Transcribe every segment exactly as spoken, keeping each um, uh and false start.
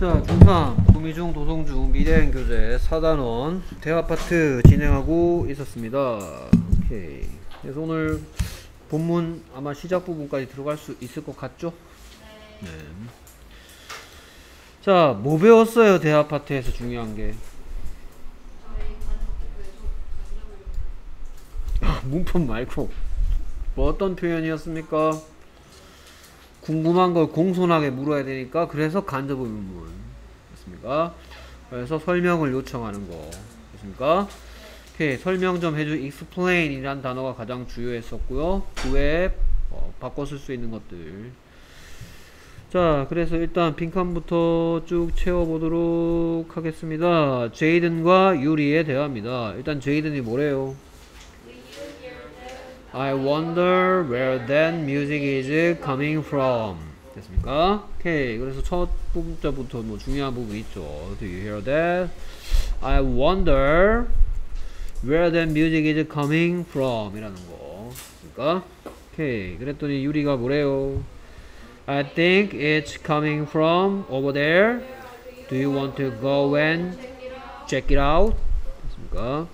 자, 중삼 구미중 도성중 미대행 교재 사 단원 대화 파트 진행하고 있었습니다. 오케이. 그래서 오늘 본문 아마 시작 부분까지 들어갈 수 있을 것 같죠? 네. 자, 뭐 배웠어요? 대화 파트에서 중요한 게. 아, 문법 말고 뭐 어떤 표현이었습니까? 궁금한 걸 공손하게 물어야 되니까 그래서 간접 의문문 됐습니까? 그래서 설명을 요청하는 거 됐습니까? 오케이, 설명 좀 해주 explain 이란 단어가 가장 주요했었고요. 그 외에 어, 바꿔 쓸 수 있는 것들. 자, 그래서 일단 빈칸부터 쭉 채워보도록 하겠습니다. 제이든과 유리의 대화입니다. 일단 제이든이 뭐래요? I wonder where that music is coming from. 됐습니까? 오케이. 그래서 첫 부분부터 뭐 중요한 부분 있죠. Do you hear that? I wonder where that music is coming from. 이라는 거. 됐습니까? 오케이. 그랬더니 유리가 뭐래요? I think it's coming from over there. Do you want to go and check it out? 됐습니까?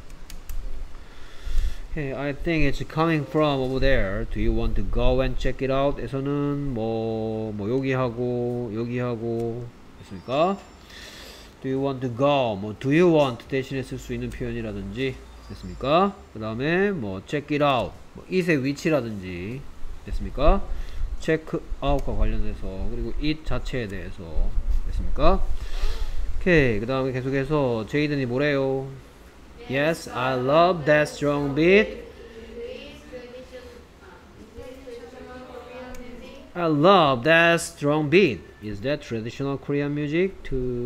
Okay, I think it's coming from over there. Do you want to go and check it out? 에서는 뭐, 뭐 여기 하고 여기 하고 됐습니까? Do you want to go? 뭐 do you want 대신에 쓸 수 있는 표현이라든지 됐습니까? 그 다음에 뭐 check it out, 뭐 it의 위치라든지 됐습니까? check out과 관련해서 그리고 it 자체에 대해서 됐습니까? 오케이. 그 다음에 계속해서 제이든이 뭐래요? Yes, I love that strong beat. I love that strong beat. Is that traditional Korean music?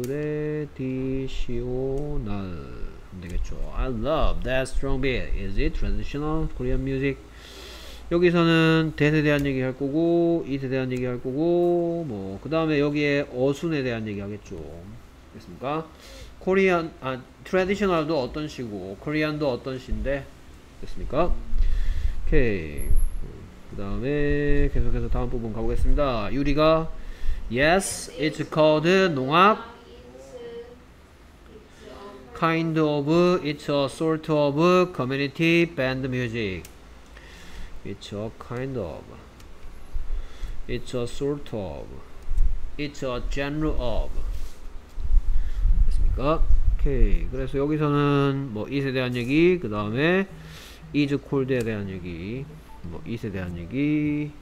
traditional 안 되겠죠. I love that strong beat. Is it traditional Korean music? 여기서는 that에 대한 얘기 할 거고 it에 대한 얘기 할 거고 뭐 그 다음에 여기에 어순에 대한 얘기 하겠죠. 됐습니까? 코리안, 아, 트래디셔널도 어떤 시고 코리안도 어떤 시인데 됐습니까? 오케이. 그 다음에 계속해서 다음 부분 가보겠습니다. 유리가 Yes, it's called 농악 kind of, it's a sort of community band music. It's a kind of, it's a sort of, it's a genre of. 오케이. 그래서 여기서는 뭐 it에 대한 얘기, 그 다음에 is cold에 대한 얘기, 뭐 it에 대한 얘기,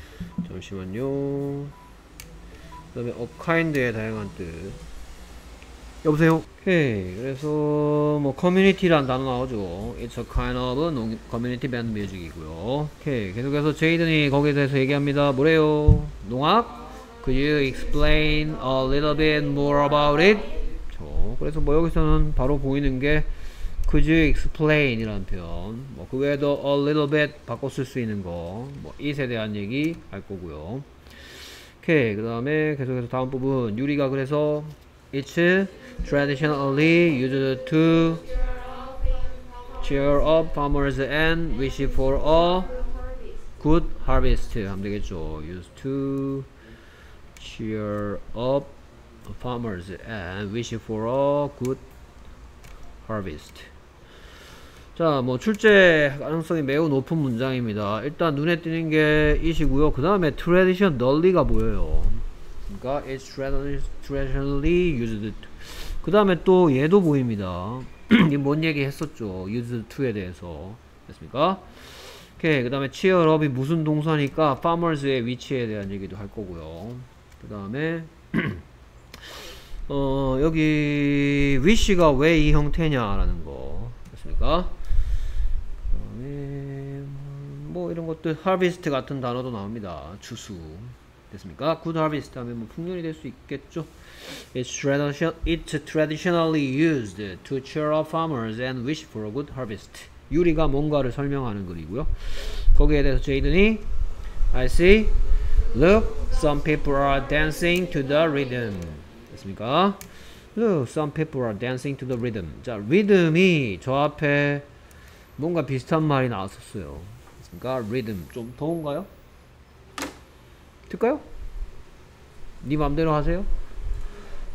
잠시만요. 그 다음에 of kind의 다양한 뜻. 여보세요? 오케이. 그래서 뭐 community란 단어 나오죠. It's a kind of community band music이고요. 오케이. 계속해서 제이든이 거기에 대해서 얘기합니다. 뭐래요? 농악? Could you explain a little bit more about it? 그래서 뭐 여기서는 바로 보이는 게 could you explain 이라는 표현, 뭐 그 외에도 a little bit 바꿔 쓸 수 있는 거, 뭐 it에 대한 얘기 할 거고요. 오케이. 그 다음에 계속해서 다음 부분 유리가 그래서 it's traditionally used to cheer up farmers and wish for a good harvest 하면 되겠죠. used to cheer up farmers and wish for a good harvest. 자, 뭐 출제 가능성이 매우 높은 문장입니다. 일단 눈에 띄는 게 이시고요. 그 다음에 traditionally가 보여요. 그러니까 it's traditionally used to. 그 다음에 또 얘도 보입니다. 이 뭔 얘기 했었죠? used to에 대해서. 됐습니까? 오케이. 그 다음에 cheer up이 무슨 동사니까 farmers의 위치에 대한 얘기도 할 거고요. 그 다음에 어, 여기 wish가 왜 이 형태냐라는 거 됐습니까? 그다음에 뭐 이런 것들 harvest 같은 단어도 나옵니다. 추수 됐습니까? good harvest 하면 뭐 풍년이 될 수 있겠죠. It's, tradition, it's traditionally used to cheer up farmers and wish for a good harvest. 유리가 뭔가를 설명하는 글이고요. 거기에 대해서 제이든이 I see, look, some people are dancing to the rhythm. 됐습니까? Look, some people are dancing to the rhythm. 자, 리듬이 저 앞에 뭔가 비슷한 말이 나왔었어요. 됐습니까? 리듬. 좀 더운가요? 틀까요? 네 맘대로 하세요.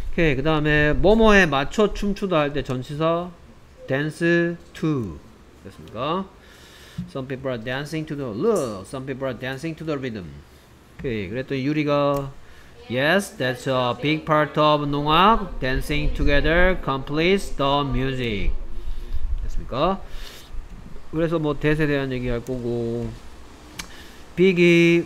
오케이. 그 다음에 뭐뭐에 맞춰 춤추다 할 때 전치사 dance to 됐습니까? Some people are dancing to the look. Some people are dancing to the rhythm. 오케이. 그랬더니 유리가 Yes, that's a big part of 농악. Dancing together completes the music. 됐습니까? 그래서 뭐 대세에 대한 얘기 할 거고 big이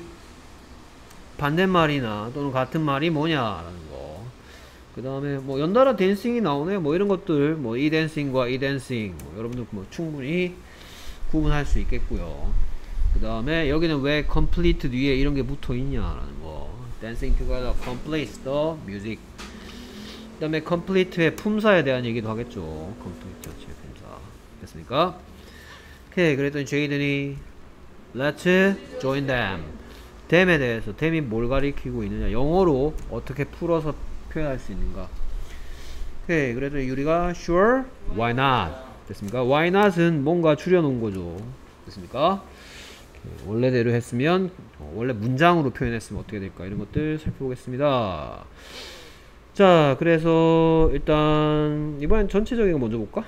반대말이나 또는 같은 말이 뭐냐라는 거. 그 다음에 뭐 연달아 댄싱이 나오네요. 뭐 이런 것들 뭐 이 댄싱과 이 댄싱 뭐 여러분들 뭐 충분히 구분할 수 있겠고요. 그 다음에 여기는 왜 complete 뒤에 이런 게 붙어 있냐라는 거. Dancing together completes the music. 그 다음에 complete의 품사에 대한 얘기도 하겠죠. complete 자체의 품사. 됐습니까? 오케이. 그랬더니 제이든이 Let's join them. them에 대해서 them이 뭘 가리키고 있느냐. 영어로 어떻게 풀어서 표현할 수 있는가. 오케이. 그랬더니 유리가 Sure, why not? 됐습니까? Why not은 뭔가 줄여놓은 거죠. 됐습니까? 원래대로 했으면 어, 원래 문장으로 표현했으면 어떻게 될까 이런 것들 살펴보겠습니다. 자, 그래서 일단 이번엔 전체적인 거 먼저 볼까?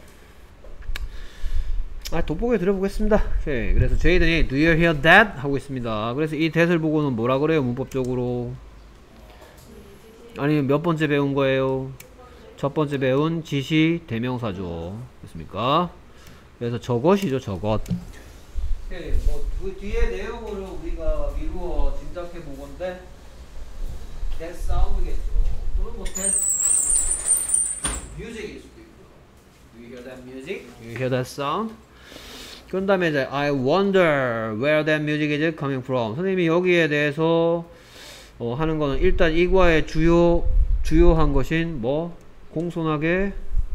아, 돋보기 들어보겠습니다. 오케이. 그래서 저희들이 Do you hear that? 하고 있습니다. 그래서 이 that을 보고는 뭐라 그래요? 문법적으로 아니면 몇 번째 배운 거예요? 첫 번째 배운 지시 대명사죠. 됐습니까? 그래서 저것이죠, 저것. 오케이. 뭐 그 뒤에 내용으로 우리가 미루어 짐작해 보건데 that sound겠죠. 또는 뭐 that music일 수도 있고. Do you hear that music? Do you hear that sound? 그런 다음에 이제 I wonder where that music is coming from. 선생님이 여기에 대해서 어, 하는 거는 일단 이과의 주요 주요한 것인 뭐 공손하게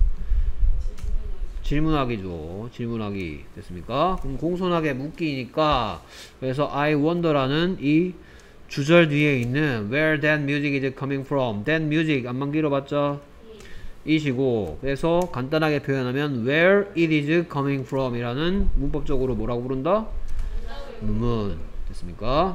질문하기죠. 질문하기. 됐습니까? 그럼 공손하게 묻기니까 그래서 I wonder라는 이 주절 뒤에 있는 where that music is coming from. that music 안만 길어봤자 이시고 그래서 간단하게 표현하면 where it is coming from 이라는 문법적으로 뭐라고 부른다? 문문. 됐습니까?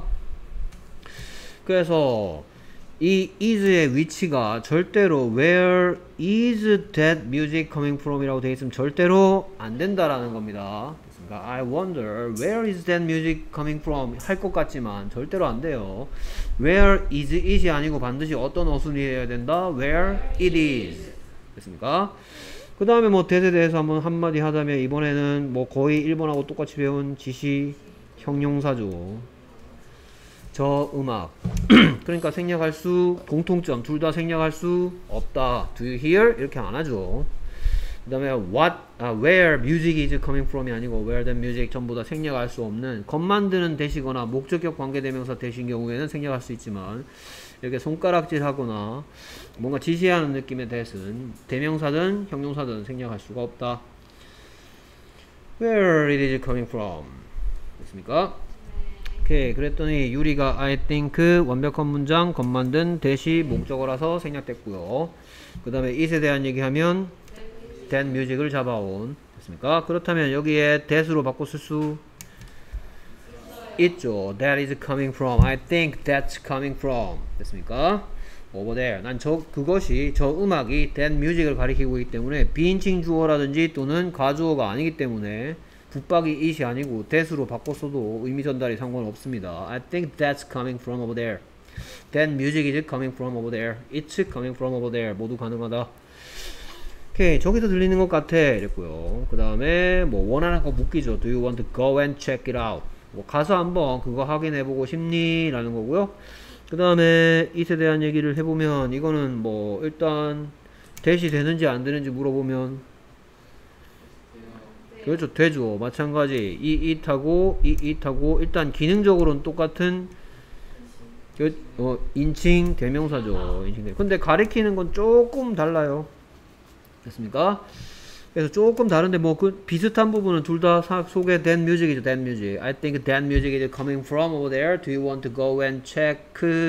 그래서 이 is의 위치가 절대로 where is that music coming from 이라고 되어 있으면 절대로 안 된다라는 겁니다. 됐습니까? I wonder where is that music coming from 할 것 같지만 절대로 안 돼요. where is it이 아니고 반드시 어떤 어순이 해야 된다? where it is. 됐습니까? 그 다음에 뭐 that에 대해서 한번 한마디 하자면 이번에는 뭐 거의 일 번하고 똑같이 배운 지시 형용사죠. 저 음악. 그러니까 생략할 수, 공통점 둘 다 생략할 수 없다. Do you hear? 이렇게 안 하죠. 그 다음에 what, 아, where music is coming from이 아니고 where the music 전부 다 생략할 수 없는 것 만드는 대시거나 목적격 관계대명사 대신 경우에는 생략할 수 있지만 이렇게 손가락질 하거나 뭔가 지시하는 느낌의 대신 대명사든 형용사든 생략할 수가 없다. Where it is coming from. 됐습니까? 오케이. 그랬더니 유리가 I think 완벽한 문장 것 만든 대시 목적어라서 생략됐고요. 그 다음에 it에 대한 얘기하면 that music을 잡아온. 됐습니까? 그렇다면 여기에 that으로 바꿔 쓸 수 있죠. That is coming from. I think that's coming from. 됐습니까? over there. 난 저 그것이 저 음악이 that music을 가리키고 있기 때문에 비인칭 주어라든지 또는 가주어가 아니기 때문에 붙박이 it이 아니고 that으로 바꿨어도 의미 전달이 상관없습니다. I think that's coming from over there. That music is coming from over there. It's coming from over there. 모두 가능하다. 오케이. 저기서 들리는 것 같아. 이랬고요. 그 다음에 뭐 원하는 거 묻기죠. Do you want to go and check it out? 뭐 가서 한번 그거 확인해보고 싶니? 라는 거고요. 그 다음에 it에 대한 얘기를 해보면 이거는 뭐 일단 대시 되는지 안 되는지 물어보면 그렇죠. 되죠. 마찬가지 이 it하고 이 it하고 일단 기능적으로는 똑같은 어, 인칭 대명사죠. 인칭 대명사. 근데 가리키는 건 조금 달라요. 됐습니까? 그래서 조금 다른데 뭐 그 비슷한 부분은 둘 다 속에 that music이죠. that music. I think that music is coming from over there. Do you want to go and check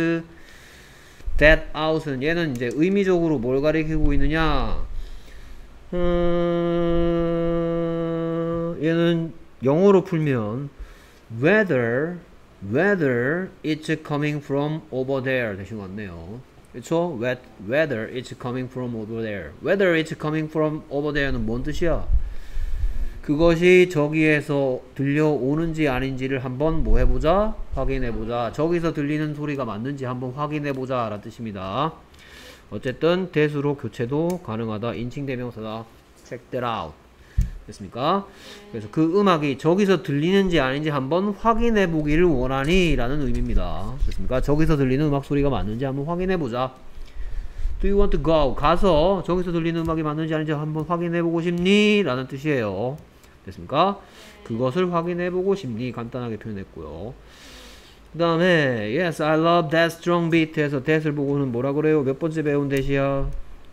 that out은 얘는 이제 의미적으로 뭘 가리키고 있느냐? 음, 얘는 영어로 풀면 whether whether it's coming from over there 대신 왔네요. 그쵸? Whether it's coming from over there. Whether it's coming from over there는 뭔 뜻이야? 그것이 저기에서 들려오는지 아닌지를 한번 뭐 해보자? 확인해보자. 저기서 들리는 소리가 맞는지 한번 확인해보자 라는 뜻입니다. 어쨌든 대수로 교체도 가능하다. 인칭대명사다. Check that out. 됐습니까? 그래서 그 음악이 저기서 들리는지 아닌지 한번 확인해보기를 원하니 라는 의미입니다. 됐습니까? 저기서 들리는 음악 소리가 맞는지 한번 확인해보자. Do you want to go? 가서 저기서 들리는 음악이 맞는지 아닌지 한번 확인해보고 싶니? 라는 뜻이에요. 됐습니까? 그것을 확인해보고 싶니? 간단하게 표현했고요. 그 다음에 Yes, I love that strong beat 해서 that을 보고는 뭐라 그래요? 몇 번째 배운 that이야?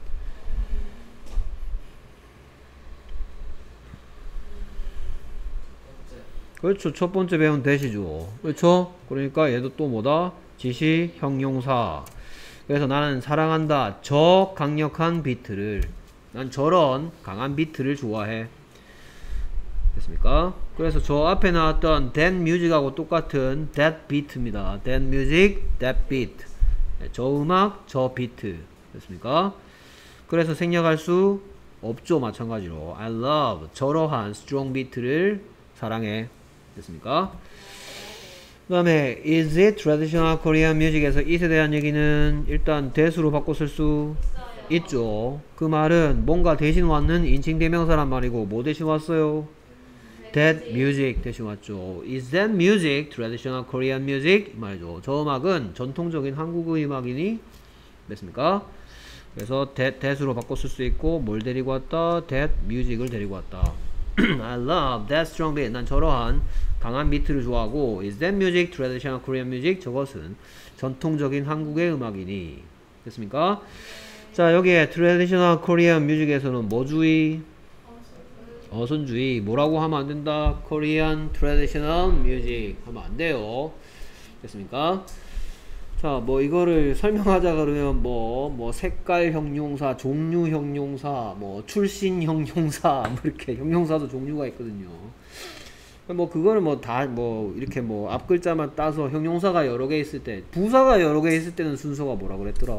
그렇죠. 첫 번째 배운 that이죠. 그렇죠? 그러니까 얘도 또 뭐다? 지시 형용사. 그래서 나는 사랑한다. 저 강력한 비트를. 난 저런 강한 비트를 좋아해. 됐습니까? 그래서 저 앞에 나왔던 that music하고 똑같은 that beat입니다. that music, that beat. 저 음악, 저 비트. 됐습니까? 그래서 생략할 수 없죠. 마찬가지로 I love 저러한 strong beat를 사랑해. 됐습니까? 그 다음에 is it traditional Korean music에서 it에 대한 얘기는 일단 that으로 바꿔 쓸 수 있죠. 그 말은 뭔가 대신 왔는 인칭대명사란 말이고 뭐 대신 왔어요? that music 대신 왔죠. Is that music traditional Korean music? 이 말이죠. 저 음악은 전통적인 한국의 음악이니? 됐습니까? 그래서 that, that으로 바꿔 쓸 수 있고 뭘 데리고 왔다? that music을 데리고 왔다. I love that strong beat. 난 저러한 강한 비트를 좋아하고 Is that music traditional Korean music? 저것은 전통적인 한국의 음악이니? 됐습니까? 자, 여기에 traditional Korean music에서는 뭐 주의? 어순주의. 뭐라고 하면 안 된다? Korean traditional music 하면 안 돼요. 됐습니까? 자, 뭐 이거를 설명하자 그러면 뭐, 뭐 색깔 형용사, 종류 형용사, 뭐 출신 형용사, 뭐 이렇게 형용사도 종류가 있거든요. 뭐 그거는 뭐 다 뭐 이렇게 뭐 앞글자만 따서 형용사가 여러 개 있을 때, 부사가 여러 개 있을 때는 순서가 뭐라 그랬더라?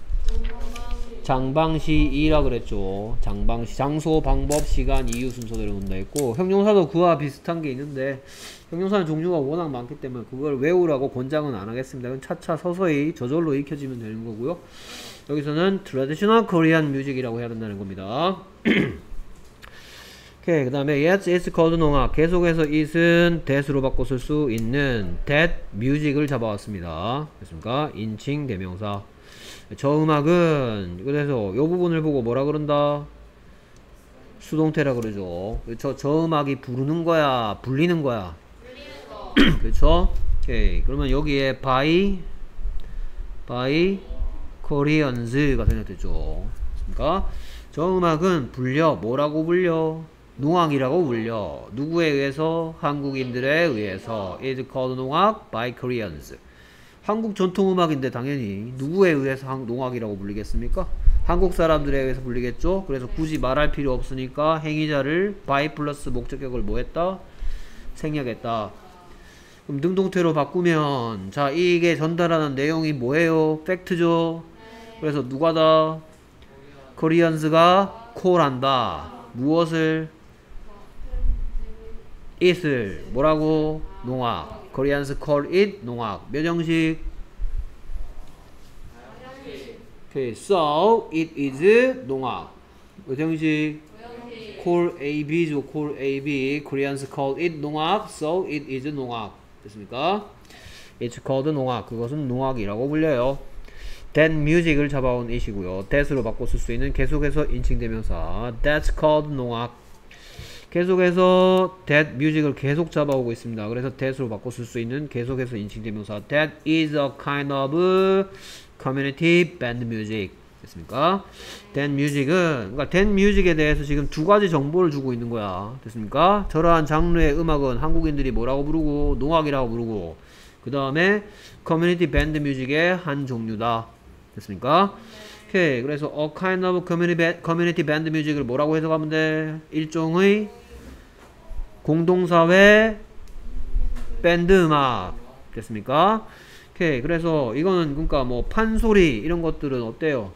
장방시이라 그랬죠. 장방시, 장소, 방법, 시간, 이유 순서대로 논다 했고, 형용사도 그와 비슷한 게 있는데 형용사는 종류가 워낙 많기 때문에 그걸 외우라고 권장은 안 하겠습니다. 그건 차차 서서히 저절로 익혀지면 되는 거고요. 여기서는 traditional Korean music이라고 해야 된다는 겁니다. 오케이. 그 다음에 yes, it's called 농악. 계속해서 it은 that으로 바꿔 쓸 수 있는 that music을 잡아왔습니다. 됐습니까? 인칭 대명사. 저 음악은, 그래서 이 부분을 보고 뭐라 그런다? 수동태라 그러죠. 저, 저 음악이 부르는 거야? 불리는 거야? 그렇죠? 오케이. 그러면 여기에 by by Koreans가 생략됐죠. 그러니까 저 음악은 불려. 뭐라고 불려? 농악이라고 불려. 누구에 의해서? 한국인들에 의해서. is called 농악 by Koreans. 한국 전통음악인데 당연히 누구에 의해서 농악이라고 불리겠습니까? 한국 사람들에 의해서 불리겠죠? 그래서 굳이 말할 필요 없으니까 행위자를 by 플러스 목적격을 뭐 했다? 생략했다. 그럼 능동태로 바꾸면, 자, 이게 전달하는 내용이 뭐예요? 팩트죠? 그래서 누가다? 코리안스가 콜한다. 무엇을? it을 뭐라고? 농악. Koreans call it 농악. 몇 형식? Okay, so it is 농악. 몇 형식? call A, B죠. call A, B. Koreans call it 농악. So it is 농악. 됐습니까? It's called 농악. 그것은 농악이라고 불려요. that music을 잡아온 it이고요. that으로 바꿔 쓸 수 있는 계속해서 인칭대명사. That's called 농악. 계속해서 that music을 계속 잡아오고 있습니다. 그래서 that으로 바꿔 쓸 수 있는 계속해서 인칭대명사. That is a kind of community band music. 됐습니까? that music은, 그러니까 that music에 대해서 지금 두 가지 정보를 주고 있는 거야. 됐습니까? 저러한 장르의 음악은 한국인들이 뭐라고 부르고 농악이라고 부르고, 그 다음에 community band music의 한 종류다. 됐습니까? 오케이. 그래서 a kind of community, community band music을 뭐라고 해석하면 돼? 일종의 공동사회 밴드 음악. 됐습니까? 오케이. 그래서 이거는 그러니까 뭐 판소리 이런 것들은 어때요?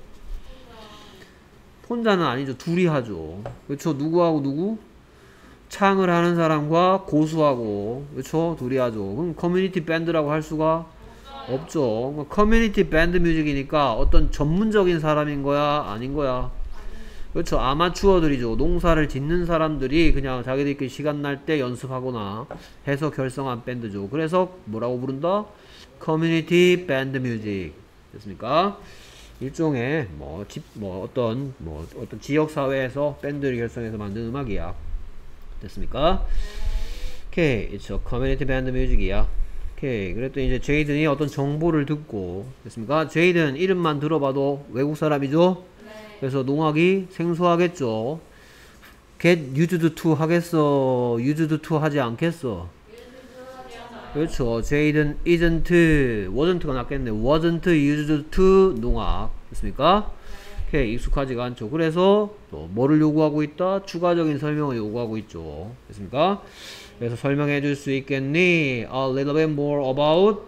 혼자는 아니죠. 둘이 하죠. 그렇죠. 누구하고 누구? 창을 하는 사람과 고수하고, 그렇죠. 둘이 하죠. 그럼 커뮤니티 밴드라고 할 수가 없죠. 커뮤니티 밴드 뮤직이니까 어떤 전문적인 사람인 거야? 아닌 거야? 그렇죠. 아마추어들이죠. 농사를 짓는 사람들이 그냥 자기들끼리 시간 날 때 연습하거나 해서 결성한 밴드죠. 그래서 뭐라고 부른다? 커뮤니티 밴드 뮤직. 됐습니까? 일종의 뭐, 집, 뭐 어떤 뭐 어떤 지역 사회에서 밴드를 결성해서 만든 음악이야. 됐습니까? 오케이, it's a community band music이야. 오케이, 그랬더니 이제 제이든이 어떤 정보를 듣고, 됐습니까? 제이든 이름만 들어봐도 외국 사람이죠? 네. 그래서 농악이 생소하겠죠? get used to 하겠어? used to 하지 않겠어? 그렇죠. 제이든 isn't, wasn't가 낫겠네. wasn't used to 농악. 됐습니까? 오케이, 익숙하지가 않죠. 그래서 또 뭐를 요구하고 있다? 추가적인 설명을 요구하고 있죠. 됐습니까? 그래서 설명해 줄 수 있겠니? A little bit more about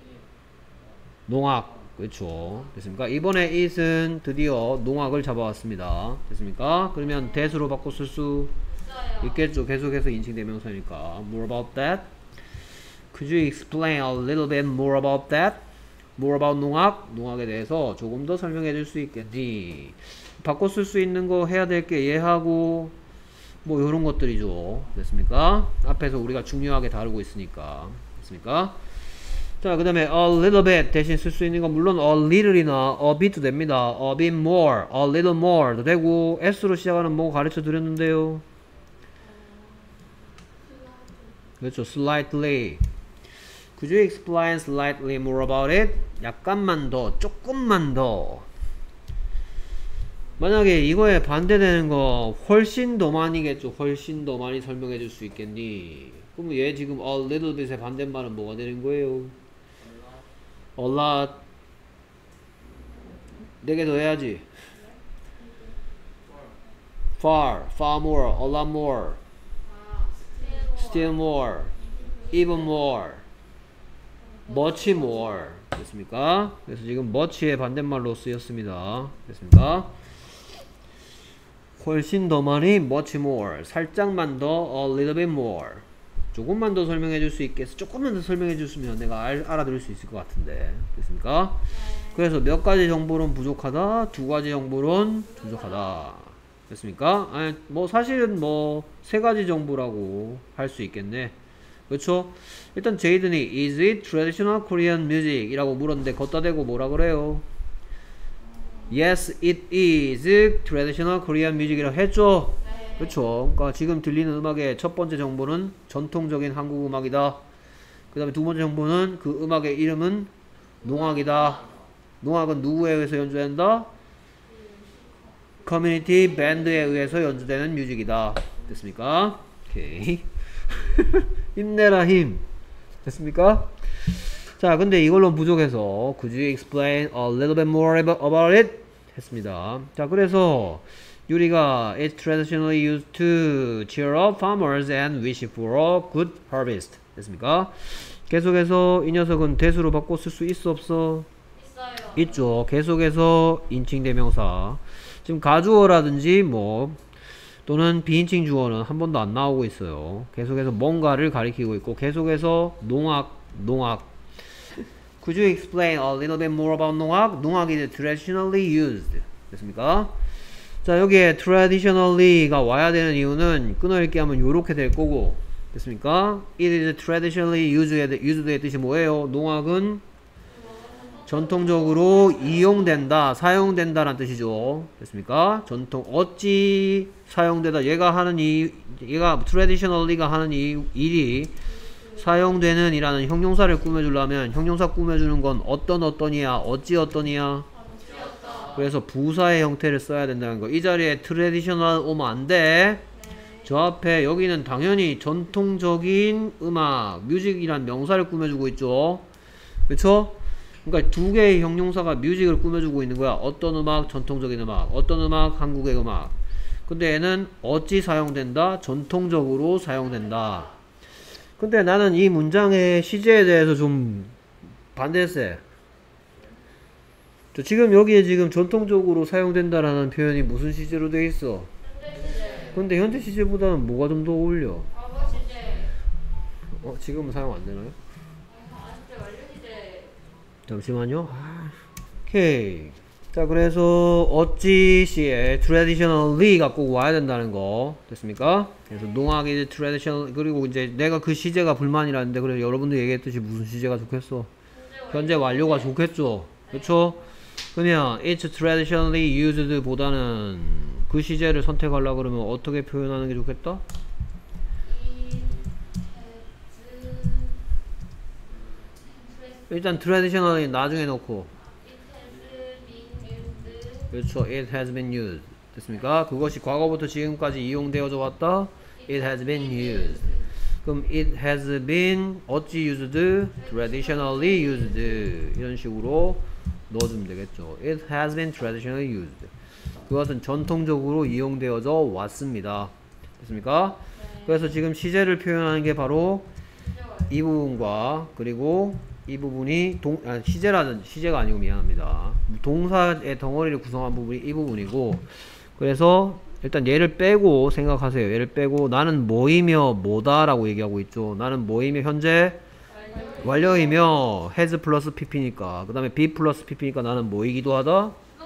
농악. 그렇죠. 됐습니까? 이번에 it은 드디어 농악을 잡아왔습니다. 됐습니까? 그러면 that으로 바꿔 쓸 수 있겠죠. 계속해서 인칭대명사니까. More about that. Could you explain a little bit more about that? More about 농악? 농악에 대해서 조금 더 설명해 줄 수 있겠니? 바꿔 쓸 수 있는 거 해야 될 게 얘하고 뭐 요런 것들이죠. 됐습니까? 앞에서 우리가 중요하게 다루고 있으니까. 됐습니까? 자, 그 다음에 a little bit 대신 쓸 수 있는 건 물론 a little이나 a bit도 됩니다. a bit more, a little more도 되고 s로 시작하는 뭐 가르쳐 드렸는데요. 그렇죠. slightly. Could you explain slightly more about it? 약간만 더, 조금만 더. 만약에 이거에 반대되는 거 훨씬 더 많이겠죠. 훨씬 더 많이 설명해 줄 수 있겠니? 그럼 얘 지금 a little bit의 반대말은 뭐가 되는 거예요? a lot. 네 개 더 해야지. far, far more, a lot more, still more, even more, much more. 됐습니까? 그래서 지금 much의 반대말로 쓰였습니다. 됐습니까? 훨씬 더 많이, much more. 살짝만 더, a little bit more. 조금만 더 설명해 줄 수 있겠어. 조금만 더 설명해 줬으면 내가 알, 알아들을 수 있을 것 같은데. 됐습니까? 그래서 몇 가지 정보는 부족하다, 두 가지 정보는 부족하다. 됐습니까? 아니, 뭐 사실은 뭐 세 가지 정보라고 할 수 있겠네. 그렇죠? 일단 제이든이 Is it traditional Korean music? 이라고 물었는데 걷다 대고 뭐라 그래요? Yes, it is traditional Korean music 이라고 했죠? 네. 그렇죠? 그러니까 지금 들리는 음악의 첫 번째 정보는 전통적인 한국 음악이다. 그 다음에 두 번째 정보는 그 음악의 이름은 농악이다. 농악은 누구에 의해서 연주된다? 커뮤니티 밴드에 의해서 연주되는 뮤직이다. 됐습니까? 오케이. 힘내라 힘. 됐습니까? 자, 근데 이걸로 부족해서 Could you explain a little bit more about it? 했습니다. 자, 그래서 유리가 It's traditionally used to cheer up farmers and wish for a good harvest. 됐습니까? 계속해서 이 녀석은 대수로 바꿔 쓸 수 있어 없어? 있어요. 있죠. 계속해서 인칭대명사. 지금 가주어라든지 뭐 또는 비인칭 주어는 한 번도 안 나오고 있어요. 계속해서 뭔가를 가리키고 있고 계속해서 농악, 농악. Could you explain a little bit more about 농악? 농악이 traditionally used. 됐습니까? 자, 여기에 traditionally가 와야 되는 이유는 끊어읽기 하면 요렇게 될 거고. 됐습니까? It is traditionally used의, used의 뜻이 뭐예요? 농악은 전통적으로 이용된다, 사용된다 라는 뜻이죠. 됐습니까? 전통, 어찌 사용되다. 얘가 하는 이, 얘가 traditionally가 하는 이 일이 사용되는 이라는 형용사를 꾸며주려면 형용사 꾸며주는 건 어떤 어떤이야, 어찌 어떤이야. 그래서 부사의 형태를 써야 된다는 거. 이 자리에 traditional 오면 안 돼. 저 앞에 여기는 당연히 전통적인 음악, 뮤직이란 명사를 꾸며주고 있죠. 그쵸? 그러니까 두 개의 형용사가 뮤직을 꾸며주고 있는 거야. 어떤 음악, 전통적인 음악. 어떤 음악, 한국의 음악. 근데 얘는 어찌 사용된다? 전통적으로 사용된다. 근데 나는 이 문장의 시제에 대해서 좀 반대세. 저 지금 여기에 지금 전통적으로 사용된다라는 표현이 무슨 시제로 돼 있어? 근데 현재 시제보다는 뭐가 좀 더 어울려? 어, 지금은 사용 안 되나요? 잠시만요. 아, 오케이. 자, 그래서 어찌 시에 traditionally가 꼭 와야 된다는 거 됐습니까? 그래서 농악이 traditional, 그리고 이제 내가 그 시제가 불만이라는데, 그래서 여러분들 얘기했듯이 무슨 시제가 좋겠어? 현재 완료가 좋겠죠? 그렇죠? 그러면 it's traditionally used 보다는 그 시제를 선택하려고 그러면 어떻게 표현하는 게 좋겠다? 일단 traditionally 나중에 넣고, 그렇죠. it has been used 됐습니까? 그것이 과거부터 지금까지 이용되어져 왔다. it has been used. 그럼 it has been 어찌 used? traditionally used 이런 식으로 넣어주면 되겠죠. it has been traditionally used. 그것은 전통적으로 이용되어져 왔습니다. 됐습니까? 그래서 지금 시제를 표현하는 게 바로 이 부분과, 그리고 이 부분이 동, 아, 시제라는, 시제가 아니고 미안합니다. 동사의 덩어리를 구성한 부분이 이 부분이고, 그래서 일단 얘를 빼고 생각하세요. 얘를 빼고 나는 뭐이며 뭐다 라고 얘기하고 있죠. 나는 뭐이며 현재 완료이며 has 플러스 pp니까, 그 다음에 be 플러스 pp니까 나는 뭐이기도 하다?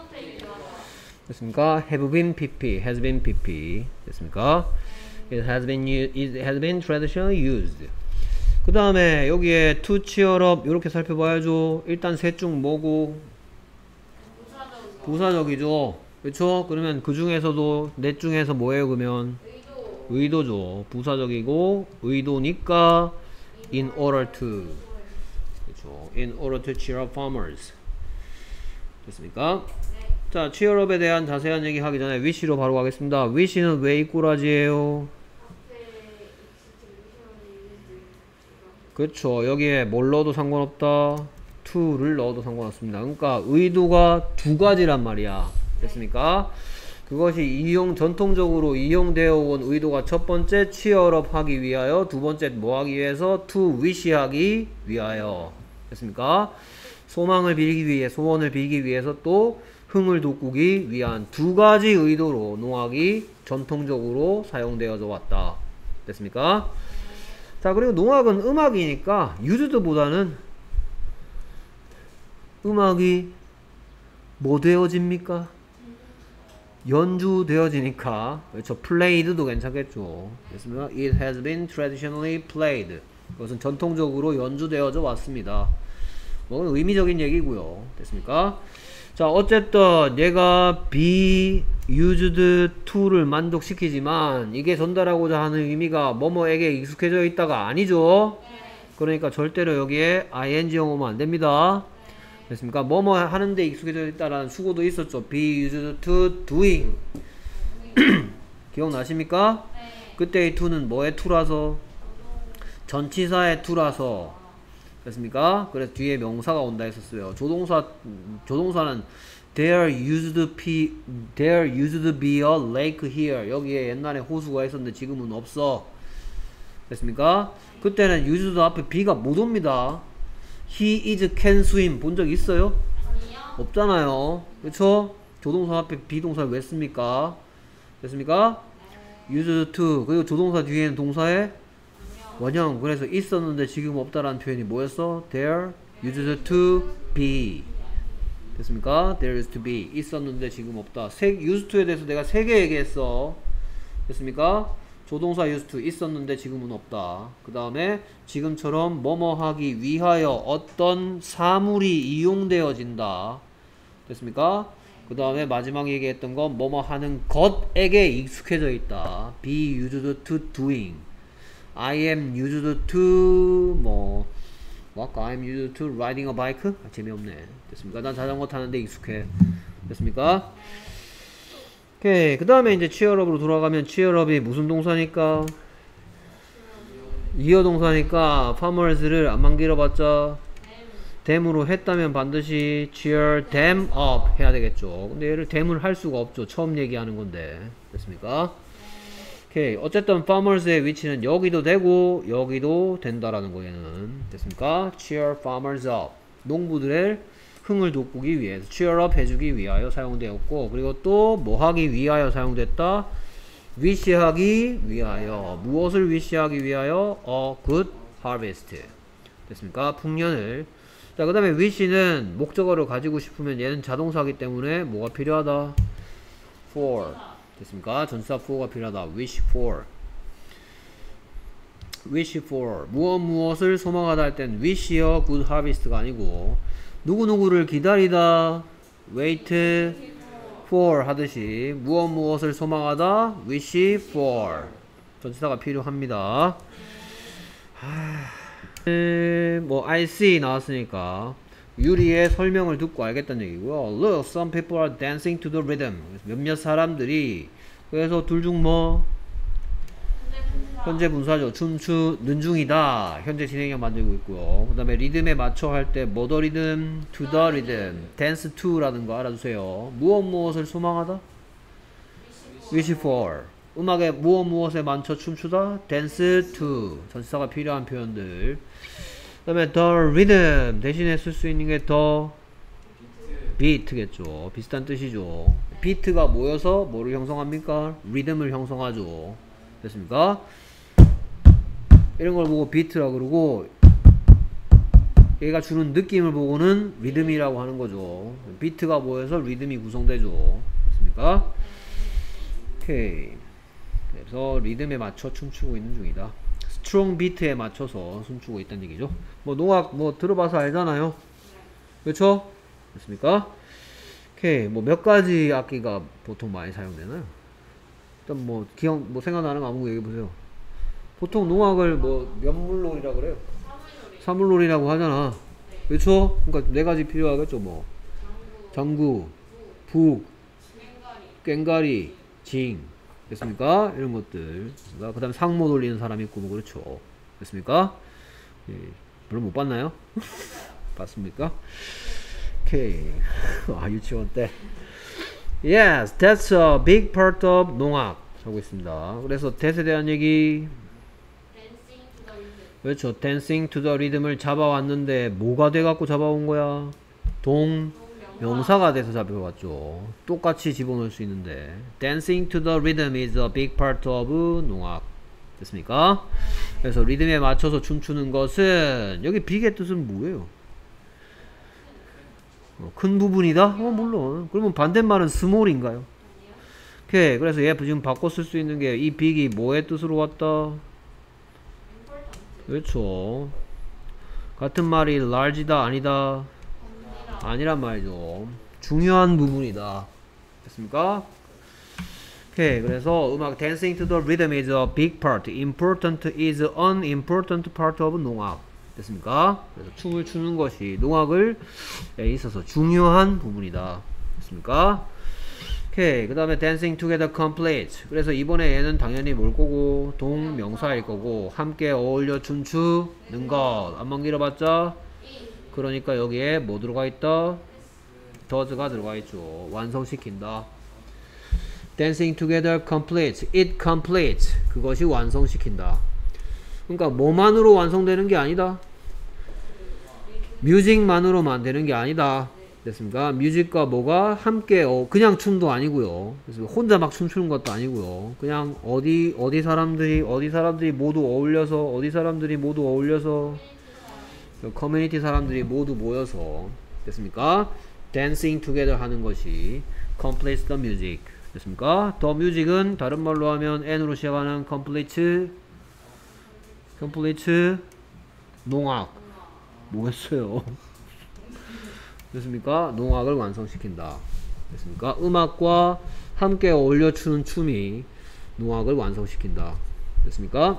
됐습니까? have been pp, has been pp 됐습니까? it has been, it has been traditionally used. 그 다음에 여기에 to cheer up 이렇게 살펴봐야죠. 일단 셋 중 뭐고? 부사적. 부사적이죠. 그렇죠? 그러면 그 중에서도 넷 중에서 뭐예요? 그러면 의도. 의도죠. 부사적이고 의도니까 in order to, 그렇죠? in order to cheer up farmers 됐습니까? 네. 자, cheer up에 대한 자세한 얘기 하기 전에 wish로 바로 가겠습니다. wish는 왜 이꼬라지예요? 그렇죠. 여기에 뭘 넣어도 상관없다. to를 넣어도 상관없습니다. 그러니까 의도가 두 가지란 말이야. 됐습니까? 그것이 이용, 전통적으로 이용되어 온 의도가 첫 번째 cheer up 하기 위하여, 두 번째 뭐 하기 위해서? to wish 하기 위하여. 됐습니까? 소망을 빌기 위해, 소원을 빌기 위해서 또 흥을 돋구기 위한 두 가지 의도로 농악이 전통적으로 사용되어져 왔다. 됐습니까? 자, 그리고 농악은 음악이니까 used보다는 음악이 뭐 되어집니까? 연주되어지니까, 그렇죠. played도 괜찮겠죠. 됐습니까? it has been traditionally played. 그것은 전통적으로 연주되어져 왔습니다. 뭐 의미적인 얘기고요. 됐습니까? 자, 어쨌든 얘가 be used to를 만족시키지만 이게 전달하고자 하는 의미가 뭐뭐에게 익숙해져 있다가 아니죠. 그러니까 절대로 여기에 ing형 오면 안 됩니다. 됐습니까? 뭐뭐 하는데 익숙해져 있다라는 수고도 있었죠. be used to doing. 기억나십니까? 그때의 to는 뭐의 to라서? 전치사의 to라서. 됐습니까? 그래서 뒤에 명사가 온다 했었어요. 조동사, 조동사는 there used be, there used be a lake here. 여기에 옛날에 호수가 있었는데 지금은 없어. 됐습니까? 그때는 used 앞에 be가 못 옵니다. he is can swim 본 적 있어요? 아니요. 없잖아요. 그쵸? 조동사 앞에 비동사를 왜 씁니까? 됐습니까? used to. 그리고 조동사 뒤에는 동사에 원형. 그래서 있었는데 지금 없다라는 표현이 뭐였어? there used to be. 됐습니까? there used to be. 있었는데 지금 없다. 세, used to에 대해서 내가 세 개 얘기했어. 됐습니까? 조동사 used to 있었는데 지금은 없다. 그 다음에 지금처럼 뭐뭐 하기 위하여 어떤 사물이 이용되어진다. 됐습니까? 그 다음에 마지막 얘기했던 건 뭐뭐 하는 것에게 익숙해져 있다. be used to doing. I am used to 뭐, 뭐 아까 I'm used to riding a bike? 아, 재미없네. 됐습니까? 난 자전거 타는데 익숙해. 됐습니까? 오케이. 그 다음에 이제 cheerup으로 돌아가면 cheerup이 무슨 동사니까? 이어 동사니까 farmers를 안만 길어봤자 them으로 했다면 반드시 cheer them up 해야 되겠죠. 근데 얘를 them을 할 수가 없죠. 처음 얘기하는 건데. 됐습니까? 오케이. 어쨌든 farmers의 위치는 여기도 되고 여기도 된다라는 거예는. 됐습니까? cheer farmers up. 농부들의 흥을 돋구기 위해서 cheer up 해주기 위하여 사용되었고, 그리고 또 뭐 하기 위하여 사용됐다? wish하기 위하여. 무엇을 wish하기 위하여? a good harvest. 됐습니까? 풍년을. 자, 그 다음에 wish는 목적어를 가지고 싶으면 얘는 자동사이기 때문에 뭐가 필요하다? for. 됐습니까? 전치사 for가 필요하다. wish for. wish for. 무엇 무엇을 소망하다 할 땐 wish a good harvest가 아니고 누구누구를 기다리다 wait for 하듯이 무엇 무엇을 소망하다 wish for. 전치사가 필요합니다. 하... 뭐 I see 나왔으니까 유리의 설명을 듣고 알겠다는 얘기고요. Look, some people are dancing to the rhythm. 몇몇 사람들이, 그래서 둘 중 뭐? 현재 분사죠. 춤추는 중이다. 현재 진행형 만들고 있고요. 그 다음에 리듬에 맞춰 할 때 뭐 더 리듬? to the rhythm. dance to 라는 거 알아두세요. 무엇 무엇을 소망하다? wish for. 음악에 무엇 무엇에 맞춰 춤추다? dance to. 전치사가 필요한 표현들. 그 다음에 the rhythm 대신에 쓸 수 있는 게 the beat겠죠. 비슷한 뜻이죠. beat가 모여서 뭐를 형성합니까? 리듬을 형성하죠. 됐습니까? 이런 걸 보고 beat라고 그러고, 얘가 주는 느낌을 보고는 리듬이라고 하는 거죠. beat가 모여서 리듬이 구성되죠. 됐습니까? 오케이. 그래서 리듬에 맞춰 춤추고 있는 중이다. 스트롱 비트에 맞춰서 춤추고 있다는 얘기죠. 뭐 농악 뭐 들어봐서 알잖아요. 그렇죠? 됐습니까? 오케이. 뭐 몇 가지 악기가 보통 많이 사용되나요? 일단 뭐 기억 뭐 생각나는 거 아무 얘기해 보세요. 보통 농악을 뭐 몇물놀이라 그래요? 사물놀이라고 하잖아. 그렇죠? 그러니까 네 가지 필요하겠죠. 뭐 장구, 북, 꽹가리, 징. 됐습니까? 이런 것들. 그 다음에 상모 돌리는 사람이 있고 뭐 그렇죠. 됐습니까? 예, 물론 못 봤나요? 봤습니까? 오케이. 아, 유치원 때. Yes, that's a big part of 농악 하고 있습니다. 그래서 that에 대한 얘기. 그렇죠. dancing to the rhythm을 잡아왔는데 뭐가 돼갖고 잡아온 거야? 동 명사가 돼서 잡혀왔죠. 똑같이 집어넣을 수 있는데 dancing to the rhythm is a big part of 농악. 됐습니까? 그래서 리듬에 맞춰서 춤추는 것은, 여기 big의 뜻은 뭐예요? 어, 큰 부분이다? 어, 물론. 그러면 반대말은 small인가요? 오케이. 그래서 얘 지금 바꿔 쓸 수 있는 게 이 big이 뭐의 뜻으로 왔다? 그렇죠. 같은 말이 large다 아니다? 아니란 말이죠. 중요한 부분이다. 됐습니까? 오케이. 그래서 음악 dancing to the rhythm is a big part. important is an important part of 농악. 됐습니까? 그래서 춤을 추는 것이 농악을 에 있어서 중요한 부분이다. 됐습니까? 오케이. 그 다음에 dancing together complete. 그래서 이번에 얘는 당연히 뭘 거고? 동명사일 거고, 함께 어울려 춤추는 것. 안만 길어봤자? 그러니까 여기에 뭐 들어가 있다? does가 들어가 있죠. 완성시킨다. dancing together complete. it completes. 그것이 완성시킨다. 그러니까 뭐만으로 완성되는 게 아니다. 뮤직만으로만 되는 게 아니다. 됐습니까? 뮤직과 뭐가 함께 어, 그냥 춤도 아니고요. 그래서 혼자 막 춤추는 것도 아니고요. 그냥 어디 어디 사람들이 어디 사람들이 모두 어울려서 어디 사람들이 모두 어울려서 커뮤니티 사람들이 모두 모여서, 됐습니까? dancing together 하는 것이 completes the music. 됐습니까? the music은 다른 말로 하면 n으로 시작하는 complete complete 농악. 뭐겠어요? 됐습니까? 농악을 완성시킨다. 됐습니까? 음악과 함께 어울려 추는 춤이 농악을 완성시킨다. 됐습니까?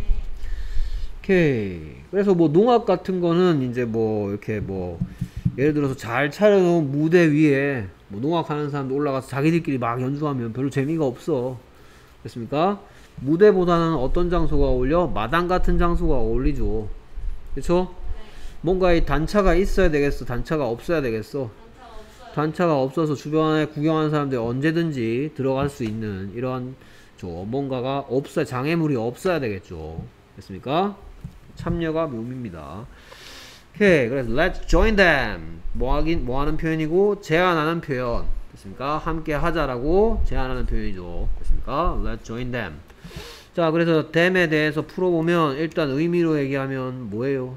오케이. 그래서 뭐 농악 같은 거는 이제 뭐 이렇게 뭐 예를 들어서 잘 차려놓은 무대 위에 뭐 농악하는 사람도 올라가서 자기들끼리 막 연주하면 별로 재미가 없어. 됐습니까? 무대보다는 어떤 장소가 어울려? 마당 같은 장소가 어울리죠. 그쵸? 뭔가 이 단차가 있어야 되겠어? 단차가 없어야 되겠어? 단차가 없어서 주변에 구경하는 사람들이 언제든지 들어갈 수 있는 이런 저 뭔가가 없어야, 장애물이 없어야 되겠죠. 됐습니까? 참여가 묘미입니다. 오케이. 그래서 let's join them. 뭐 하긴, 뭐 하는 표현이고, 제안하는 표현. 됐습니까? 함께 하자라고 제안하는 표현이죠. 됐습니까? let's join them. 자, 그래서 them에 대해서 풀어보면, 일단 의미로 얘기하면 뭐예요?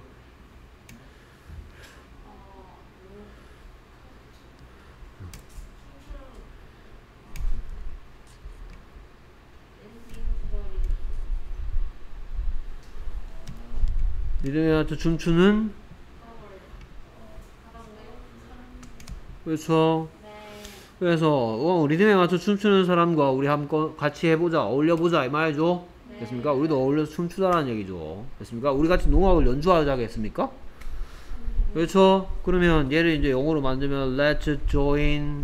리듬에 맞춰 춤추는 그렇죠. 그래서 어, 리듬에 맞춰 춤추는 사람과 우리 한번 같이 해보자, 어울려보자 이 말이죠. 됐습니까? 우리도 어울려서 춤추자라는 얘기죠. 됐습니까? 우리 같이 농악을 연주하자겠습니까? 그렇죠. 그러면 얘를 이제 영어로 만들면 let's join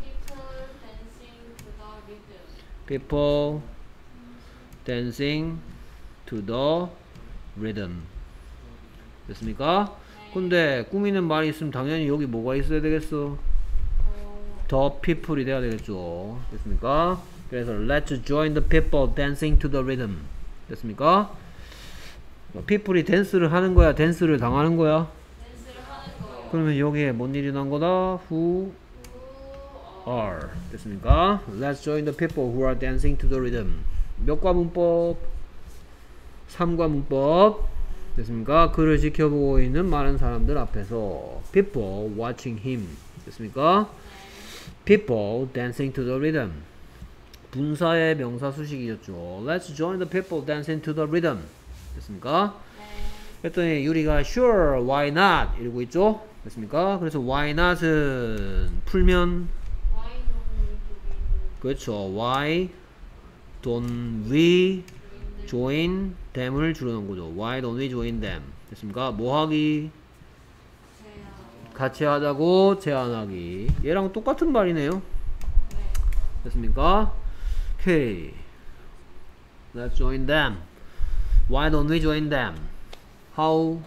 people dancing to the rhythm. 됐습니까? 근데 꾸미는 말이 있으면 당연히 여기 뭐가 있어야 되겠어? the people이 돼야 되겠죠. 됐습니까? 그래서 let's join the people dancing to the rhythm. 됐습니까? people이 댄스를 하는 거야? 댄스를 당하는 거야? 댄스를 하는 거예요. 그러면 여기에 뭔 일이 난 거다? who are. 됐습니까? let's join the people who are dancing to the rhythm. 몇 과 문법? 삼 과 문법. 됐습니까? 그를 지켜보고 있는 많은 사람들 앞에서 people watching him. 됐습니까? people dancing to the rhythm. 분사의 명사 수식이었죠. let's join the people dancing to the rhythm. 됐습니까? 했더니 유리가 sure, why not? 이러고 있죠? 됐습니까? 그래서 why not은 풀면 그렇죠. why don't we join them을 줄여놓은 거죠. why don't we join them? 됐습니까? 뭐 하기? 같이 하자고 제안하기. 얘랑 똑같은 말이네요. 됐습니까? 오케이. let's join them. why don't we join them? how?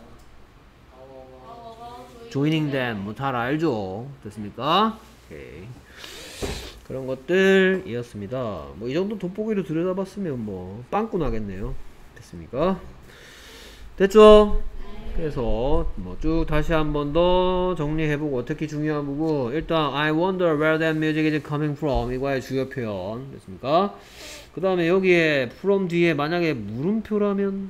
joining them. 뭐 잘 알죠? 됐습니까? 오케이. 그런 것들이었습니다. 뭐 이 정도 돋보기로 들여다봤으면 뭐 빵꾸 나겠네요. 됐습니까? 됐죠? 그래서 뭐 쭉 다시 한 번 더 정리해보고 특히 중요한 부분 일단 I wonder where that music is coming from 이거의 주요 표현 됐습니까? 그 다음에 여기에 from 뒤에 만약에 물음표라면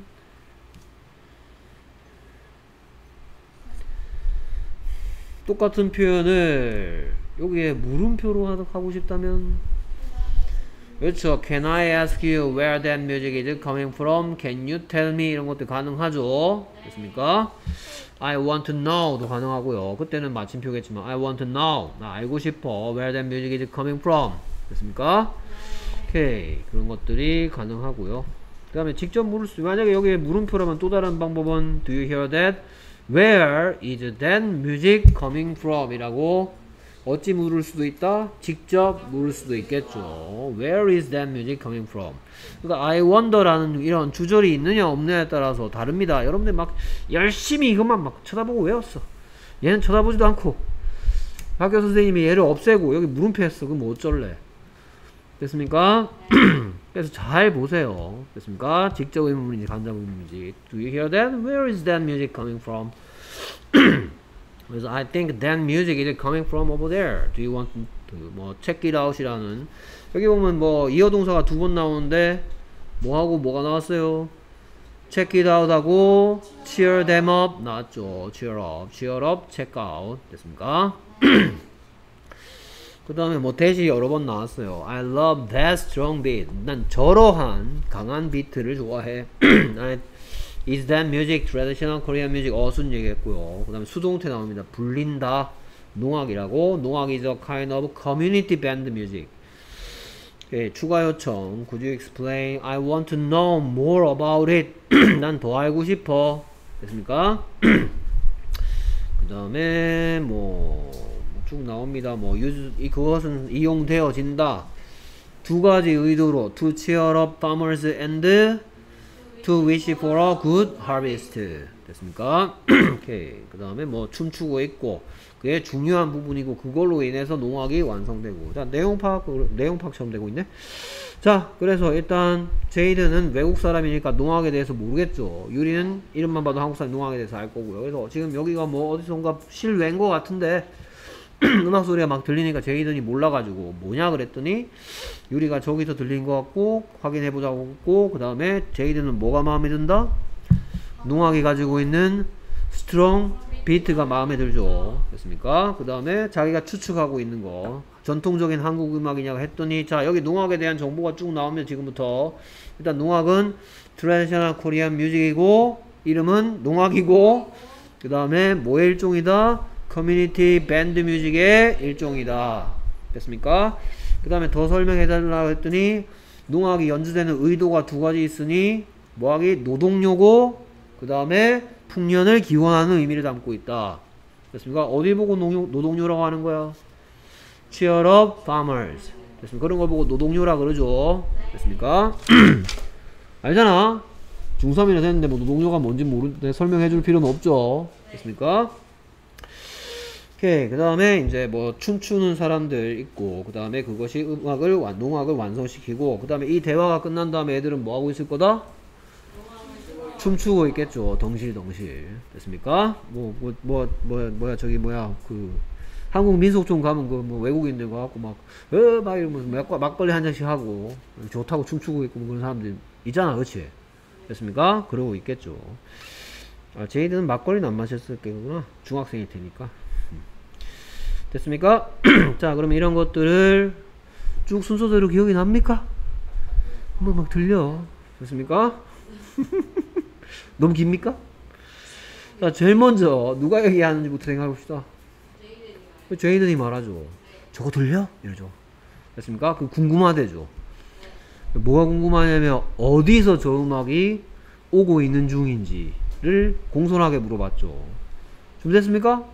똑같은 표현을 여기에 물음표로 하고 싶다면 그렇죠. Can I ask you where that music is coming from? Can you tell me? 이런 것도 가능하죠. 됐습니까? I want to know도 가능하고요. 그때는 마침표겠지만 I want to know. 나 알고 싶어. Where that music is coming from. 됐습니까? 오케이. 그런 것들이 가능하고요. 그 다음에 직접 물을 수 만약에 여기에 물음표라면 또 다른 방법은 Do you hear that? Where is that music coming from? 이라고 어찌 물을 수도 있다? 직접 물을 수도 있겠죠. Where is that music coming from? 그러니까 I wonder라는 이런 주절이 있느냐 없느냐에 따라서 다릅니다. 여러분들 막 열심히 이것만 막 쳐다보고 외웠어. 얘는 쳐다보지도 않고 학교 선생님이 얘를 없애고 여기 물음표 했어. 그럼 뭐 어쩔래? 됐습니까? 그래서 잘 보세요. 됐습니까? 직접 의문문인지 간접 의문문인지 Do you hear that? Where is that music coming from? 그래서 I think that music is coming from over there. Do you want to 뭐 check it out이라는 여기 보면 뭐 이어 동사가 두 번 나오는데 뭐 하고 뭐가 나왔어요? check it out 하고 cheer them up 나왔죠. cheer up, cheer up, check out 됐습니까? 그 다음에 뭐 대시 여러 번 나왔어요. I love that strong beat. 난 저러한 강한 비트를 좋아해. Is that music traditional Korean music? 어순 얘기했고요. 그 다음에 수동태 나옵니다. 불린다. 농악이라고. 농악 is a kind of community band music. 오케이, 추가 요청. Could you explain? I want to know more about it. 난 더 알고 싶어. 됐습니까? 그 다음에 뭐 쭉 나옵니다. 뭐 use, 그것은 이용되어진다. 두 가지 의도로 to cheer up farmers and to wish for a good harvest. 됐습니까? 오케이. 그 다음에 뭐 춤추고 있고 그게 중요한 부분이고 그걸로 인해서 농악이 완성되고. 자, 내용 파악, 내용 파악처럼 되고 있네. 자, 그래서 일단 제이드는 외국 사람이니까 농악에 대해서 모르겠죠. 유리는 이름만 봐도 한국 사람 농악에 대해서 알 거고요. 그래서 지금 여기가 뭐 어디선가 실외인 것 같은데 음악 소리가 막 들리니까 제이든이 몰라가지고 뭐냐 그랬더니 유리가 저기서 들린 것 같고 확인해보자고 했고, 그 다음에 제이든은 뭐가 마음에 든다? 농악이 가지고 있는 스트롱 비트가 마음에 들죠. 됐습니까? 그 다음에 자기가 추측하고 있는 거 전통적인 한국 음악이냐고 했더니, 자 여기 농악에 대한 정보가 쭉 나오면 지금부터 일단 농악은 트레디셔널 코리안 뮤직이고 이름은 농악이고 그 다음에 뭐의 일종이다? 커뮤니티 밴드 뮤직의 일종이다. 됐습니까? 그 다음에 더 설명해달라고 했더니 농악이 연주되는 의도가 두 가지 있으니 뭐하기? 노동요고 그 다음에 풍년을 기원하는 의미를 담고 있다. 됐습니까? 어디 보고 노, 노동요라고 하는 거야? Cheer up farmers. 됐습니까? 그런 걸 보고 노동요라 그러죠. 됐습니까? 알잖아. 중삼이나 됐는데 뭐 노동요가 뭔지 모르는데 설명해 줄 필요는 없죠. 됐습니까? 오케이. 그 다음에 이제 뭐 춤추는 사람들 있고 그 다음에 그것이 음악을 완, 농악을 완성시키고 그 다음에 이 대화가 끝난 다음에 애들은 뭐 하고 있을 거다? 춤추고 있겠죠. 덩실덩실. 됐습니까? 뭐, 뭐, 뭐, 뭐, 뭐야, 저기, 뭐야, 그, 한국 민속촌 가면 그, 뭐, 외국인들 가갖고 막, 어, 막 이러면서 막, 막걸리 한 잔씩 하고, 좋다고 춤추고 있고, 뭐 그런 사람들 있잖아. 그치? 됐습니까? 그러고 있겠죠. 아, 제이드는 막걸리는 안 마셨을 게구나. 중학생일 테니까. 됐습니까? 자, 그러면 이런 것들을 쭉 순서대로 기억이 납니까? 뭐, 막 들려. 됐습니까? 너무 깁니까? 자, 제일 먼저 누가 얘기하는지부터 생각해봅시다. 제이든이 말하죠. 저거 들려? 이러죠. 됐습니까? 그 궁금하대죠. 뭐가 궁금하냐면 어디서 저 음악이 오고 있는 중인지를 공손하게 물어봤죠. 준비됐습니까?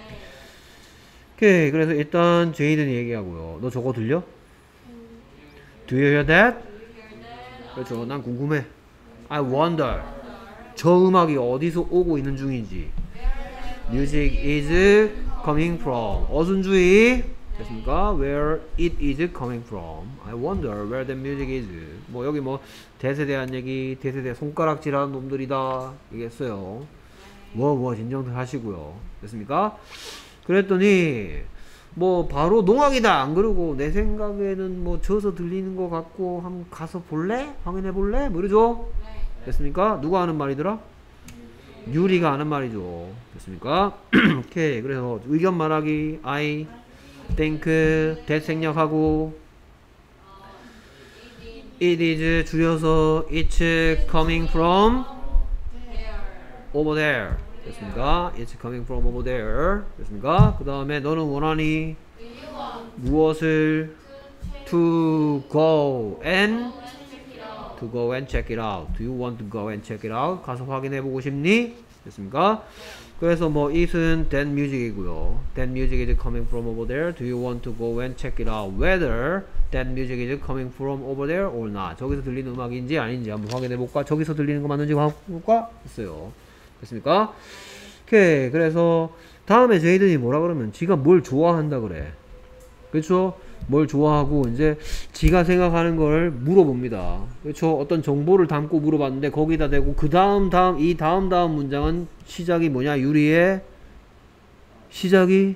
오케이. 그래서 일단 제이든이 얘기하고요. 너 저거 들려? Do you hear that? 그렇죠. 난 궁금해. I wonder. 저 음악이 어디서 오고 있는 중인지. Music is coming from. 어순주의. 됐습니까? Where it is coming from. I wonder where the music is. 뭐 여기 뭐 대세대한 얘기, 대세대 손가락질하는 놈들이다. 얘기했어요. 뭐 뭐 진정들 하시고요. 됐습니까? 그랬더니 뭐 바로 농악이다. 안 그러고 내 생각에는 뭐 저서 들리는 것 같고 한번 가서 볼래? 확인해 볼래? 모르죠? 됐습니까? 누가 하는 말이더라? 유리가 하는 말이죠. 됐습니까? 오케이. 그래서 의견 말하기 I think that 생략하고 it is 줄여서 it's coming from over there. 됐습니까? It's coming from over there. 됐습니까? 그 다음에 너는 원하니 무엇을 to go and to go and check it out. Do you want to go and check it out? 가서 확인해 보고 싶니? 됐습니까? 그래서 뭐 it은 that music이고요. That music is coming from over there. Do you want to go and check it out? Whether that music is coming from over there or not. 저기서 들리는 음악인지 아닌지 한번 확인해 볼까? 저기서 들리는 거 맞는지 볼까? 했어요. 됐습니까? 오케이. 그래서 다음에 제이든이 뭐라 그러면 지가 뭘 좋아한다 그래. 그렇죠? 뭘 좋아하고 이제 지가 생각하는 걸 물어봅니다. 그렇죠? 어떤 정보를 담고 물어봤는데 거기다 대고 그 다음 다음 이 다음 다음 문장은 시작이 뭐냐? 유리의 시작이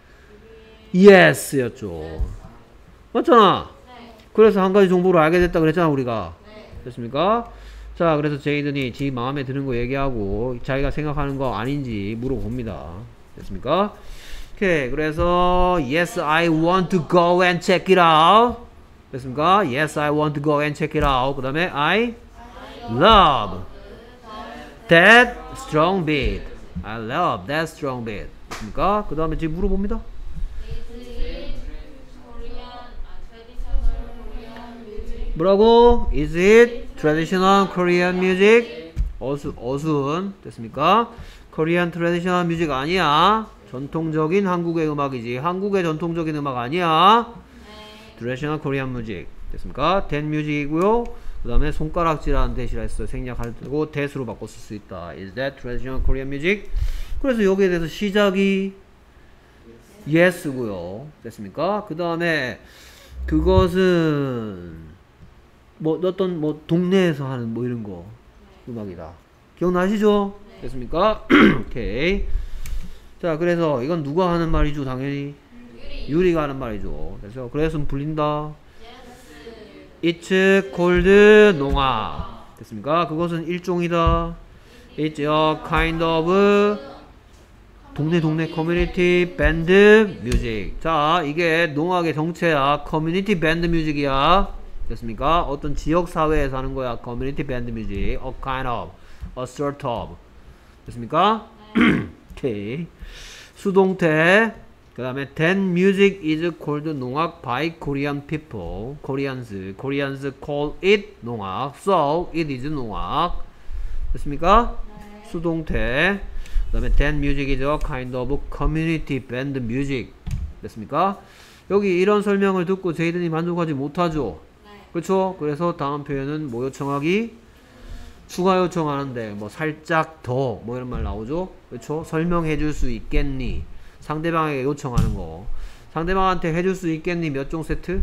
yes였죠. 맞잖아. 그래서 한 가지 정보를 알게 됐다 그랬잖아 우리가. 됐습니까? 자, 그래서 제이든이 지 마음에 드는 거 얘기하고 자기가 생각하는 거 아닌지 물어봅니다. 됐습니까? 오케이. 그래서 yes, I want to go and check it out. 됐습니까? Yes, I want to go and check it out. 그 다음에 I love that strong beat. I love that strong beat. 됐습니까? 그 다음에 지금 물어봅니다. 뭐라고? Is it traditional Korean music? 어수, 어순. 됐습니까? Korean traditional music 아니야. 전통적인 한국의 음악이지. 한국의 전통적인 음악 아니야. traditional Korean music. 됐습니까? that music이고요. 그 다음에 손가락질하는 대시라 했어요. 생략할 때고 that으로 바꿔 쓸 수 있다. Is that traditional Korean music? 그래서 여기에 대해서 시작이 yes고요. 됐습니까? 그 다음에 그것은 뭐 어떤 뭐 동네에서 하는 뭐 이런 거 음악이다. 기억나시죠? 됐습니까? 오케이. 자, 그래서 이건 누가 하는 말이죠? 당연히 유리가 하는 말이죠. 그래서 그래서 불린다. It's called 농악. 됐습니까? 그것은 일종이다. It's a kind of 동네 동네 커뮤니티 밴드 뮤직. 자, 이게 농악의 정체야. 커뮤니티 밴드 뮤직이야. 됐습니까? 어떤 지역 사회에서 하는 거야. 커뮤니티 밴드 뮤직. A kind of, a sort of. 됐습니까? 오케이. 수동태. 그 다음에 then music is called 농악 by Korean people. Koreans. Koreans call it 농악. So it is 농악. 됐습니까? 네. 수동태. 그 다음에 then music is a kind of community band music. 됐습니까? 여기 이런 설명을 듣고 저희들이 만족하지 못하죠? 네. 그렇죠? 그래서 다음 표현은 뭐 요청하기? 추가 요청하는데 뭐 살짝 더 뭐 이런 말 나오죠? 그렇죠? 설명해 줄 수 있겠니? 상대방에게 요청하는 거. 상대방한테 해줄 수 있겠니? 몇 종 세트?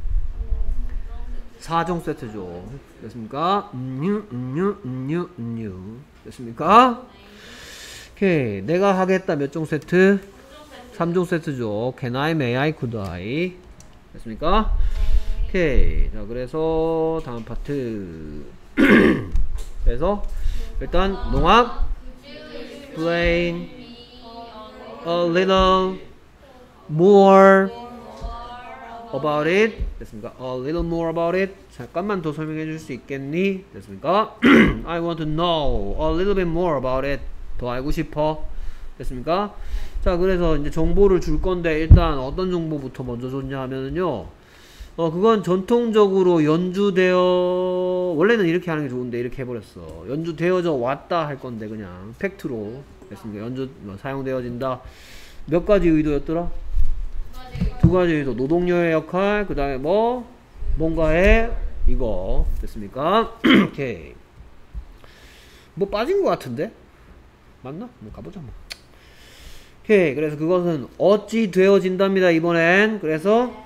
사 종 세트죠. 됐습니까? 음유, 음유, 음유, 음유. 됐습니까? 오케이. 내가 하겠다 몇 종 세트? 삼 종 세트죠. Can I, may I, could I. 됐습니까? 오케이. 자, 그래서 다음 파트. 그래서 일단 농악 plain a little more about it. 됐습니까? A little more about it. 잠깐만 더 설명해 줄 수 있겠니? 됐습니까? I want to know a little bit more about it. 더 알고 싶어. 됐습니까? 자, 그래서 이제 정보를 줄 건데 일단 어떤 정보부터 먼저 줬냐 하면은요. 어, 그건 전통적으로 연주되어, 원래는 이렇게 하는 게 좋은데 이렇게 해버렸어. 연주되어져 왔다 할 건데 그냥 팩트로. 됐습니까? 연주 뭐, 사용되어진다. 몇 가지 의도였더라? 두 가지 의도. 노동요의 역할, 그 다음에 뭐 뭔가의 이거. 됐습니까? 오케이. 뭐 빠진 것 같은데? 맞나? 뭐 가보자 뭐. 오케이. 그래서 그것은 어찌 되어진답니다 이번엔. 그래서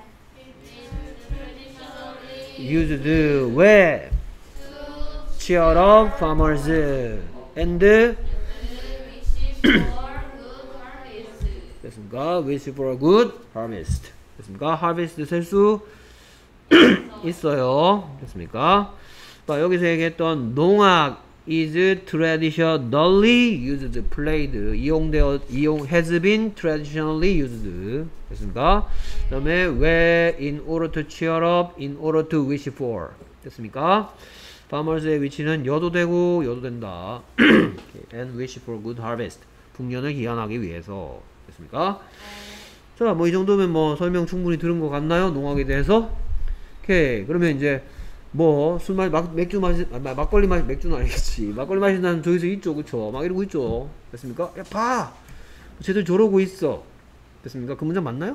used where cheer up farmers and 됐습니까? wish for a good harvest. 됐습니까? harvest 셀 수 있어요. 됐습니까? 자, 여기서 얘기했던 농악 is traditionally used, played, 이용되어, 이용, has been traditionally used. 됐습니까? 그 다음에 where in order to cheer up, in order to wish for. 됐습니까? farmers의 위치는 여도 되고 여도 된다. and wish for good harvest. 풍년을 기원하기 위해서. 됐습니까? 자, 뭐 이 정도면 뭐 설명 충분히 들은 것 같나요? 농악에 대해서? 오케이. 그러면 이제 뭐 술 마, 막, 맥주 마시, 아, 막걸리 마시, 맥주는 아니겠지. 막걸리 마신다는 저기서 있죠, 그쵸? 막 이러고 있죠. 됐습니까? 야, 봐! 쟤들 저러고 있어. 됐습니까? 그 문장 맞나요?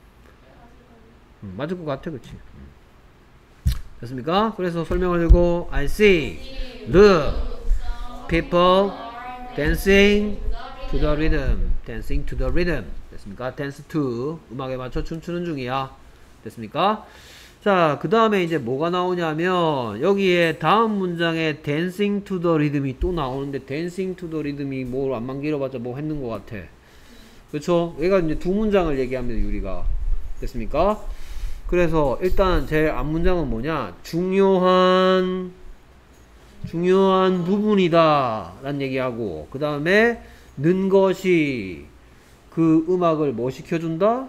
음, 맞을 것 같아, 그치? 음. 됐습니까? 그래서 설명을 들고 I see, look, people dancing to the rhythm, dancing to the rhythm. 됐습니까? dance to, 음악에 맞춰 춤추는 중이야. 됐습니까? 자, 그 다음에 이제 뭐가 나오냐면 여기에 다음 문장에 dancing to the rhythm이 또 나오는데 dancing to the rhythm이 뭘 안만 길어봤자 뭐 했는 것 같아. 그쵸? 얘가 이제 두 문장을 얘기합니다, 유리가. 됐습니까? 그래서 일단 제일 앞문장은 뭐냐? 중요한 중요한 부분이다 라는 얘기하고, 그 다음에 는 것이 그 음악을 뭐 시켜준다?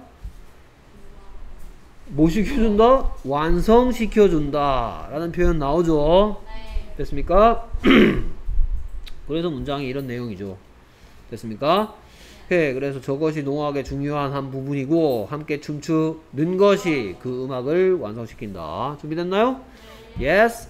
뭐 시켜준다? 완성시켜준다 라는 표현 나오죠. 네. 됐습니까? 그래서 문장이 이런 내용이죠. 됐습니까? 네. 그래서 저것이 농악의 중요한 한 부분이고 함께 춤추는 것이 그 음악을 완성시킨다. 준비됐나요? 네. Yes?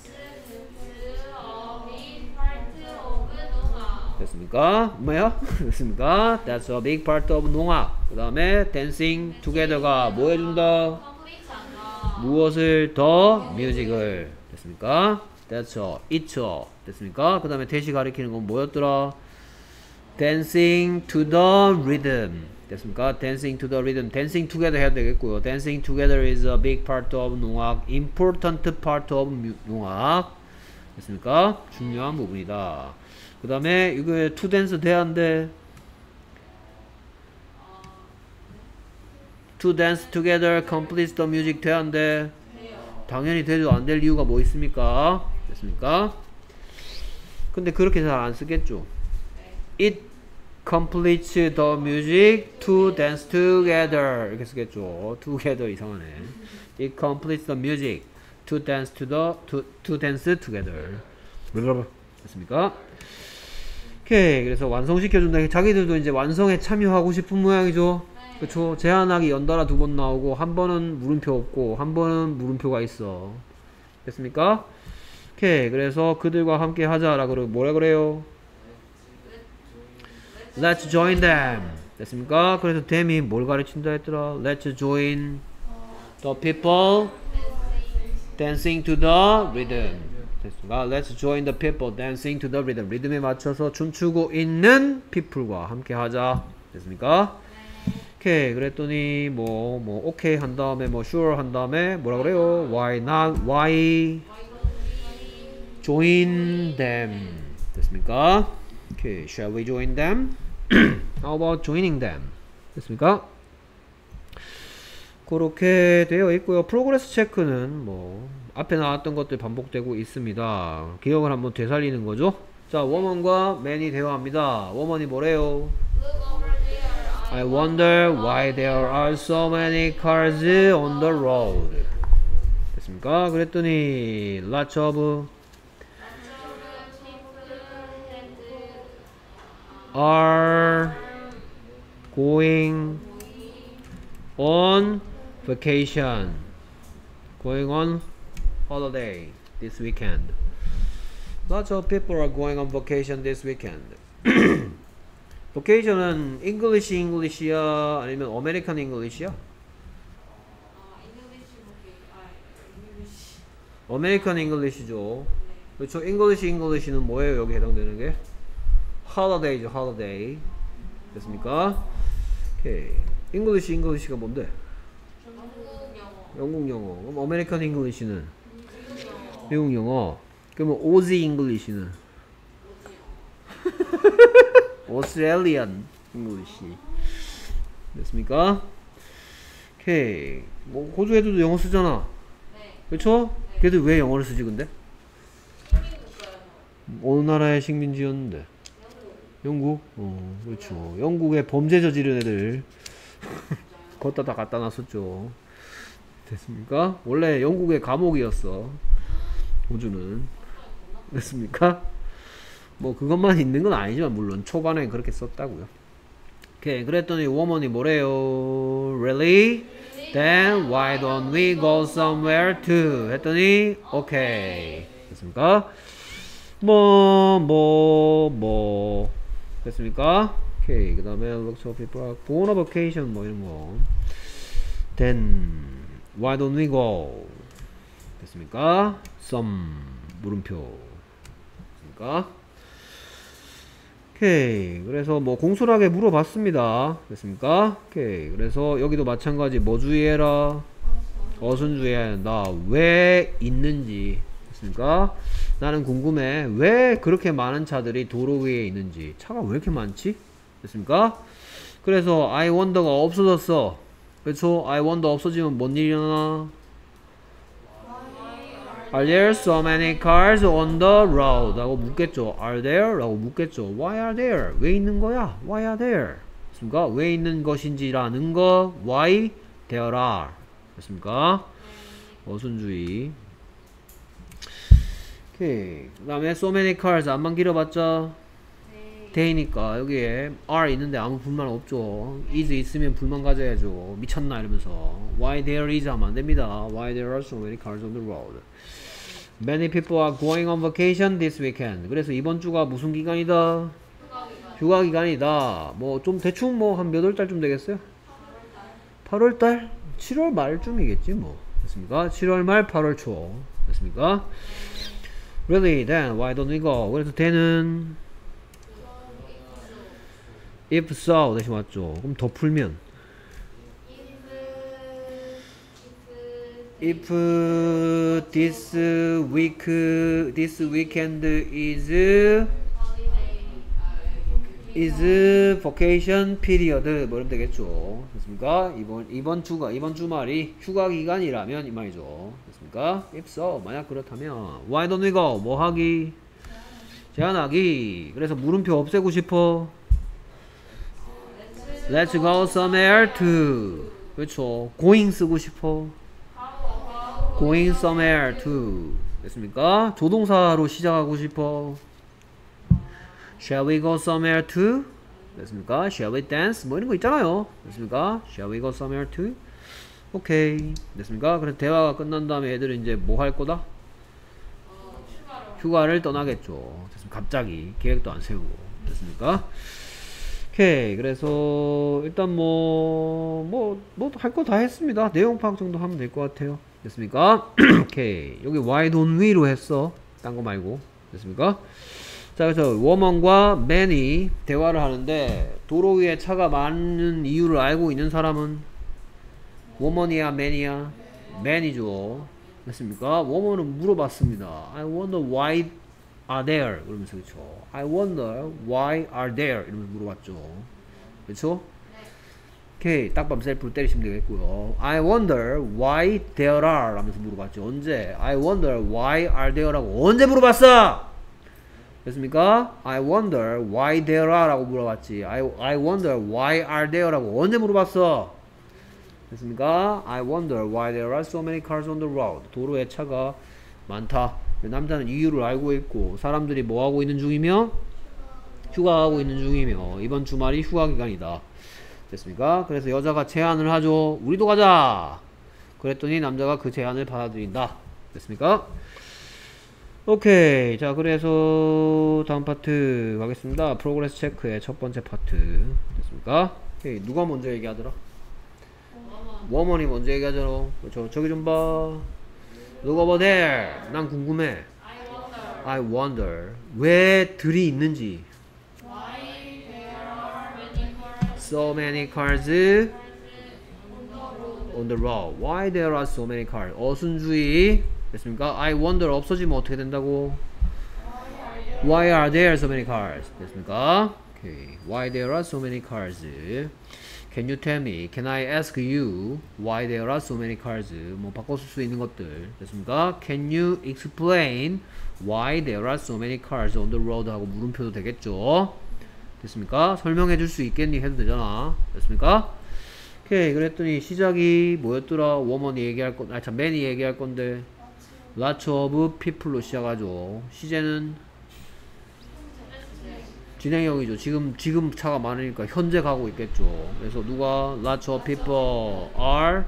됐습니까? 뭐야? 됐습니까? That's a big part of 농악. 그 다음에 dancing together가 뭐 해준다? 무엇을 더? 뮤직을. 됐습니까? That's all. It's all. 됐습니까? 그 다음에 대시 가리키는 건 뭐였더라? Dancing to the rhythm. 됐습니까? Dancing to the rhythm. Dancing together 해야 되겠고요. Dancing together is a big part of 농악. Important part of 농악. 됐습니까? 중요한 부분이다. 그 다음에 이거 to dance 돼야 안 돼? To dance together completes the music 돼야 안 돼? 당연히 되죠. 안 될 이유가 뭐 있습니까? 됐습니까? 근데 그렇게 잘 안 쓰겠죠. It completes the music to dance together 이렇게 쓰겠죠. together 이상하네. It completes the music to dance to the to, to dance together. 됐습니까? 오케이. 그래서 완성시켜준다. 자기들도 이제 완성에 참여하고 싶은 모양이죠. 그쵸? 제한하기 연달아 두 번 나오고 한 번은 물음표 없고 한 번은 물음표가 있어. 됐습니까? 오케이. 그래서 그들과 함께 하자라 그러고 뭐라 그래요? Let's join them. 됐습니까? 그래서 them이 뭘 가르친다 했더라? Let's join the people dancing to the rhythm. 됐습니까? Let's join the people dancing to the rhythm. 리듬에 맞춰서 춤추고 있는 people과 함께 하자. 됐습니까? 오케이. 그랬더니 뭐 뭐 오케이 한 다음에 뭐 sure 한 다음에 뭐라 그래요? Why not? Why join them? 됐습니까? 오케이. Shall we join them? How about joining them? 됐습니까? 그렇게 되어 있고요. 프로그레스 체크는 뭐 앞에 나왔던 것들 반복되고 있습니다. 기억을 한번 되살리는 거죠. 자, woman과 man이 대화합니다. woman이 뭐래요? I wonder why there are so many cars on the road. 됐습니까? 그랬더니 lots of are going on vacation. Going on holiday this weekend. Lots of people are going on vacation this weekend. Vacation은 English English야 아니면 American English야? American English죠. 그렇죠. English English는 뭐예요? 여기 해당되는 게? Holiday죠. Holiday. 됐습니까? 오케이. English English가 뭔데? 영국 영어. 그럼 American English는? 미국 영어. 그러면 Aussie English는? Australian English. 됐습니까? 오케이. 뭐 호주 애들도 영어 쓰잖아. 그렇죠? 걔들 왜 영어를 쓰지 근데? 어느 나라의 식민지였는데? 영국? 어, 그렇죠. 영국에 범죄 저지른 애들 걷다 다 갖다 놨었죠. 됐습니까? 원래 영국의 감옥이었어. 호주는. 됐습니까? 뭐 그것만 있는 건 아니지만 물론 초반에 그렇게 썼다고요. 오케이. 그랬더니 woman이 뭐래요? Really? Then why don't we go somewhere to? 했더니 오케이. 됐습니까? 뭐 뭐 뭐 됐습니까? 오케이. 그 다음에 lots of people are going on vacation 뭐 이런 거. Then why don't we go? 됐습니까? Some 물음표. 됐습니까? 오케이. 그래서 뭐 공손하게 물어봤습니다. 됐습니까? 오케이. 그래서 여기도 마찬가지 뭐 주의해라? 어순 주의해. 나 왜 있는지. 됐습니까? 나는 궁금해. 왜 그렇게 많은 차들이 도로 위에 있는지. 차가 왜 이렇게 많지? 됐습니까? 그래서 I wonder가 없어졌어. 그렇죠? I wonder 없어지면 뭔 일이 일어나? Are there so many cars on the road? 라고 묻겠죠. Are there? 라고 묻겠죠. Why are there? 왜 있는 거야? Why are there? 됐습니까? 왜 있는 것인지라는 거. Why there are? 됐습니까? 어순주의. 오케이. 그 다음에 so many cars 안만 길어봤자 데이니까 여기에 are 있는데 아무 불만 없죠. is 있으면 불만 가져야죠. 미쳤나 이러면서 why there is 하면 안됩니다. Why there are so many cars on the road. Many people are going on vacation this weekend. 그래서 이번 주가 무슨 기간이다? 휴가 기간이다. 뭐 좀 대충 뭐 한 몇 월 달쯤 되겠어요? 팔월 달? 칠월 말쯤이겠지 뭐. 됐습니까? 칠월 말 팔월 초. 됐습니까? Really? Then why don't we go? 그래서 then은 if so 대신 왔죠. 그럼 더 풀면 if this week this weekend is is vacation period 뭐 이러면 되겠죠. 됐습니까? 이번 이번 주가 이번 주말이 휴가 기간이라면 이 말이죠. 됐습니까? if so 만약 그렇다면 why don't we go? 뭐 하기? 제안하기. 그래서 물음표 없애고 싶어. Let's go somewhere to. 그렇죠. going 쓰고 싶어. going somewhere to. 됐습니까? 조동사로 시작하고 싶어. Shall we go somewhere to? 됐습니까? Shall we dance? 뭐 이런 거 있잖아요. 됐습니까? Shall we go somewhere to? 오케이. 됐습니까? 그래서 대화가 끝난 다음에 애들은 이제 뭐 할 거다? 휴가를 떠나겠죠. 됐습니까? 갑자기 계획도 안 세우고. 됐습니까? 오케이. 그래서 일단 뭐 뭐 뭐 할 거 다 했습니다. 내용 파악 정도 하면 될 것 같아요. 됐습니까? 오케이. 여기 why don't we로 했어. 딴 거 말고. 됐습니까? 자, 그래서 woman과 man이 대화를 하는데 도로 위에 차가 많은 이유를 알고 있는 사람은 woman이야, man이야? man이죠. 됐습니까? woman은 물어봤습니다. I wonder why are there? 그러면서 그렇죠. I wonder why are there? 이러면서 물어봤죠. 그렇죠? 오케이. 딱밤 셀프로 때리시면 되겠고요. I wonder why there are 하면서 물어봤죠. 언제? I wonder why are there라고 언제 물어봤어? 됐습니까? I wonder why there are 라고 물어봤지. I, I wonder why are there 라고 언제 물어봤어? 됐습니까? I wonder why there are so many cars on the road. 도로에 차가 많다. 남자는 이유를 알고 있고 사람들이 뭐 하고 있는 중이며 휴가하고 있는 중이며 이번 주말이 휴가 기간이다. 됐습니까? 그래서 여자가 제안을 하죠. 우리도 가자. 그랬더니 남자가 그 제안을 받아들인다. 됐습니까? 오케이. 자, 그래서 다음 파트 가겠습니다. 프로그레스 체크의 첫 번째 파트. 됐습니까? 오케이. 누가 먼저 얘기하더라? 워먼이 먼저 얘기하잖아. 그렇죠. 저기 좀 봐. Look over there. 난 궁금해. I wonder. 왜 들이 있는지. So many cars on the road. Why there are so many cars? 어순주의. 됐습니까? I wonder 없어지면 어떻게 된다고? Why are there so many cars? 됐습니까? Okay. Why there are so many cars? Can you tell me? Can I ask you why there are so many cars? 뭐 바꿔 쓸 수 있는 것들. 됐습니까? Can you explain why there are so many cars on the road? 하고 물음표도 되겠죠? 됐습니까? 설명해 줄 수 있겠니? 해도 되잖아. 됐습니까? 오케이. 그랬더니 시작이 뭐였더라? woman이 얘기할 건, 아, 참, man이 얘기할 건데 lots of people로 시작하죠. 시제는 진행형이죠. 지금 지금 차가 많으니까 현재 가고 있겠죠. 그래서 누가 lots of people are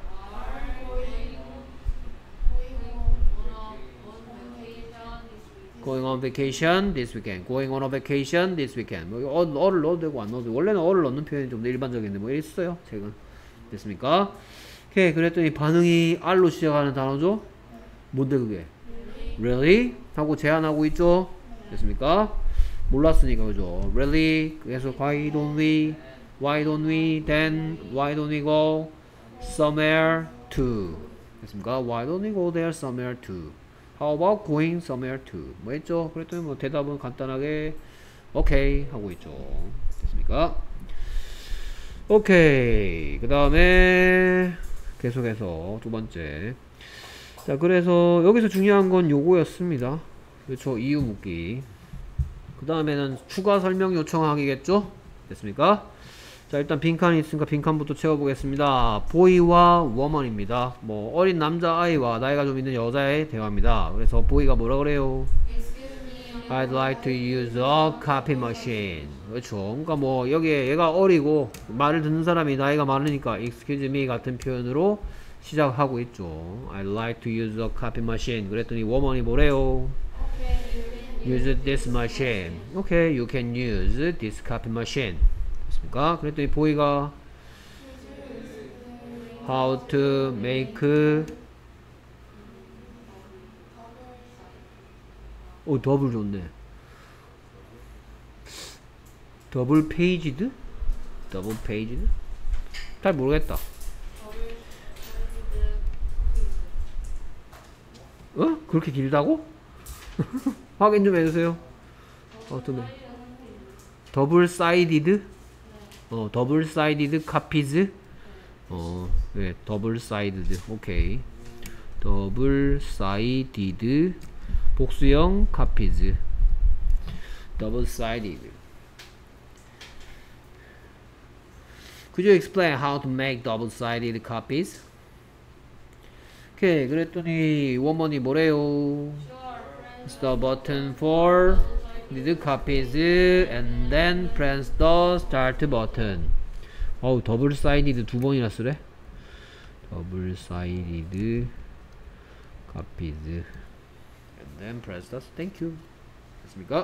going on vacation this weekend. going on a vacation this weekend. 뭐 어, 어를 넣어도 되고 안 넣어도 되고. 원래는 어를 넣는 표현이 좀 더 일반적인데 뭐 있어요. 최근 됐습니까? 오케이. 그랬더니 반응이 R로 시작하는 단어죠. 뭔데 그게? Really? 하고 제안하고 있죠. 됐습니까? 몰랐으니까 그죠. Really? 그래서 why don't we? Why don't we? Then why don't we go somewhere to? 됐습니까? Why don't we go there somewhere to? How about going somewhere to? 뭐 했죠? 그랬더니 뭐 대답은 간단하게 오케이 하고 있죠. 됐습니까? 오케이. 그 다음에 계속해서 두 번째. 자, 그래서 여기서 중요한 건 요거였습니다. 그렇죠. 이유 묻기. 그 다음에는 추가 설명 요청하기겠죠? 됐습니까? 자, 일단 빈칸이 있으니까 빈칸부터 채워보겠습니다. 보이와 워먼입니다. 뭐 어린 남자아이와 나이가 좀 있는 여자의 대화입니다. 그래서 보이가 뭐라 그래요? I'd like to use a copy machine. 그렇죠. 그러니까 뭐 여기에 얘가 어리고 말을 듣는 사람이 나이가 많으니까 excuse me 같은 표현으로 시작하고 있죠. I'd like to use a copy machine. 그랬더니 워먼이 뭐래요? Use this machine. Okay, you can use this copy machine. 됐습니까? 그랬더니 보이가 How to make 어, 더블 좋네. 더블 페이지드? 더블 페이지드? 잘 모르겠다. 어? 그렇게 길다고? 확인 좀 해주세요. 어떤 더블 사이디드? 어, 더블 사이디드 카피즈? 어, 네, 더블 사이디드. 오케이. 더블 사이디드 복수형 카피즈. 더블 사이디드. Could you explain how to make double-sided copies? 오케이, 그랬더니 원문이 뭐래요? Press the button for the copies and then press the start button. 어우, double-sided 두 번이나 쓰래? double-sided copies and then press the thank you. 됐습니까?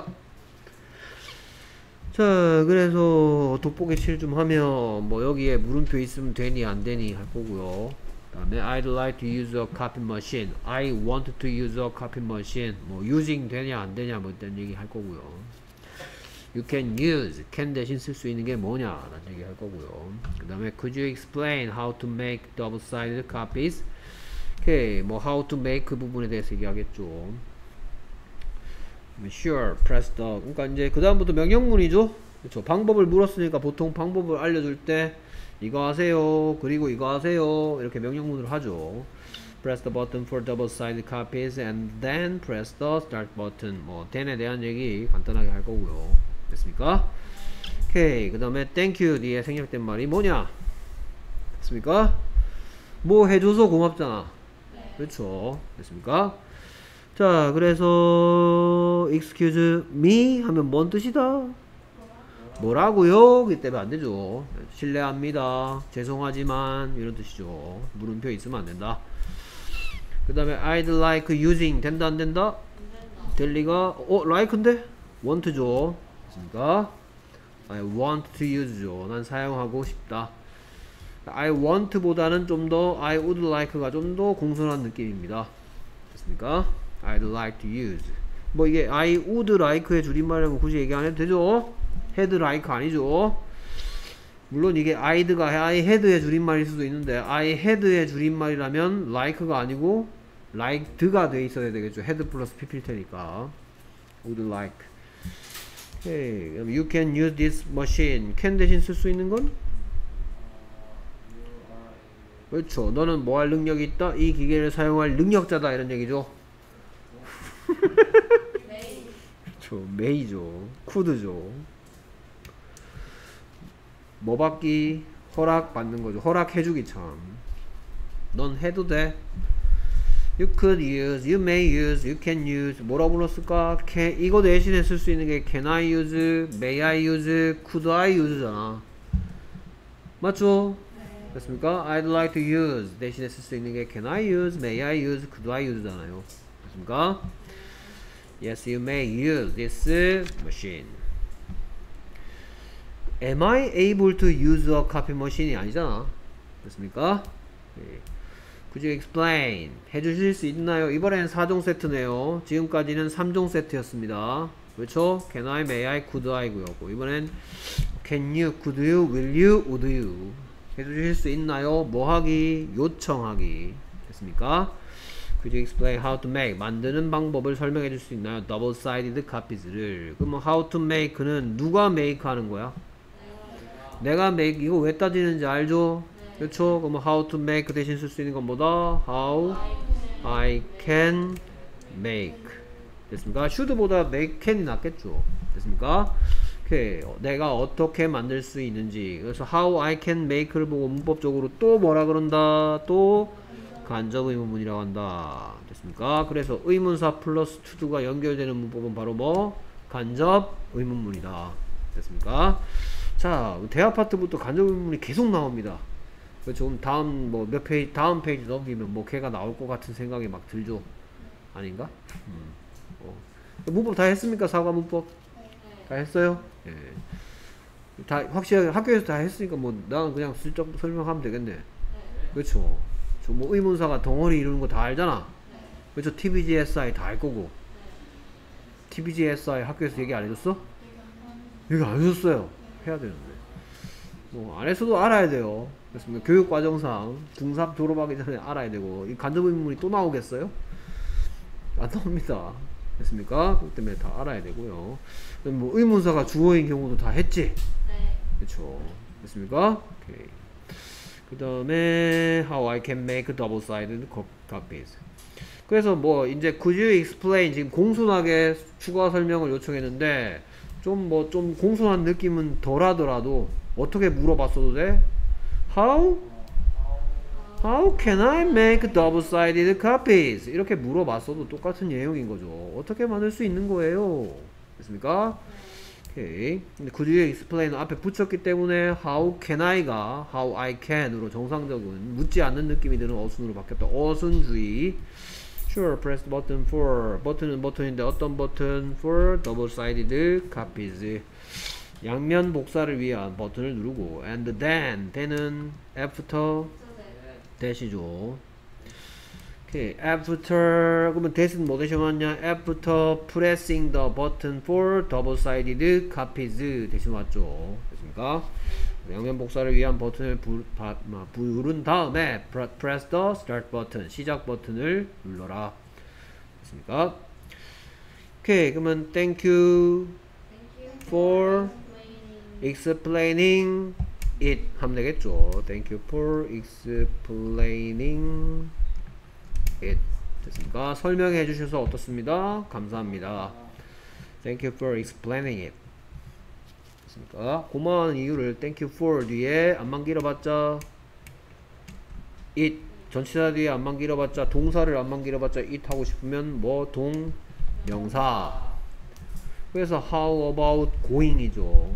자, 그래서 돋보기 칠 좀 하면 뭐 여기에 물음표 있으면 되니 안 되니 할 거고요. 그 다음에 I'd like to use a copy machine. I want to use a copy machine. 뭐 using 되냐 안 되냐 뭐 이런 얘기 할 거고요. You can use. can 대신 쓸 수 있는 게 뭐냐 라는 얘기 할 거고요. 그 다음에 could you explain how to make double-sided copies? 오케이, 뭐 how to make 그 부분에 대해서 얘기하겠죠. Sure, press the. 그러니까 이제 그 다음부터 명령문이죠. 그렇죠. 방법을 물었으니까 보통 방법을 알려줄 때 이거 하세요. 그리고 이거 하세요. 이렇게 명령문을 하죠. Press the button for double-sided copies and then press the start button. 뭐 then에 대한 얘기 간단하게 할 거고요. 됐습니까? 오케이. 그 다음에 thank you 뒤에 생략된 말이 뭐냐? 됐습니까? 뭐 해줘서 고맙잖아. 그렇죠. 됐습니까? 자, 그래서 excuse me 하면 뭔 뜻이다? 뭐라고요? 그기 때문에 안 되죠. 실례합니다. 죄송하지만 이런 뜻이죠. 물음표 있으면 안 된다. 그 다음에 I'd like using 된다 안 된다? 될 리가 어? like인데? want죠. 됐습니까? I want to use죠. 난 사용하고 싶다. I want 보다는 좀 더 I would like가 좀 더 공손한 느낌입니다. 됐습니까? I'd like to use. 뭐 이게 I would like의 줄임말이라고 굳이 얘기 안 해도 되죠? had like 아니죠? 물론 이게 I'd가 I had의 줄임말일 수도 있는데 I had의 줄임말이라면 like가 아니고 liked가 돼 있어야 되겠죠? had 플러스 pp일 테니까 would like. 오케이. 그럼 you can use this machine. can 대신 쓸 수 있는 건? 그렇죠. 너는 뭐 할 능력이 있다? 이 기계를 사용할 능력자다 이런 얘기죠. 그렇죠. 메이죠. 쿠드죠. 뭐 받기? 허락 받는 거죠. 허락해주기 참. 넌 해도 돼. You could use, you may use, you can use. 뭐라 불렀을까? can, 이거 대신에 쓸 수 있는 게 can I use, may I use, could I use잖아. 맞죠? 됐습니까? I'd like to use 대신에 쓸 수 있는 게 can I use, may I use, could I use잖아요. 됐습니까? Yes, you may use this machine. Am I able to use a copy machine이 아니잖아. 됐습니까? 네. Could you explain? 해주실 수 있나요? 이번엔 사 종 세트네요. 지금까지는 삼 종 세트였습니다. 그렇죠? Can I, may I, could I 고요. 이번엔 Can you, could you, will you, would you 해주실 수 있나요? 뭐 하기? 요청하기. 됐습니까? Could you explain how to make? 만드는 방법을 설명해 줄 수 있나요? double-sided copies를. 그러면 how to make는 누가 make 하는 거야? 내가 make. 이거 왜 따지는지 알죠? 그렇죠? 그러면 how to make 대신 쓸 수 있는 건 뭐다? how I can make. 됐습니까? should보다 make can이 낫겠죠? 됐습니까? 오케이. 내가 어떻게 만들 수 있는지. 그래서 how I can make를 보고 문법적으로 또 뭐라 그런다? 또 간접 의문문이라고 한다. 됐습니까? 그래서 의문사 플러스 to가 연결되는 문법은 바로 뭐? 간접 의문문이다. 됐습니까? 자, 대화 파트부터 간접 의문문이 계속 나옵니다. 좀 다음 뭐 몇 페이지 다음 페이지 넘기면 뭐 걔가 나올 것 같은 생각이 막 들죠. 아닌가? 음. 어. 문법 다 했습니까? 사과 문법 다 했어요? 예. 다 확실하게 학교에서 다 했으니까 뭐 나는 그냥 슬쩍 설명하면 되겠네. 그렇죠. 저 뭐 의문사가 덩어리 이루는 거 다 알잖아. 그렇죠. 티비지에스아이 다 알 거고. 티비지에스아이 학교에서 얘기 안 해줬어? 얘기 안 해줬어요. 해야 되는데. 뭐, 안 했어도 알아야 돼요. 그렇습니다. 교육과정상 중삼 졸업하기 전에 알아야 되고, 이 간접의문이 또 나오겠어요? 안 나옵니다. 됐습니까? 그렇기 때문에 다 알아야 되고요. 뭐, 의문사가 주어인 경우도 다 했지? 네. 그쵸. 됐습니까? 오케이. 그 다음에 how I can make double-sided copies. 그래서 뭐 이제 could you explain 지금 공손하게 추가 설명을 요청했는데 좀 뭐 좀 공손한 느낌은 덜하더라도 어떻게 물어봤어도 돼? How? How can I make double-sided copies? 이렇게 물어봤어도 똑같은 내용인 거죠. 어떻게 만들 수 있는 거예요? 됐습니까? 오케이. 근데 could you explain 앞에 붙였기 때문에 how can I가 how I can으로 정상적인 묻지 않는 느낌이 드는 어순으로 바뀌었다. 어순주의. Sure, press the button for. 버튼은 버튼인데 어떤 버튼? For double-sided copies. 양면 복사를 위한 버튼을 누르고 and then, then은 after 대시죠. 오케이. after 그러면 that은 뭐 대신왔냐? after pressing the button for double-sided copies 대신 왔죠. 됐습니까? 양면 복사를 위한 버튼을 부, 바, 마, 부른 다음에 press the start button 시작 버튼을 눌러라. 됐습니까? 오케이. 그러면 thank you for explaining it 하면 되겠죠. Thank you for explaining it. 됐습니까? 설명해 주셔서 어떻습니다? 감사합니다. Thank you for explaining it. 됐습니까? 고마워하는 이유를 thank you for 뒤에 안만 길어봤자 it 전치사 뒤에 안만 길어봤자 동사를 안만 길어봤자 it 하고 싶으면 뭐 동명사. 그래서 how about going이죠.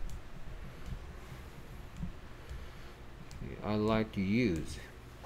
I'd like to use.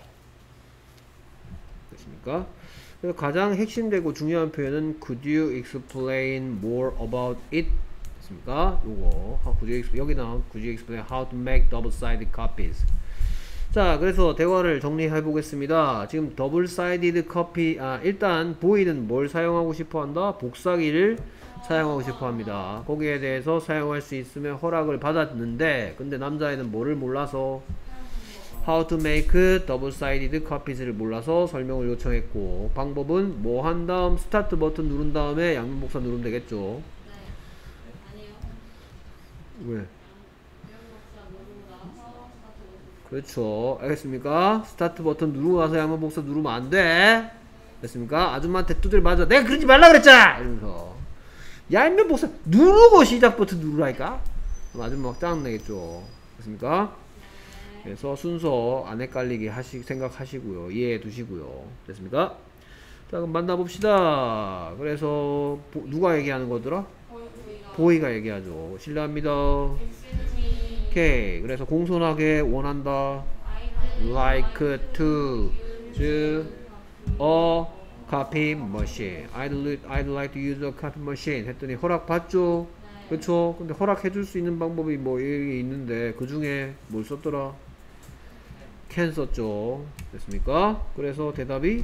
됐습니까? 그래서 가장 핵심되고 중요한 표현은 could you explain more about it? 됐습니까? 요거 could you explain, 여기 나온 could you explain how to make double-sided copies. 자, 그래서 대화를 정리해 보겠습니다. 지금 double-sided copy, 아 일단 보이는 뭘 사용하고 싶어 한다? 복사기를 사용하고 싶어 합니다. 거기에 대해서 사용할 수 있으면 허락을 받았는데 근데 남자애는 뭐를 몰라서 how to make double-sided copies를 몰라서 설명을 요청했고 방법은 뭐 한 다음 스타트 버튼 누른 다음에 양면 복사 누르면 되겠죠. 네. 아니요. 왜? 양면 복사 누르고 나서 스타트 버튼. 그렇죠. 알겠습니까? 스타트 버튼 누르고 나서 양면 복사 누르면 안 돼. 됐습니까? 아줌마한테 두들 맞아. 내가 그러지 말라 그랬잖아! 이러면서 양면 복사 누르고 시작 버튼 누르라니까? 그럼 아줌마 막 짜증내겠죠. 됐습니까? 그래서 순서 안 헷갈리게 하시, 생각하시고요. 이해해 두시고요. 됐습니까? 자, 그럼 만나봅시다. 그래서, 보, 누가 얘기하는 거더라? 보이가. 보이가 얘기하죠. 실례합니다. Excuse 오케이. 그래서 공손하게 원한다. me. Like to use a copy machine. I'd, li- I'd like to use a copy machine. 했더니 허락 받죠? 네. 그렇죠? 근데 허락해 줄 수 있는 방법이 뭐 여기 있는데 그 중에 뭘 썼더라? can 썼죠. 됐습니까? 그래서 대답이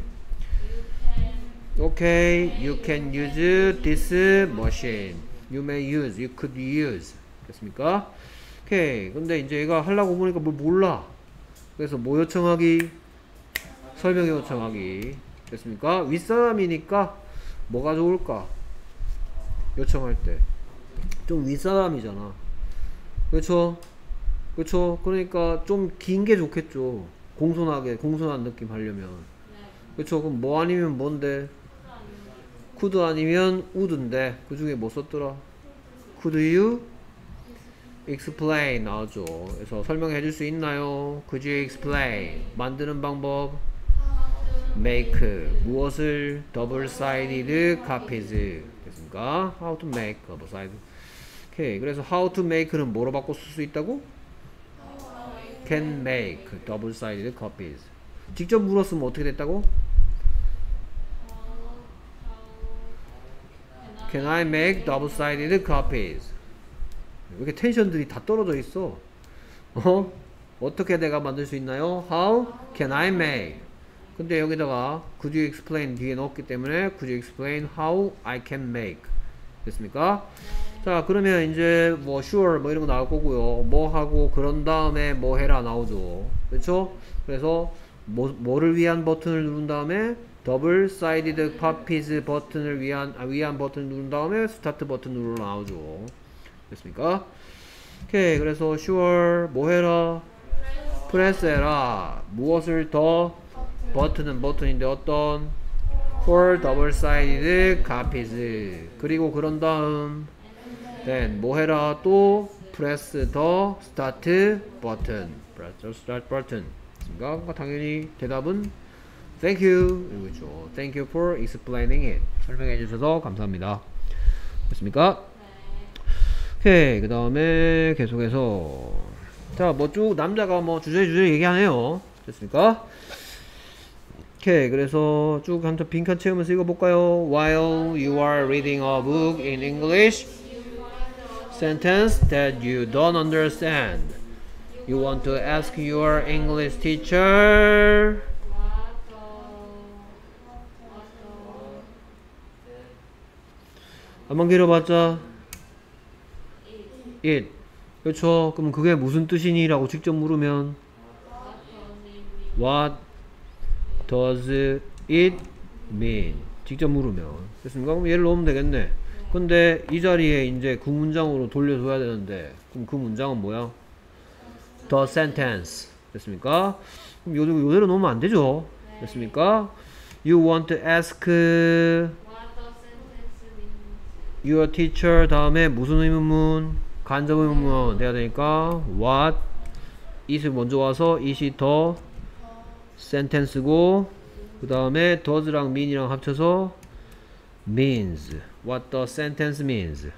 okay, you can use this machine. You may use, you could use. 됐습니까? 오케이. 근데 이제 얘가 하려고 보니까 뭘 몰라. 그래서 뭐 요청하기? 설명 요청하기. 됐습니까? 윗사람이니까 뭐가 좋을까? 요청할 때. 좀 윗사람이잖아. 그렇죠? 그렇죠? 그러니까 좀 긴 게 좋겠죠. 공손하게, 공손한 느낌 하려면. 네. 그렇죠? 그럼 뭐 아니면 뭔데? could 아니면 would인데 그 중에 뭐 썼더라? could you explain 나오죠. 그래서 설명해 줄 수 있나요? could you explain 만드는 방법 make 무엇을 double-sided copies 됐습니까? how to make double-sided 오케이. 그래서 how to make는 뭐로 바꿔 쓸 수 있다고? can make double-sided copies 직접 물었으면 어떻게 됐다고? Can I make double-sided copies? 왜 이렇게 텐션들이 다 떨어져 있어? 어? 어떻게 내가 만들 수 있나요? How can I make? 근데 여기다가 could you explain 뒤에 넣었기 때문에 could you explain how I can make? 됐습니까? 자, 그러면 이제 뭐 sure 뭐 이런 거 나올 거고요. 뭐 하고 그런 다음에 뭐 해라 나오죠. 그렇죠? 그래서 뭐, 뭐를 위한 버튼을 누른 다음에 더블 사이디드 copies 버튼을 위한 아, 위한 버튼을 누른 다음에 스타트 버튼 누르러 나오죠. 됐습니까? 오케이. 그래서 sure 뭐 해라? 프레스 해라. 무엇을 더? 버튼은 버튼인데 어떤? for double sided copies. 그리고 그런 다음 then 뭐 해라? 또 press the start button. press the start button. 됐습니까? 그러니까 당연히 대답은 thank you 이거죠. thank you for explaining it. 설명해 주셔서 감사합니다. 됐습니까? 오케이. 그 다음에 계속해서 자, 뭐 쭉 남자가 뭐 주저주저 얘기하네요. 됐습니까? 오케이. 그래서 쭉 한번 빈칸 채우면서 읽어볼까요? While you are reading a book in English, sentence that you don't understand, you want to ask your English teacher. 한번 길어봤자 it. 그렇죠. 그럼 그게 무슨 뜻이니? 라고 직접 물으면 What does it mean? 직접 물으면 됐습니까? 그럼 얘를 넣으면 되겠네. 근데 이 자리에 이제 그 문장으로 돌려줘야 되는데 그럼 그 문장은 뭐야? The sentence. 됐습니까? 그럼 요, 요대로 넣으면 안 되죠. 됐습니까? You want to ask your teacher 다음에 무슨 의문문? 간접 의문문 돼야 되니까 what it을 먼저 와서 it이 더 sentence고 그 다음에 does랑 mean이랑 합쳐서 means. What the sentence means.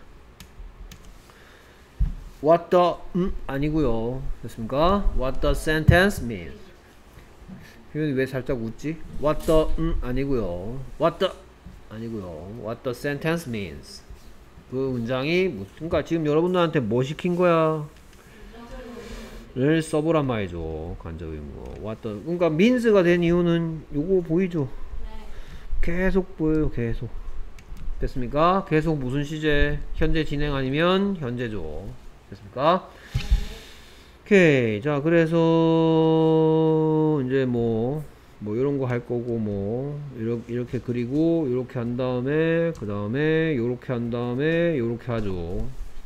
What the 음 아니고요. 됐습니까? What the sentence means. 표현이 왜 살짝 웃지? What the 음 아니고요. What the 아니고요. What the sentence means. 그 문장이 무슨 그러니까 지금 여러분들한테 뭐 시킨 거야? 를 써보란 말이죠. 간접의문어. What the 그러니까 means가 된 이유는 요거 보이죠? 계속 보여요. 계속. 됐습니까? 계속 무슨 시제? 현재 진행 아니면 현재죠. 됐습니까? 오케이. 자, 그래서 이제 뭐, 뭐 이런 거 할 거고 뭐 이렇게, 이렇게 그리고 이렇게 한 다음에 그 다음에 요렇게 한 다음에 요렇게 하죠.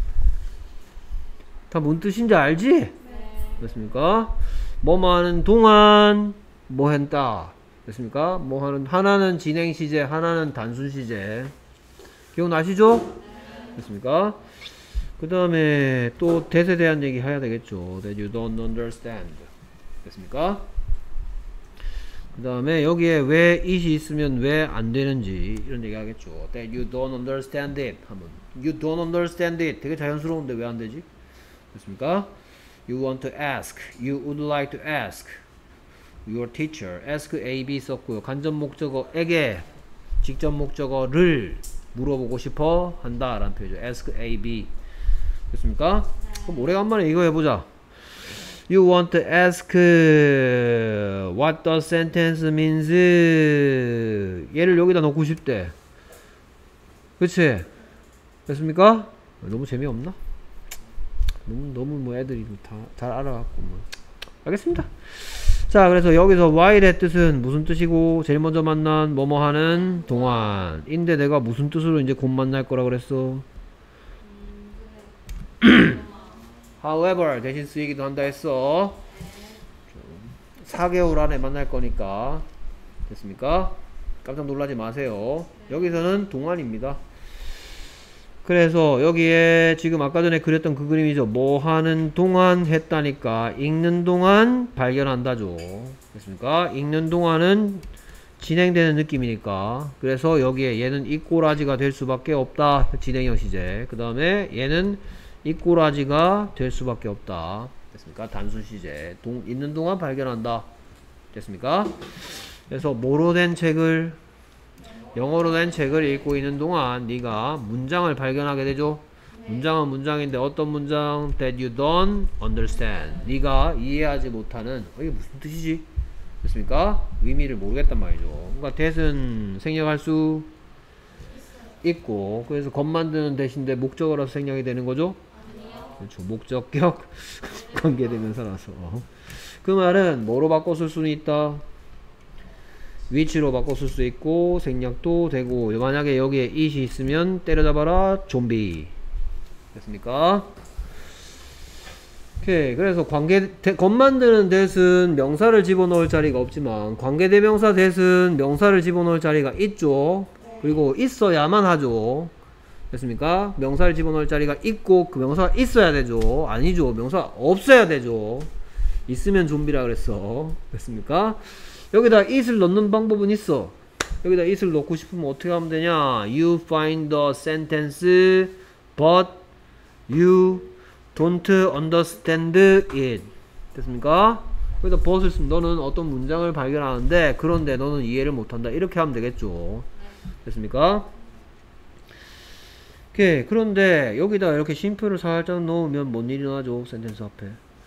다 뭔 뜻인지 알지? 네. 됐습니까? 뭐뭐 하는 동안 뭐 했다. 됐습니까? 뭐 하는 하나는 진행 시제, 하나는 단순 시제. 기억나시죠? 네. 됐습니까? 그 다음에 또 that에 대한 얘기 해야 되겠죠. That you don't understand. 됐습니까? 그 다음에 여기에 왜 it이 있으면 왜 안 되는지 이런 얘기 하겠죠. That you don't understand it 하면 You don't understand it 되게 자연스러운데 왜 안 되지? 됐습니까? You want to ask You would like to ask Your teacher ask A, B 썼고요. 간접 목적어에게 직접 목적어를 물어보고 싶어 한다 라는 표현이죠. ask A, B 됐습니까? 그럼 오래간만에 이거 해보자. You want to ask what the sentence means. 얘를 여기다 넣고 싶대. 그치? 됐습니까? 너무 재미없나? 너무, 너무 뭐 애들이 다 잘 알아갖고 뭐. 알겠습니다. 자, 그래서 여기서 while의 뜻은 무슨 뜻이고, 제일 먼저 만난 뭐뭐 하는 동안. 인데 내가 무슨 뜻으로 이제 곧 만날 거라 그랬어? However 대신 쓰이기도 한다 했어. 사 개월 안에 만날 거니까. 됐습니까? 깜짝 놀라지 마세요. 여기서는 동안입니다. 그래서 여기에 지금 아까 전에 그렸던 그 그림이죠. 뭐 하는 동안 했다니까 읽는 동안 발견한다죠. 됐습니까? 읽는 동안은 진행되는 느낌이니까. 그래서 여기에 얘는 이 꼬라지가 될 수밖에 없다. 진행형 시제. 그 다음에 얘는 이 꼬라지가 될 수밖에 없다. 됐습니까? 단순 시제. 동, 있는 동안 발견한다. 됐습니까? 그래서 뭐로 된 책을 영어로 된 책을 읽고 있는 동안 네가 문장을 발견하게 되죠. 문장은 문장인데 어떤 문장? That you don't understand. 네가 이해하지 못하는 어, 이게 무슨 뜻이지? 됐습니까? 의미를 모르겠단 말이죠. 그러니까 that은 생략할 수 있고, 그래서 것 만드는 대신에 목적어라서 생략이 되는 거죠? 아니요. 그렇죠. 목적격 관계대명사라서. 그 말은 뭐로 바꿔 쓸 수는 있다? which로 바꿔 쓸 수 있고 생략도 되고, 만약에 여기에 it이 있으면 때려잡아라 좀비. 됐습니까? 오케이. 그래서 관계 것 만드는 that은 명사를 집어넣을 자리가 없지만 관계대명사 that은 명사를 집어넣을 자리가 있죠. 그리고 있어야만 하죠. 됐습니까? 명사를 집어넣을 자리가 있고 그 명사가 있어야 되죠. 아니죠. 명사 없어야 되죠. 있으면 좀비라 그랬어. 됐습니까? 여기다 it을 넣는 방법은 있어. 여기다 it을 넣고 싶으면 어떻게 하면 되냐? You find the sentence but you don't understand it. 됐습니까? 여기다 but을 쓰면 너는 어떤 문장을 발견하는데 그런데 너는 이해를 못한다. 이렇게 하면 되겠죠. 됐습니까? 오케이. 그런데 여기다 이렇게 심표를 살짝 넣으면 뭔 일이 나죠? 센텐스 앞에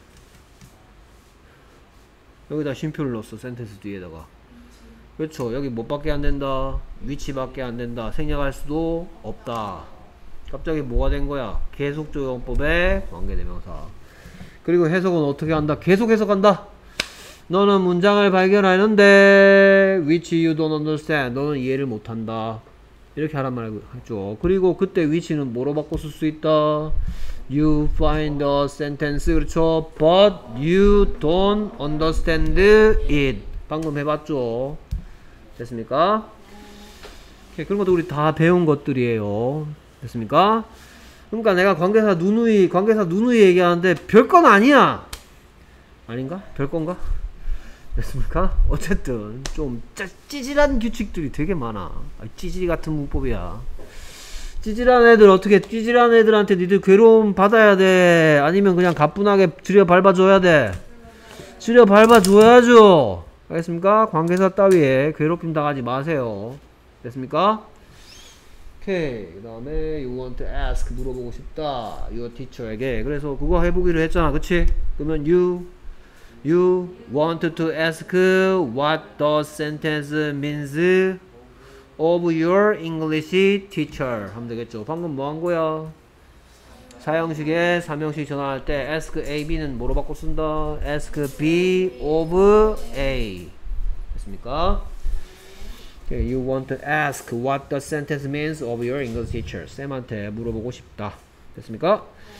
여기다 쉼표를 넣었어. 센텐스 뒤에다가. 그렇죠. 여기 뭐밖에 안 된다? 위치밖에 안 된다. 생략할 수도 없다. 갑자기 뭐가 된 거야? 계속조용법의 관계대명사. 그리고 해석은 어떻게 한다? 계속 해석한다. 너는 문장을 발견하는데 which you don't understand. 너는 이해를 못한다. 이렇게 하란 말 했죠. 그리고 그때 which는 뭐로 바꿔 쓸 수 있다? You find the sentence. 그렇죠. But you don't understand it. 방금 해봤죠. 됐습니까? 오케이, 그런 것도 우리 다 배운 것들이에요. 됐습니까? 그러니까 내가 관계사 누누이 관계사 누누이 얘기하는데 별건 아니야. 아닌가? 별건가? 됐습니까? 어쨌든 좀 짜, 찌질한 규칙들이 되게 많아. 아, 찌질이 같은 문법이야. 찌질한 애들 어떻게 찌질한 애들한테 니들 괴로움 받아야 돼? 아니면 그냥 가뿐하게 들여 밟아줘야 돼? 들여 밟아줘야죠. 알겠습니까? 관계사 따위에 괴롭힘 당하지 마세요. 됐습니까? 오케이. 그 다음에 you want to ask 물어보고 싶다. your teacher에게. 그래서 그거 해보기로 했잖아. 그치? 그러면 you you want to ask what the sentence means of your English teacher 하면 되겠죠. 방금 뭐 한 거야? 사형식에 삼형식 전환할 때 ask A, B는 뭐로 바꿔 쓴다? ask B of A. 됐습니까? Okay, you want to ask what the sentence means of your English teacher. 쌤한테 물어보고 싶다. 됐습니까?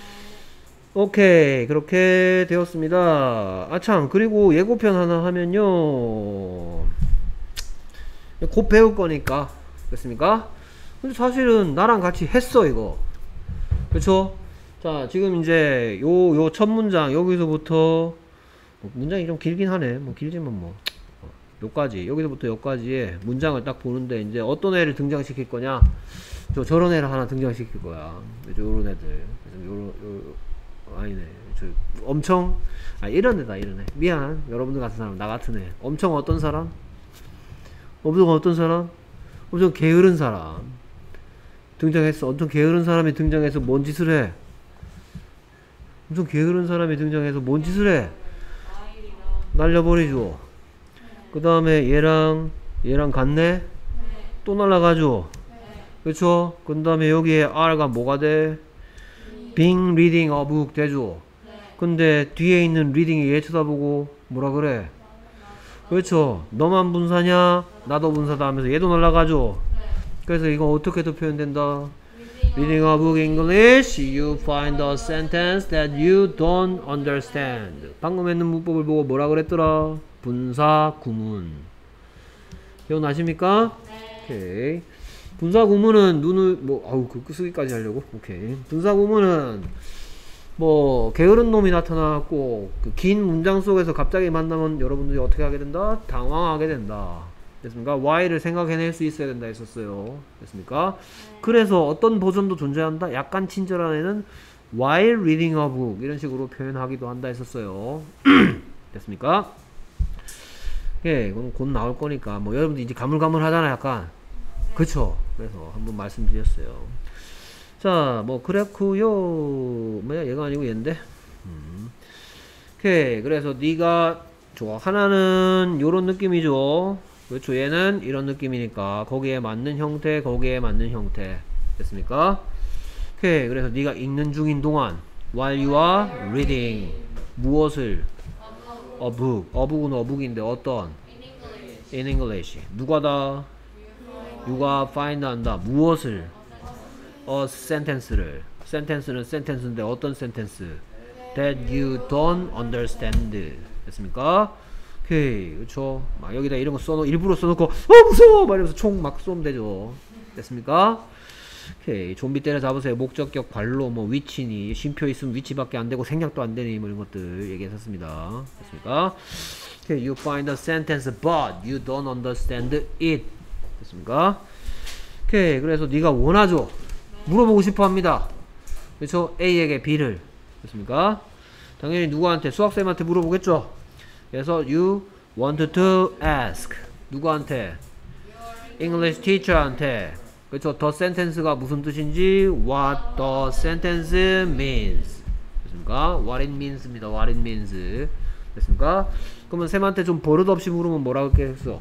오케이. 그렇게 되었습니다. 아참, 그리고 예고편 하나 하면요, 곧 배울 거니까. 됐습니까? 근데 사실은 나랑 같이 했어 이거. 그쵸? 자, 지금 이제 요 요 첫 문장 여기서부터 뭐 문장이 좀 길긴 하네. 뭐 길지만 뭐 요까지, 여기서부터 요까지의 문장을 딱 보는데 이제 어떤 애를 등장시킬 거냐? 저 저런 애를 하나 등장시킬 거야. 요런 애들. 그래서 요런 요 아니네. 저 엄청 아 이런 애다 이런 애. 미안. 여러분들 같은 사람, 나 같은 애. 엄청 어떤 사람? 엄청 어떤 사람? 엄청 게으른 사람 등장했어. 엄청 게으른 사람이 등장해서 뭔 짓을 해? 엄청 게으른 사람이 등장해서 뭔 짓을 해? 날려버리죠. 그 다음에 얘랑 얘랑 같네? 또 날라가죠. 그쵸? 그 다음에 여기에 R가 뭐가 돼? being reading a book 되죠. 근데 뒤에 있는 reading이 얘 쳐다보고 뭐라 그래? 그렇죠. 너만 분사냐? 나도 분사다 하면서 얘도 날라가죠. 그래서 이거 어떻게도 표현된다? Reading a book in English, you find a sentence that you don't understand. 방금 했는 문법을 보고 뭐라 그랬더라? 분사 구문. 기억나십니까? 오케이. 분사 구문은 눈을 뭐 아우 그 쓰기까지 하려고. 오케이. 분사 구문은 뭐 게으른 놈이 나타나고 그 긴 문장 속에서 갑자기 만나면 여러분들이 어떻게 하게 된다? 당황하게 된다. 됐습니까? Why를 생각해낼 수 있어야 된다 했었어요. 됐습니까? 그래서 어떤 버전도 존재한다? 약간 친절한 애는 while reading a book 이런 식으로 표현하기도 한다 했었어요. 됐습니까? 예, 그럼 곧 나올 거니까 뭐 여러분들 이제 가물가물 하잖아 약간. 그쵸? 그래서 한번 말씀드렸어요. 자, 뭐 그랬구요. 뭐야, 얘가 아니고 얘인데. 음. 오케이. 그래서 네가 좋아. 하나는 요런 느낌이죠. 그렇죠. 얘는 이런 느낌이니까 거기에 맞는 형태, 거기에 맞는 형태. 됐습니까? 오케이. 그래서 네가 읽는 중인 동안 while you are reading 무엇을? a book. a book은 a book인데 어떤? in English. 누가다? you가 find 한다. 무엇을? a sentence를. sentence는 sentence인데 어떤 sentence? that you don't understand. 됐습니까? 오케이. 그쵸. 막 여기다 이런 거 써놓, 일부러 써놓고, 어, 무서워! 막 이러면서 총 막 쏘면 되죠. 됐습니까? 오케이. 좀비 때려잡으세요. 목적격, 관로, 뭐, 위치니, 쉼표 있으면 위치밖에 안 되고 생략도 안 되니, 뭐 이런 것들 얘기했었습니다. 됐습니까? 오케이. You find a sentence, but you don't understand it. 됐습니까? 오케이. 그래서 네가 원하죠? 물어보고 싶어 합니다. 그래서 A에게 B를. 됐습니까? 당연히 누구한테? 수학쌤한테 물어보겠죠? 그래서 you want to ask 누구한테? English teacher한테. 그렇죠? The sentence가 무슨 뜻인지 what the sentence means. 됐습니까? what it means입니다. what it means. 됐습니까? 그러면 쌤한테 좀 버릇없이 물으면 뭐라고 했겠어?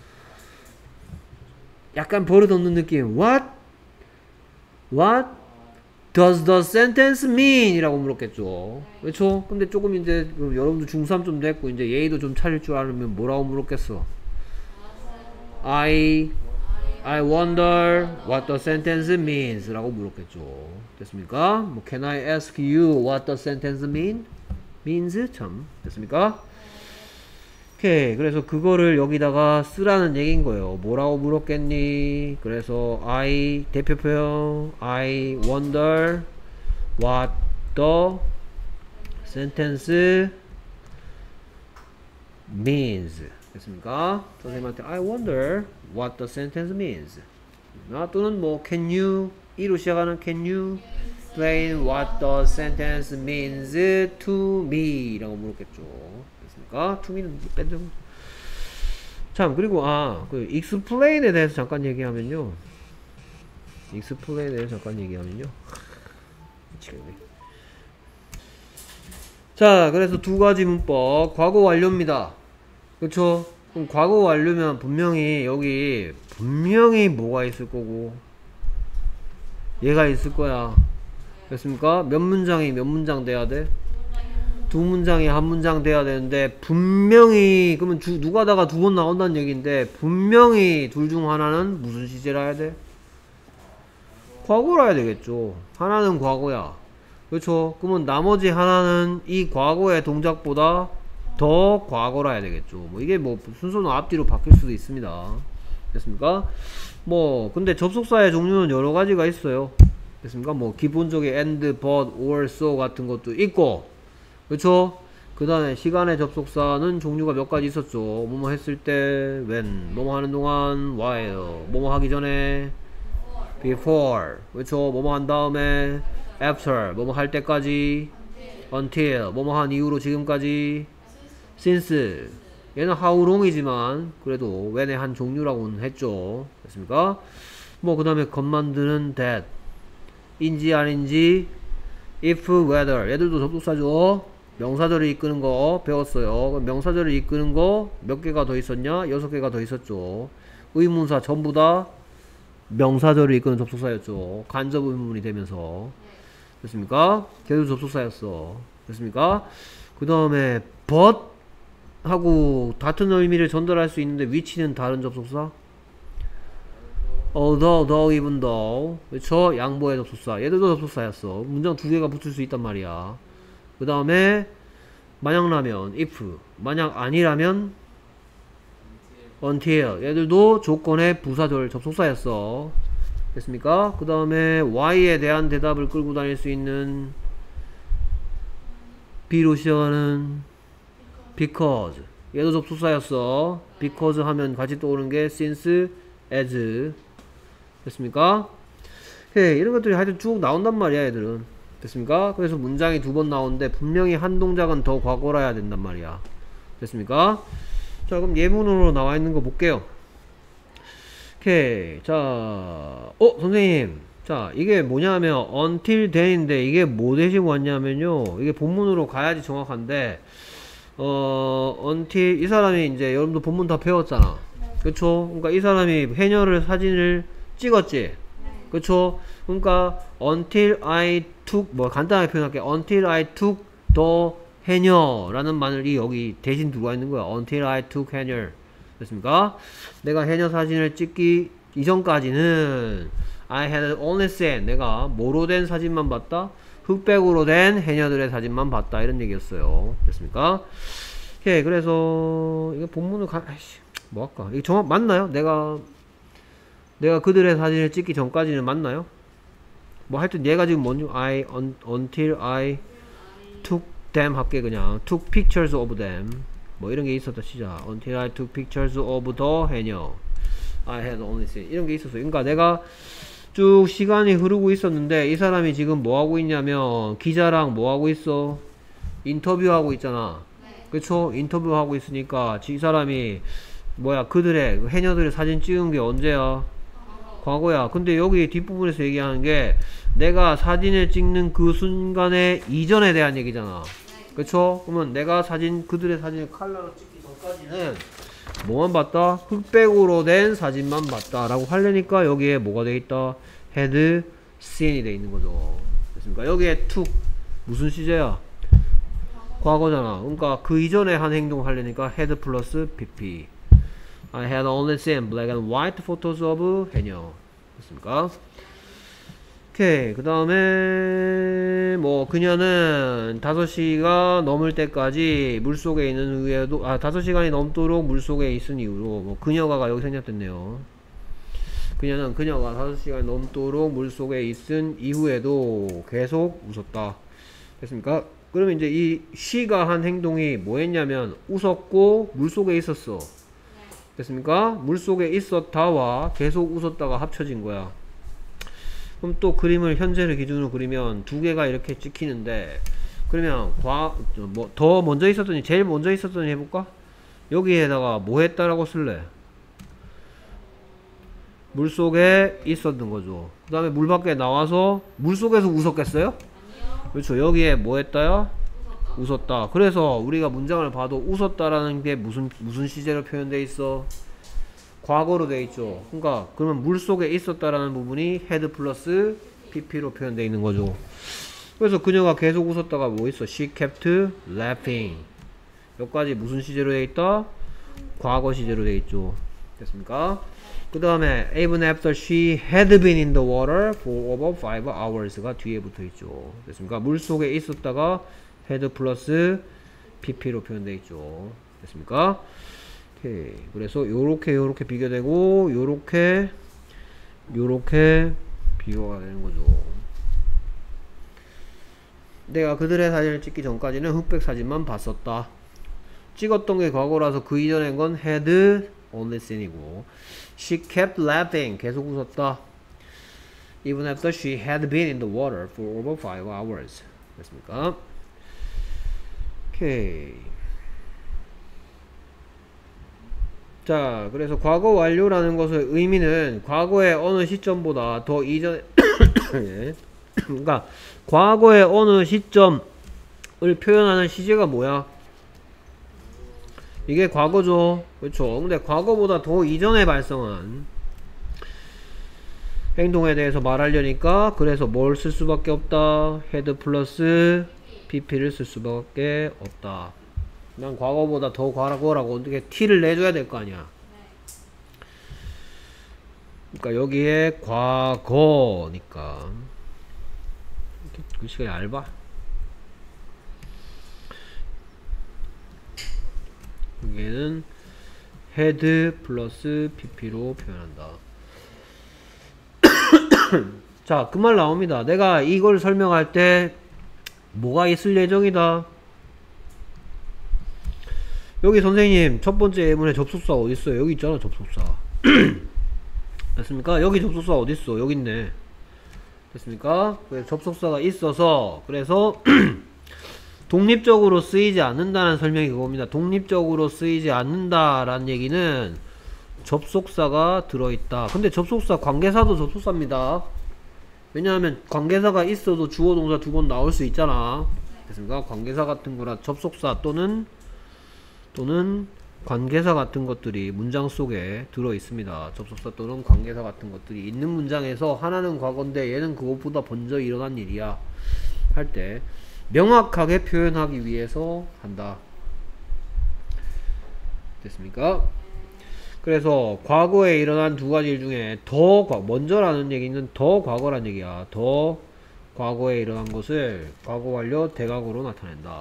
약간 버릇없는 느낌. What? What does the sentence mean? 이라고 물었겠죠. 그렇죠? 근데 조금 이제 여러분도 중삼 좀 됐고 이제 예의도 좀 차릴 줄 알면 뭐라고 물었겠어? I I wonder what the sentence means 라고 물었겠죠. 됐습니까? 뭐 Can I ask you what the sentence mean? means? 참 됐습니까? 오케이. 그래서 그거를 여기다가 쓰라는 얘기인 거예요. 뭐라고 물었겠니? 그래서 I 대표 표현 I wonder what the sentence means. 됐습니까? 선생님한테 I wonder what the sentence means. 나 또는 뭐 can you 이로 시작하는 can you explain what the sentence means to me 라고 물었겠죠. 됐습니까? to me는 뺀적. 참 그리고 아그 explain에 대해서 잠깐 얘기하면요. explain에 대해서 잠깐 얘기하면요. 미치겠네. 자, 그래서 두 가지 문법 과거 완료입니다. 그쵸? 그럼 과거 완료면 분명히 여기 분명히 뭐가 있을 거고 얘가 있을 거야. 됐습니까? 몇 문장이 몇 문장 돼야 돼? 두 문장이 한 문장 돼야 되는데 분명히 그러면 주, 누가다가 두 번 나온다는 얘기인데 분명히 둘 중 하나는 무슨 시제라 해야 돼? 과거라 해야 되겠죠. 하나는 과거야. 그렇죠? 그러면 나머지 하나는 이 과거의 동작보다 더 과거라 해야 되겠죠. 뭐 이게 뭐 순서는 앞뒤로 바뀔 수도 있습니다. 됐습니까? 뭐 근데 접속사의 종류는 여러 가지가 있어요. 됐습니까? 뭐 기본적인 and, but, or, so 같은 것도 있고, 그렇죠? 그 다음에 시간의 접속사는 종류가 몇 가지 있었죠. 뭐뭐 했을 때 when, 뭐뭐 하는 동안 while, 뭐뭐 하기 전에 before, 그렇죠? 뭐뭐 한 다음에 after, 뭐뭐 할 때까지 until, 뭐뭐 한 이후로 지금까지 since, 얘는 how long이지만 그래도 when의 한 종류라고는 했죠. 됐습니까? 뭐 그 다음에 것 만드는 that, 인지 아닌지, if, whether, 얘들도 접속사죠. 명사절을 이끄는 거 배웠어요. 명사절을 이끄는 거 몇 개가 더 있었냐? 여섯 개가 더 있었죠. 의문사 전부 다 명사절을 이끄는 접속사였죠. 간접 의문문이 되면서. 됐습니까? 걔도 접속사였어. 됐습니까? 그 다음에 but 하고 같은 의미를 전달할 수 있는데 위치는 다른 접속사? although, though, even though. 그쵸? 양보의 접속사. 얘들도 접속사였어. 문장 두 개가 붙을 수 있단 말이야. 그 다음에 만약라면 if, 만약 아니라면 until. 얘들도 조건의 부사절 접속사였어. 됐습니까? 그 다음에 why에 대한 대답을 끌고 다닐 수 있는 B로 시작하는 because. 얘도 접속사였어. because 하면 같이 떠오르는 게 since, as. 됐습니까? 오케이. 이런 것들이 하여튼 쭉 나온단 말이야, 얘들은. 됐습니까? 그래서 문장이 두 번 나오는데 분명히 한 동작은 더 과거라 해야 된단 말이야. 됐습니까? 자, 그럼 예문으로 나와 있는 거 볼게요. 오케이. 자, 어, 선생님. 자, 이게 뭐냐면 until then인데 이게 뭐 대시고 왔냐면요. 이게 본문으로 가야지 정확한데 어, until 이 사람이 이제 여러분도 본문 다 배웠잖아. 그쵸? 그러니까 이 사람이 해녀를 사진을 찍었지. 네. 그쵸? 그러니까 until I took 뭐 간단하게 표현할게. until I took the 해녀라는 말이 여기 대신 들어와 있는 거야. until I took 해녀. 됐습니까? 내가 해녀 사진을 찍기 이전까지는 I had only seen 내가 뭐로 된 사진만 봤다? 흑백으로 된 해녀들의 사진만 봤다. 이런 얘기였어요. 됐습니까? 오케이. 그래서 이거 본문을 가 아이씨 뭐 할까? 이게 정확 맞나요? 내가 내가 그들의 사진을 찍기 전까지는 맞나요? 뭐 하여튼 얘가 지금 뭔지 I un, until I took them 할게. 그냥 took pictures of them 뭐 이런 게 있었다 시작. until I took pictures of the 해녀 I had only seen 이런 게 있었어. 그러니까 내가 쭉 시간이 흐르고 있었는데 이 사람이 지금 뭐 하고 있냐면 기자랑 뭐 하고 있어? 인터뷰하고 있잖아. 네. 그쵸? 인터뷰하고 있으니까 이 사람이 뭐야 그들의 해녀들의 사진 찍은 게 언제야? 과거야. 근데 여기 뒷부분에서 얘기하는 게 내가 사진을 찍는 그 순간의 이전에 대한 얘기잖아. 그쵸? 그러면 내가 사진 그들의 사진을 컬러로 찍기 전까지는 뭐만 봤다? 흑백으로 된 사진만 봤다 라고 하려니까 여기에 뭐가 돼 있다? had seen이 돼 있는 거죠. 됐습니까? 여기에 took 무슨 시제야? 과거잖아. 그러니까 그 이전에 한 행동 하려니까 had 플러스 pp I had only seen black and white photos of 해녀. 됐습니까? 오케이. 그 다음에 뭐 그녀는 다섯 시가 넘을 때까지 물속에 있는 후에도 아 다섯 시간이 넘도록 물속에 있은 이후로 뭐 그녀가가 여기 생략됐네요. 그녀는 그녀가 다섯 시간이 넘도록 물속에 있은 이후에도 계속 웃었다. 됐습니까? 그러면 이제 이 she가 한 행동이 뭐 했냐면 웃었고 물속에 있었어. 됐습니까? 물속에 있었다와 계속 웃었다가 합쳐진 거야. 그럼 또 그림을 현재를 기준으로 그리면 두 개가 이렇게 찍히는데 그러면 과, 뭐, 더 먼저 있었더니 제일 먼저 있었더니 해볼까? 여기에다가 뭐 했다라고 쓸래? 물속에 있었던 거죠. 그 다음에 물 밖에 나와서 물속에서 웃었겠어요? 아니요. 그렇죠. 여기에 뭐 했다야? 웃었다. 웃었다. 그래서 우리가 문장을 봐도 웃었다라는 게 무슨 무슨 시제로 표현되어 있어? 과거로 되어 있죠. 그러니까 그러면 물속에 있었다라는 부분이 had 플러스 pp로 표현되어 있는 거죠. 그래서 그녀가 계속 웃었다가 뭐 있어? She kept laughing. 여기까지 무슨 시제로 되어 있다? 과거 시제로 되어 있죠. 됐습니까? 그 다음에 even after she had been in the water for over five hours가 뒤에 붙어 있죠. 됐습니까? 물속에 있었다가 had 플러스 pp로 표현되어 있죠. 됐습니까? 오케이. 그래서 요렇게 요렇게 비교되고 요렇게 요렇게 비교가 되는 거죠. 내가 그들의 사진을 찍기 전까지는 흑백 사진만 봤었다. 찍었던 게 과거라서 그 이전엔 건 had only seen이고 she kept laughing 계속 웃었다. even after she had been in the water for over five hours. 됐습니까? 오케이. 자, 그래서 과거 완료라는 것의 의미는 과거의 어느 시점보다 더 이전에 그러니까 과거의 어느 시점을 표현하는 시제가 뭐야? 이게 과거죠. 그렇죠. 근데 과거보다 더 이전에 발생한 행동에 대해서 말하려니까 그래서 뭘 쓸 수밖에 없다. had 플러스 pp를 쓸 수밖에 없다. 난 과거보다 더 과거라고 어떻게 티를 내줘야 될 거 아니야. 그러니까 여기에 과거니까 글씨가 얇아. 여기에는 had 플러스 pp로 표현한다. 자, 그 말 나옵니다. 내가 이걸 설명할 때 뭐가 있을 예정이다. 여기 선생님 첫 번째 예문에 접속사 어딨어요? 여기 있잖아. 접속사. 됐습니까? 여기 접속사 어딨어? 여기 있네. 됐습니까? 그래서 접속사가 있어서 그래서 독립적으로 쓰이지 않는다는 설명이 그겁니다. 독립적으로 쓰이지 않는다라는 얘기는 접속사가 들어있다. 근데 접속사 관계사도 접속사입니다. 왜냐하면 관계사가 있어도 주어 동사 두 번 나올 수 있잖아. 됐습니까? 관계사 같은 거라 접속사 또는 또는 관계사 같은 것들이 문장 속에 들어 있습니다. 접속사 또는 관계사 같은 것들이 있는 문장에서 하나는 과거인데 얘는 그것보다 먼저 일어난 일이야 할 때 명확하게 표현하기 위해서 한다. 됐습니까? 그래서 과거에 일어난 두 가지 일 중에 더 과, 먼저라는 얘기는 더 과거란 얘기야. 더 과거에 일어난 것을 과거 완료 대각으로 나타낸다.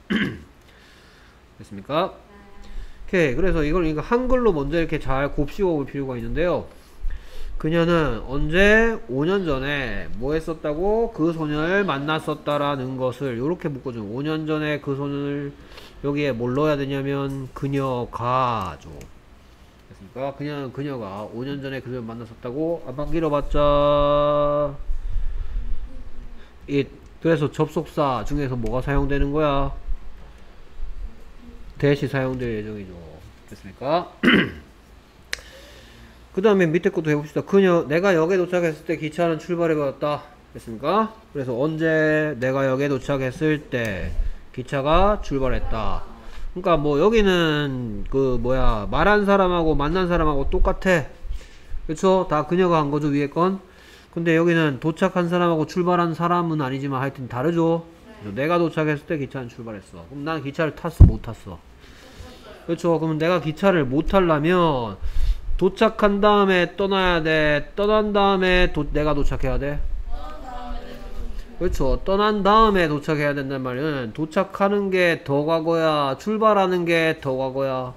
됐습니까? 오케이. 그래서 이걸 그러니까 한글로 먼저 이렇게 잘 곱씹어 볼 필요가 있는데요. 그녀는 언제 오 년 전에 뭐 했었다고? 그 소년을 만났었다라는 것을 이렇게 묶어줘. 오 년 전에 그 소년을 여기에 뭘 넣어야 되냐면 그녀가 죠. 됐습니까? 그녀는 그녀가 오 년 전에 그를 만났었다고. 안만 길어봤자 it. 그래서 접속사 중에서 뭐가 사용되는 거야? 대시 사용될 예정이죠. 됐습니까? 그 다음에 밑에 것도 해봅시다. 그녀, 내가 역에 도착했을 때 기차는 출발해버렸다. 됐습니까? 그래서 언제 내가 역에 도착했을 때 기차가 출발했다. 그러니까 뭐 여기는 그 뭐야 말한 사람하고 만난 사람하고 똑같아. 그쵸? 다 그녀가 한 거죠, 위에 건. 근데 여기는 도착한 사람하고 출발한 사람은 아니지만 하여튼 다르죠. 그래서 내가 도착했을 때 기차는 출발했어. 그럼 난 기차를 탔어, 못 탔어? 그렇죠. 그럼 내가 기차를 못 타려면 도착한 다음에 떠나야 돼? 떠난 다음에 도, 내가 도착해야 돼? 그렇죠. 떠난 다음에 도착해야 된단 말이야. 도착하는 게 더 과거야? 출발하는 게 더 과거야?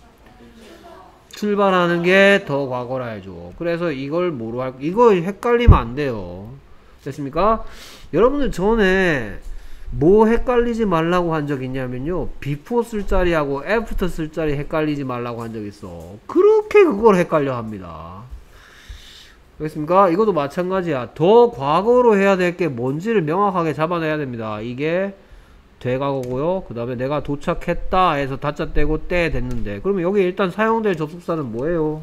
출발하는 게 더 과거라 해줘. 그래서 이걸 뭐로 할, 이거 헷갈리면 안 돼요. 됐습니까? 여러분들 전에 뭐 헷갈리지 말라고 한 적 있냐면요. before 쓸 자리하고 after 쓸 자리 헷갈리지 말라고 한 적 있어. 그렇게 그걸 헷갈려 합니다. 알겠습니까? 이것도 마찬가지야. 더 과거로 해야 될 게 뭔지를 명확하게 잡아내야 됩니다. 이게 되과거고요. 그 다음에 내가 도착했다 해서 다짜 떼고 때 됐는데 그러면 여기 일단 사용될 접속사는 뭐예요?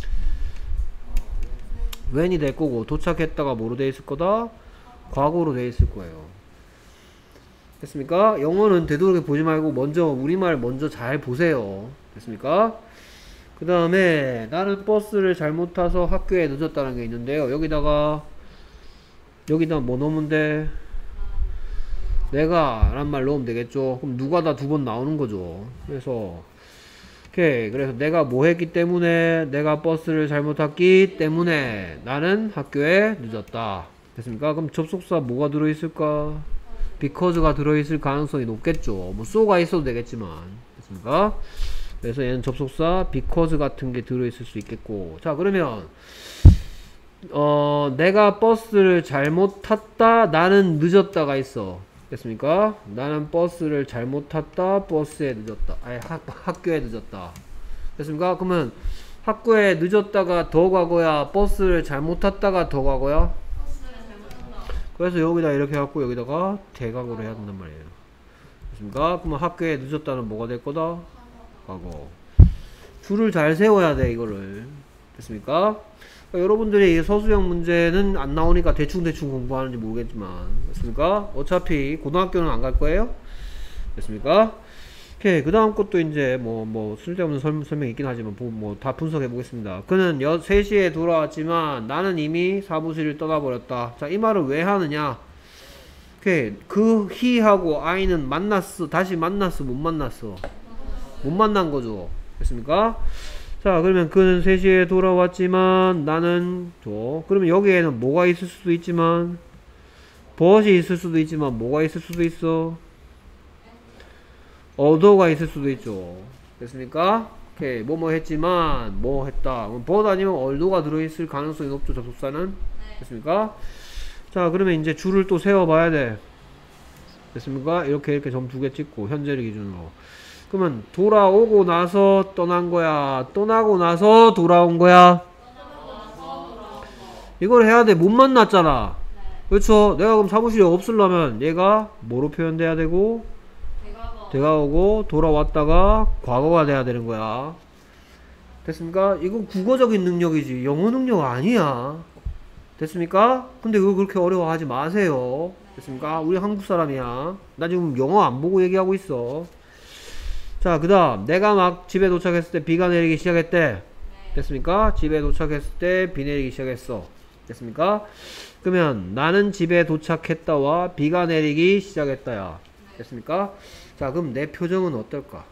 when이 될 거고 도착했다가 뭐로 돼 있을 거다? 과거로 돼 있을 거예요. 됐습니까? 영어는 되도록이 보지 말고 먼저 우리말 먼저 잘 보세요. 됐습니까? 그 다음에 나는 버스를 잘못 타서 학교에 늦었다는 게 있는데요. 여기다가 여기다 뭐 넣으면 돼? 내가 란 말 넣으면 되겠죠. 그럼 누가 다 두 번 나오는 거죠. 그래서 오케이. 그래서 내가 뭐 했기 때문에 내가 버스를 잘못 탔기 때문에 나는 학교에 늦었다. 됐습니까? 그럼 접속사 뭐가 들어있을까? because가 들어있을 가능성이 높겠죠. 뭐 so가 있어도 되겠지만. 됐습니까? 그래서 얘는 접속사 because 같은 게 들어있을 수 있겠고. 자, 그러면 어 내가 버스를 잘못 탔다. 나는 늦었다가 있어. 됐습니까? 나는 버스를 잘못 탔다. 버스에 늦었다. 아니 학, 학교에 늦었다. 됐습니까? 그러면 학교에 늦었다가 더 과거야? 버스를 잘못 탔다가 더 과거야? 그래서 여기다 이렇게 해갖고 여기다가 대각으로 해야 된단 말이에요. 됐습니까? 그러면 학교에 늦었다는 뭐가 될 거다? 과거. 줄을 잘 세워야 돼, 이거를. 됐습니까? 그러니까 여러분들이 서술형 문제는 안 나오니까 대충대충 공부하는지 모르겠지만. 됐습니까? 어차피 고등학교는 안 갈 거예요? 됐습니까? 오케이. 그 다음 것도 이제 뭐, 뭐, 쓸데없는 설, 설명이 있긴 하지만, 뭐, 다 분석해 보겠습니다. 그는 세 시에 돌아왔지만 나는 이미 사무실을 떠나버렸다. 자, 이 말을 왜 하느냐? 오케이. 그, he하고 I는 만났어. 다시 만났어. 못 만났어. 못 만난 거죠. 됐습니까? 자, 그러면 그는 세 시에 돌아왔지만 나는 저 그러면 여기에는 뭐가 있을 수도 있지만 but이 있을 수도 있지만 뭐가 있을 수도 있어? 어도가 있을 수도 있죠. 됐습니까? 오케이. 뭐뭐 했지만 뭐 했다. but 아니면 얼도가 들어있을 가능성이 높죠. 접속사는. 됐습니까? 자, 그러면 이제 줄을 또 세워봐야 돼. 됐습니까? 이렇게 이렇게 점 두 개 찍고 현재를 기준으로. 그러면 돌아오고 나서 떠난 거야? 떠나고 나서 돌아온 거야? 이걸 해야 돼. 못 만났잖아. 그렇죠? 내가 그럼 사무실에 없으려면 얘가 뭐로 표현돼야 되고? 대가 오고 돌아왔다가 과거가 돼야 되는 거야. 됐습니까? 이건 국어적인 능력이지 영어 능력 아니야. 됐습니까? 근데 그걸 그렇게 어려워하지 마세요. 됐습니까? 우리 한국 사람이야. 나 지금 영어 안 보고 얘기하고 있어. 자, 그 다음 내가 막 집에 도착했을 때 비가 내리기 시작했대. 됐습니까? 집에 도착했을 때 비 내리기 시작했어. 됐습니까? 그러면 나는 집에 도착했다와 비가 내리기 시작했다야. 됐습니까? 자, 그럼 내 표정은 어떨까?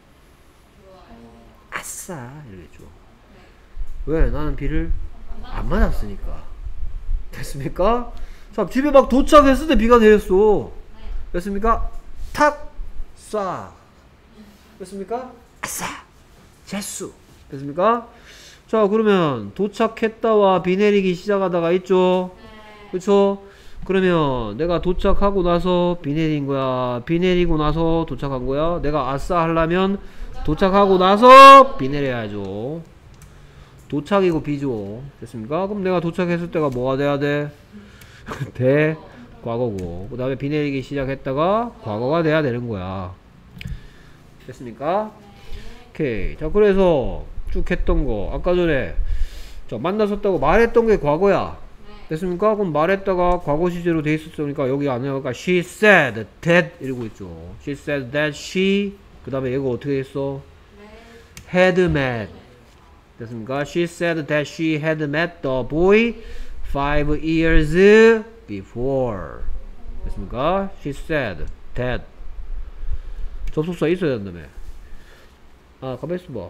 아싸 이러겠죠. 왜? 나는 비를 안 맞았으니까. 됐습니까? 자, 집에 막 도착했을 때 비가 내렸어. 됐습니까? 탁! 쏴! 됐습니까? 아싸! 재수! 됐습니까? 자, 그러면 도착했다와 비 내리기 시작하다가 있죠? 그쵸? 그러면 내가 도착하고 나서 비 내린 거야? 비 내리고 나서 도착한 거야? 내가 아싸 하려면 도착하고 나서 비 내려야죠. 도착이고 비죠. 됐습니까? 그럼 내가 도착했을 때가 뭐가 돼야 돼? 대 과거고, 그 다음에 비 내리기 시작했다가 과거가 돼야 되는 거야. 됐습니까? 오케이. 자, 그래서 쭉 했던 거 아까 전에 자, 만났었다고 말했던 게 과거야. 됐습니까? 그럼 말했다가 과거 시제로 돼 있었으니까 여기 안에 그러니까 she said that 이러고 있죠. she said that she 그 다음에 얘가 어떻게 했어? had met. 됐습니까? she said that she had met the boy five years before. 됐습니까? she said that 접속사 있어야 된다며. 아, 가만 있어봐.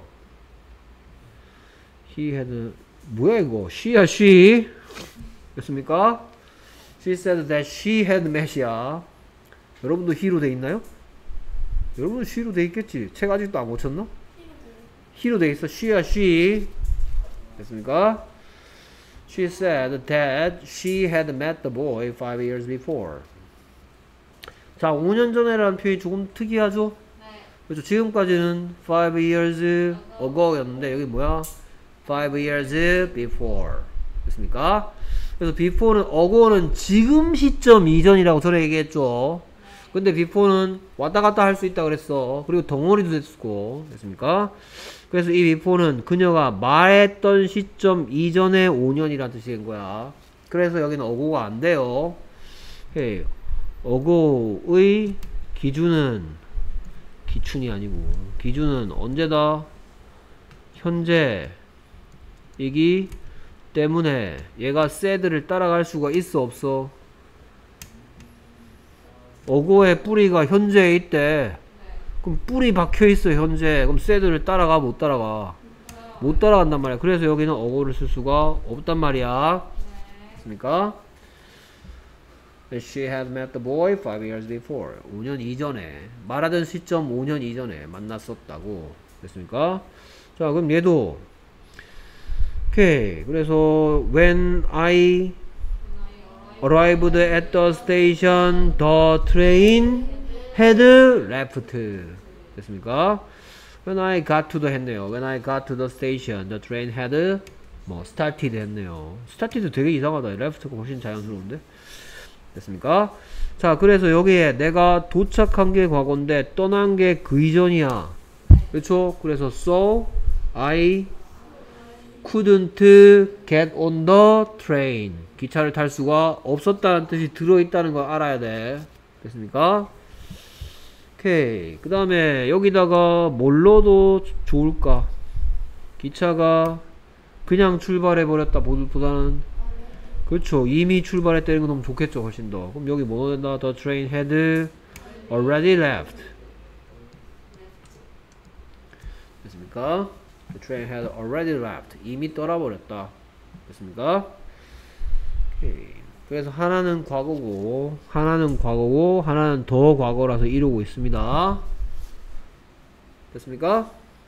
he had 뭐야 이거? she야 she. 됐습니까? she said that she had met이야. 여러분도 he로 돼 있나요? 여러분도 she로 돼 있겠지. 책 아직도 안 고쳤나? he로 돼 있어. she야 she. 됐습니까? she said that she had met the boy five years before. 자, 오 년 전에라는 표현이 조금 특이하죠? 그렇죠. 지금까지는 five years ago 였는데 여기 뭐야? five years before. 됐습니까? 그래서 before는 ago는 지금 시점 이전이라고 전에 얘기했죠. 근데 before는 왔다 갔다 할 수 있다 그랬어. 그리고 덩어리도 됐고. 됐습니까? 그래서 이 before는 그녀가 말했던 시점 이전의 오 년이라는 뜻이 된 거야. 그래서 여기는 ago가 안 돼요. 오케이. ago의 기준은 기춘이 아니고 기준은 언제다? 현재 이기 때문에 얘가 said를 따라갈 수가 있어 없어? 어고의 뿌리가 현재에 있대. 그럼 뿌리 박혀있어 현재. 그럼 said를 따라가 못 따라가? 못 따라간단 말이야. 그래서 여기는 어고를 쓸 수가 없단 말이야. 됐습니까? She had met the boy five years before. 오 년 이전에 말하던 시점 오 년 이전에 만났었다고. 됐습니까? 자, 그럼 얘도 오케이. 그래서 when I arrived at the station, the train had left. 됐습니까? When I got to the 했네요. When I got to the station, the train had 뭐 started 했네요. started 되게 이상하다. left가 훨씬 자연스러운데. 됐습니까? 자, 그래서 여기에 내가 도착한 게 과거인데 떠난 게 그 이전이야. 그렇죠? 그래서 so I couldn't get on the train. 기차를 탈 수가 없었다는 뜻이 들어있다는 걸 알아야 돼. 됐습니까? 오케이. 그 다음에 여기다가 뭘 넣어도 좋을까? 기차가 그냥 출발해버렸다 보다는 그렇죠. 이미 출발했다는 건 너무 좋겠죠. 훨씬 더. 그럼 여기 뭐 넣는다? The train had already left. 됐습니까? The train had already left. 이미 떠나버렸다. 됐습니까? 오케이. 그래서 하나는 과거고 하나는 과거고 하나는 더 과거라서 이루고 있습니다. 됐습니까?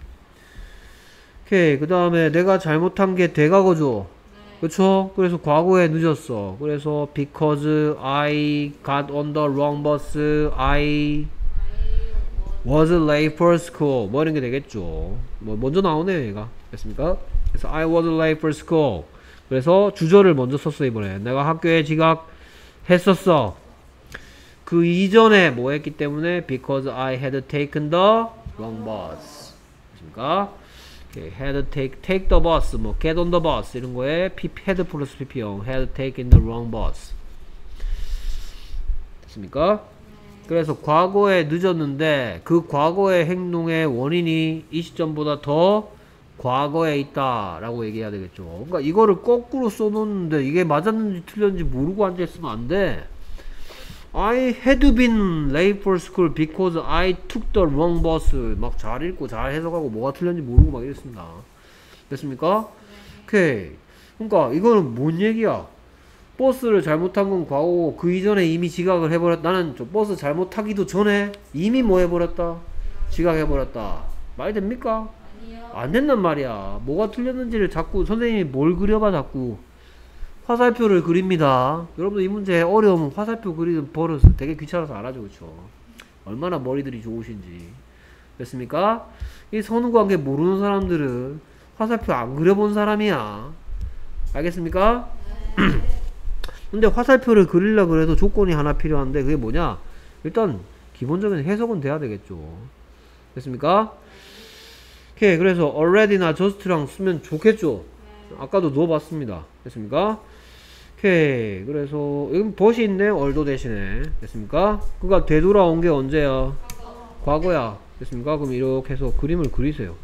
오케이. 그 다음에 내가 잘못한 게 대과거죠. 그쵸? 그래서 과거에 늦었어. 그래서 because I got on the wrong bus, I was late for school. 뭐 이런 게 되겠죠. 뭐 먼저 나오네요, 얘가. 됐습니까? 그래서 I was late for school. 그래서 주절을 먼저 썼어, 이번에. 내가 학교에 지각했었어. 그 이전에 뭐 했기 때문에 because I had taken the wrong bus. 됐습니까? had take take the bus, 뭐 get on the bus 이런 거에 had 플러스 pp형 had taken the wrong bus. 됐습니까? 그래서 과거에 늦었는데 그 과거의 행동의 원인이 이 시점보다 더 과거에 있다 라고 얘기해야 되겠죠. 그러니까 이거를 거꾸로 써놓는데 이게 맞았는지 틀렸는지 모르고 앉아있으면 안돼. I had been late for school because I took the wrong bus. 막 잘 읽고 잘 해석하고 뭐가 틀렸는지 모르고 막 이랬습니다. 됐습니까? 오케이. 그러니까 이거는 뭔 얘기야? 버스를 잘못한 건 과거고 그 이전에 이미 지각을 해버렸다. 나는 저 버스 잘못하기도 전에 이미 뭐 해버렸다? 지각해버렸다. 말 됩니까? 아니요. 안 된단 말이야. 뭐가 틀렸는지를 자꾸 선생님이 뭘 그려봐 자꾸. 화살표를 그립니다. 여러분들 이 문제 어려우면 화살표 그리는 버릇 되게 귀찮아서 안 하죠. 그쵸? 얼마나 머리들이 좋으신지. 됐습니까? 이 선후관계 모르는 사람들은 화살표 안 그려본 사람이야. 알겠습니까? 근데 화살표를 그리려고 그래도 조건이 하나 필요한데 그게 뭐냐? 일단 기본적인 해석은 돼야 되겠죠. 됐습니까? 오케이. 그래서 already나 just랑 쓰면 좋겠죠. 아까도 넣어봤습니다. 됐습니까? 오케이. 그래서 여기 벗이 있네. 얼도 대신에. 됐습니까? 그니까 되돌아온 게 언제야? 과거야. 됐습니까? 그럼 이렇게 해서 그림을 그리세요.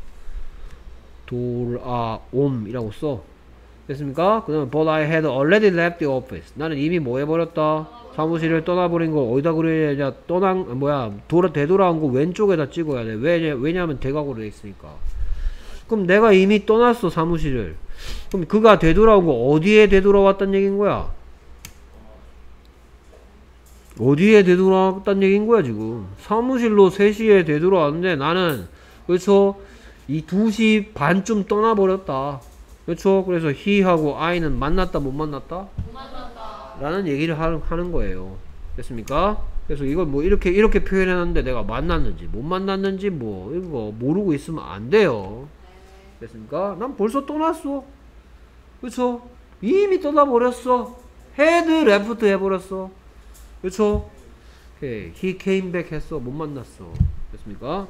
돌아옴이라고 써. 됐습니까? 그 다음에 but I had already left the office. 나는 이미 뭐 해버렸다? 사무실을 떠나버린 걸 어디다 그려야 되냐? 떠난 뭐야 돌아 되돌아온 거 왼쪽에다 찍어야 돼. 왜냐 왜냐하면 대각으로 돼 있으니까. 그럼 내가 이미 떠났어 사무실을. 그럼 그가 되돌아온 거 어디에 되돌아왔단 얘기인 거야? 어디에 되돌아왔단 얘기인 거야 지금? 사무실로 세 시에 되돌아왔는데 나는 그렇죠? 이 두 시 반쯤 떠나버렸다. 그렇죠? 그래서 he하고 I는 만났다 못 만났다? 못 만났다. 라는 얘기를 하, 하는 거예요. 됐습니까? 그래서 이걸 뭐 이렇게 이렇게 표현했는데 내가 만났는지 못 만났는지 뭐 이거 모르고 있으면 안 돼요. 됐습니까? 난 벌써 떠났어. 그쵸? 이미 떠나버렸어. had left 해버렸어. 그쵸? 오케이. he came back 했어. 못 만났어. 됐습니까?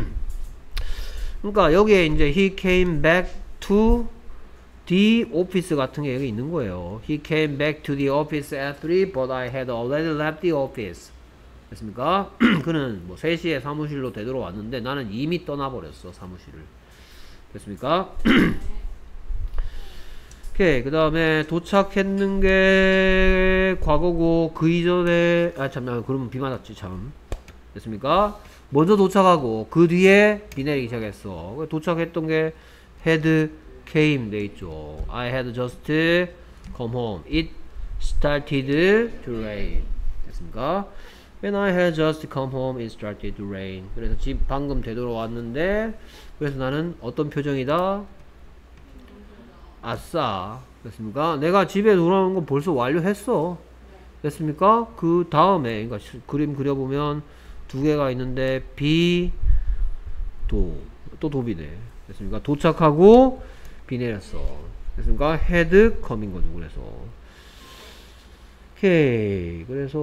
그러니까 여기에 이제 he came back to the office 같은 게 여기 있는 거예요. He came back to the office at three, but I had already left the office. 됐습니까? 그는 뭐 세 시에 사무실로 되돌아왔는데 나는 이미 떠나버렸어 사무실을. 됐습니까? 오케이. 그 다음에 도착했는 게 과거고 그 이전에 아 잠깐만 그러면 비 맞았지 참. 됐습니까? 먼저 도착하고 그 뒤에 비 내리기 시작했어. 도착했던 게 had came 돼 있죠. I had just come home. It started to rain. 됐습니까? When I had just come home, it started to rain. 그래서 집 방금 되돌아왔는데 그래서 나는 어떤 표정이다? 아싸. 됐습니까? 내가 집에 돌아오는 건 벌써 완료했어. 됐습니까? 그 다음에 그러니까 그림 그려보면 두 개가 있는데 비, 도, 또 도비네. 됐습니까? 도착하고 비 내렸어. 됐습니까? had come인 거죠. 그래서 오케이. 그래서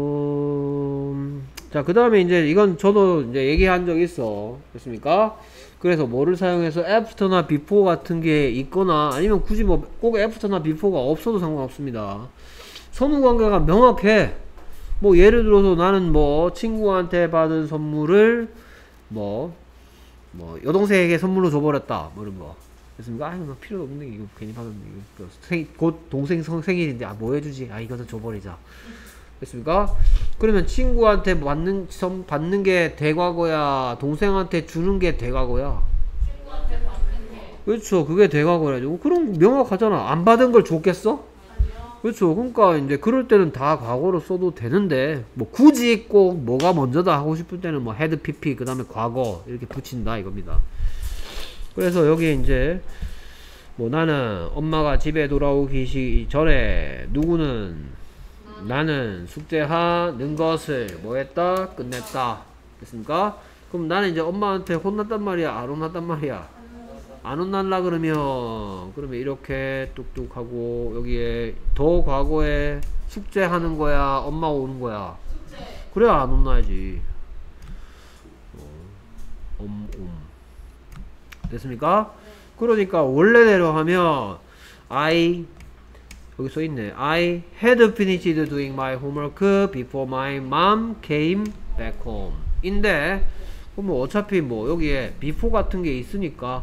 자, 그 다음에 이제 이건 저도 이제 얘기한 적 있어. 됐습니까? 그래서 뭐를 사용해서 after나 before 같은 게 있거나 아니면 굳이 뭐 꼭 after나 before가 없어도 상관없습니다. 선후관계가 명확해. 뭐 예를 들어서 나는 뭐 친구한테 받은 선물을 뭐 뭐 여동생에게 선물로 줘버렸다 뭐 이런 거. 됐습니까? 아 이거 필요도 없는데 이거 괜히 받았는데 이거 생, 곧 동생 성, 생일인데 아 뭐 해주지? 아 이거는 줘버리자. 됐습니까? 그러면 친구한테 받는, 선, 받는 게 대과거야? 동생한테 주는 게 대과거야? 친구한테 받는 게. 그렇죠. 그게 대과거야죠. 그럼 명확하잖아. 안 받은 걸 줬겠어? 아니요. 그렇죠. 그러니까 이제 그럴 때는 다 과거로 써도 되는데 뭐 굳이 꼭 뭐가 먼저다 하고 싶을 때는 뭐 had pp 그 다음에 과거 이렇게 붙인다 이겁니다. 그래서 여기 이제 뭐 나는 엄마가 집에 돌아오기 전에 누구는 나는 숙제하는 것을 뭐 했다? 끝냈다. 됐습니까? 그럼 나는 이제 엄마한테 혼났단 말이야? 안 혼났단 말이야? 안 혼날라 그러면 그러면 이렇게 뚝뚝 하고 여기에 더 과거에 숙제하는 거야? 엄마 오는 거야? 숙제. 그래야 안 혼나야지. 어, 엄, 옴. 됐습니까? 그러니까 원래대로 하면 I 여기 써있네. I had finished doing my homework before my mom came back home. 인데 그럼 뭐 어차피 뭐 여기에 before 같은 게 있으니까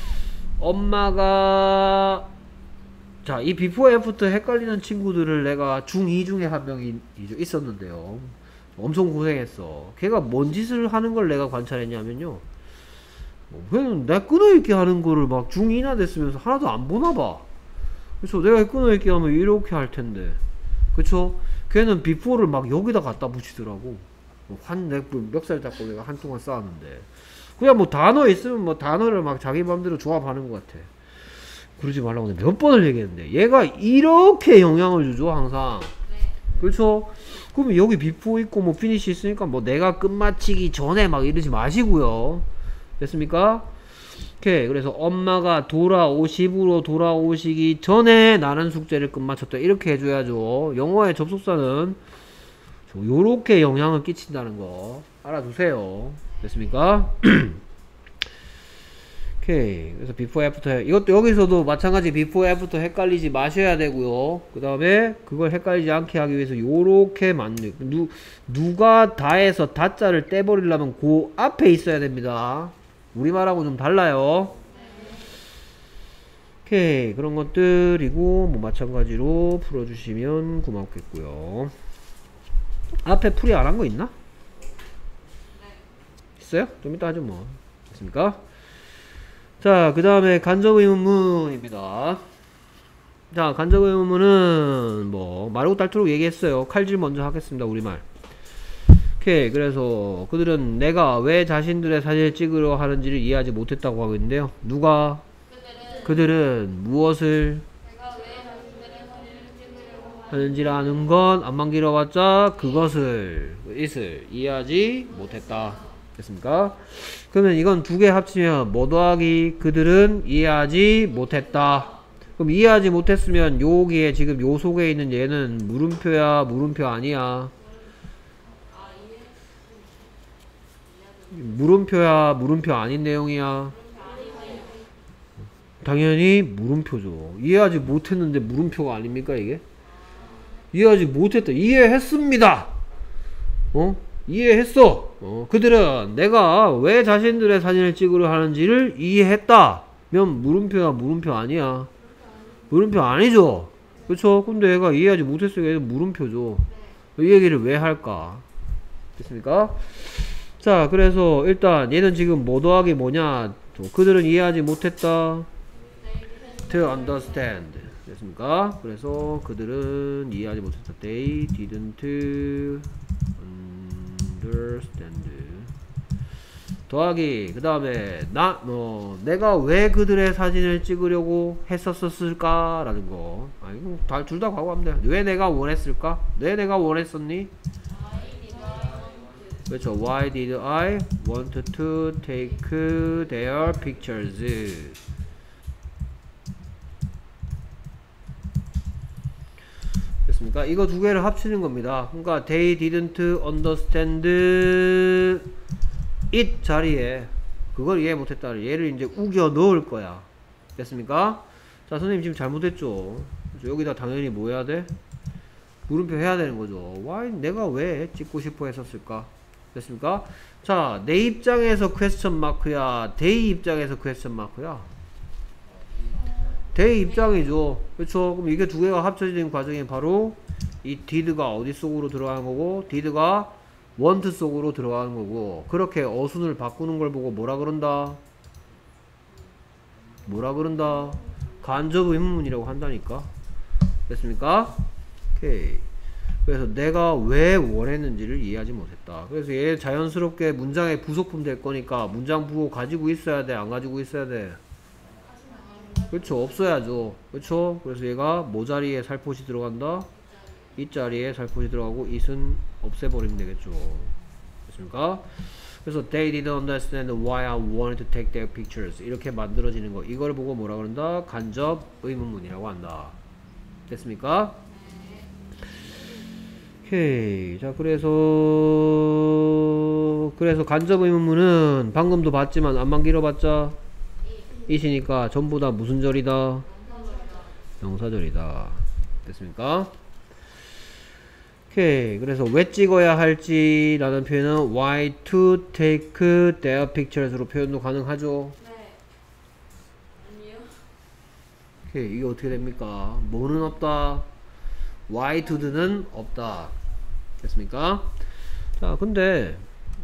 엄마가 자, 이 before after 헷갈리는 친구들을 내가 중이 중에 한 명이 있었는데요. 엄청 고생했어. 걔가 뭔 짓을 하는 걸 내가 관찰했냐면요. 걔는 내가 끊어읽기 하는 거를 막 중이나 됐으면서 하나도 안 보나봐. 그쵸? 내가 끊어읽기 하면 이렇게 할 텐데. 그쵸? 걔는 before를 막 여기다 갖다 붙이더라고. 한, 내 멱살 잡고 내가 한동안 쌓았는데. 그냥 뭐 단어 있으면 뭐 단어를 막 자기 맘대로 조합하는 것 같아. 그러지 말라고 내가 몇 번을 얘기했는데. 얘가 이렇게 영향을 주죠, 항상. 그렇죠? 그러면 여기 before 있고 뭐 finish 있으니까 뭐 내가 끝마치기 전에 막 이러지 마시고요. 됐습니까? 오케이. 그래서 엄마가 돌아오십으로 돌아오시기 전에 나는 숙제를 끝마쳤다. 이렇게 해줘야죠. 영어의 접속사는 요렇게 영향을 끼친다는 거 알아두세요. 됐습니까? 오케이. 그래서 before after 이것도 여기서도 마찬가지 before after 헷갈리지 마셔야 되고요. 그 다음에 그걸 헷갈리지 않게 하기 위해서 요렇게 만들 누, 누가 다에서 다자를 떼버리려면 그 앞에 있어야 됩니다. 우리말하고 좀 달라요. 오케이. 그런 것들이고 뭐 마찬가지로 풀어주시면 고맙겠고요. 앞에 풀이 안 한 거 있나? 있어요? 좀 이따 하죠 뭐. 됐습니까? 자, 그 다음에 간접 의문문입니다. 자, 간접 의문문은 뭐 말고 딸토록 얘기했어요. 칼질 먼저 하겠습니다. 우리말. 오케이. 그래서 그들은 내가 왜 자신들의 사진을 찍으려 하는지를 이해하지 못했다고 하고 있는데요. 누가? 그들은, 그들은 무엇을 내가 왜 자신들의 사진을 찍으려고 하는지라는 건 안만 길어봤자 그것을 it을 이해하지 못했다. 됐습니까? 그러면 이건 두 개 합치면 뭐 더하기 그들은 이해하지 못했다. 그럼 이해하지 못했으면 여기에 지금 요 속에 있는 얘는 물음표야 물음표 아니야? 물음표야 물음표 아닌 내용이야? 당연히 물음표죠. 이해하지 못했는데 물음표가 아닙니까 이게? 이해하지 못했다. 이해했습니다. 어? 이해했어. 어, 그들은 내가 왜 자신들의 사진을 찍으려 하는지를 이해했다. 면 물음표야 물음표 아니야? 물음표 아니죠. 그쵸? 근데 얘가 이해하지 못했으니까 얘는 물음표죠. 이 얘기를 왜 할까? 됐습니까? 자, 그래서 일단 얘는 지금 뭐 더하기 뭐냐? 그들은 이해하지 못했다. to understand. 됐습니까? 그래서 그들은 이해하지 못했다. They didn't understand. 더하기 그 다음에 나, 어, 내가 왜 그들의 사진을 찍으려고 했었을까? 라는 거. 아, 이거 다, 둘 다 과거하면 돼. 왜 내가 원했을까? 왜 내가 원했었니? 그렇죠. Why did I want to take their pictures? 됐습니까? 이거 두 개를 합치는 겁니다. 그러니까 they didn't understand it 자리에 그걸 이해 못했다. 얘를 이제 우겨 넣을 거야. 됐습니까? 자, 선생님 지금 잘못했죠. 그렇죠? 여기다 당연히 뭐 해야 돼? 물음표 해야 되는 거죠. Why? 내가 왜 찍고 싶어 했었을까? 됐습니까? 자, 내 입장에서 퀘스천 마크야, they 입장에서 퀘스천 마크야. they 입장이죠. 그렇죠? 그럼 이게 두 개가 합쳐지는 과정이 바로 이 did가 어디 속으로 들어가는 거고 did가 want 속으로 들어가는 거고, 그렇게 어순을 바꾸는 걸 보고 뭐라 그런다? 뭐라 그런다? 간접 의문문이라고 한다니까. 됐습니까? 오케이. 그래서 내가 왜 원했는지를 이해하지 못했다. 그래서 얘 자연스럽게 문장의 부속품 될 거니까 문장 부호 가지고 있어야 돼? 안 가지고 있어야 돼? 그렇죠. 없어야죠. 그렇죠. 그래서 얘가 뭐 자리에 살포시 들어간다? 이 자리에 살포시 들어가고 it은 없애버리면 되겠죠. 됐습니까? 그래서 they didn't understand why I wanted to take their pictures. 이렇게 만들어지는 거. 이걸 보고 뭐라 그런다? 간접 의문문이라고 한다. 됐습니까? 오케이. 자, 그래서 그래서 간접 의문문은 방금도 봤지만 안만 길어봤자 it이니까 전부 다 무슨 절이다? 명사절이다. 됐습니까? 오케이. 그래서 왜 찍어야 할지라는 표현은 why to take their pictures로 표현도 가능하죠. 네. 아니요. 오케이. 이게 어떻게 됩니까? 뭐는 없다? why to는 없다. 됐습니까? 자, 근데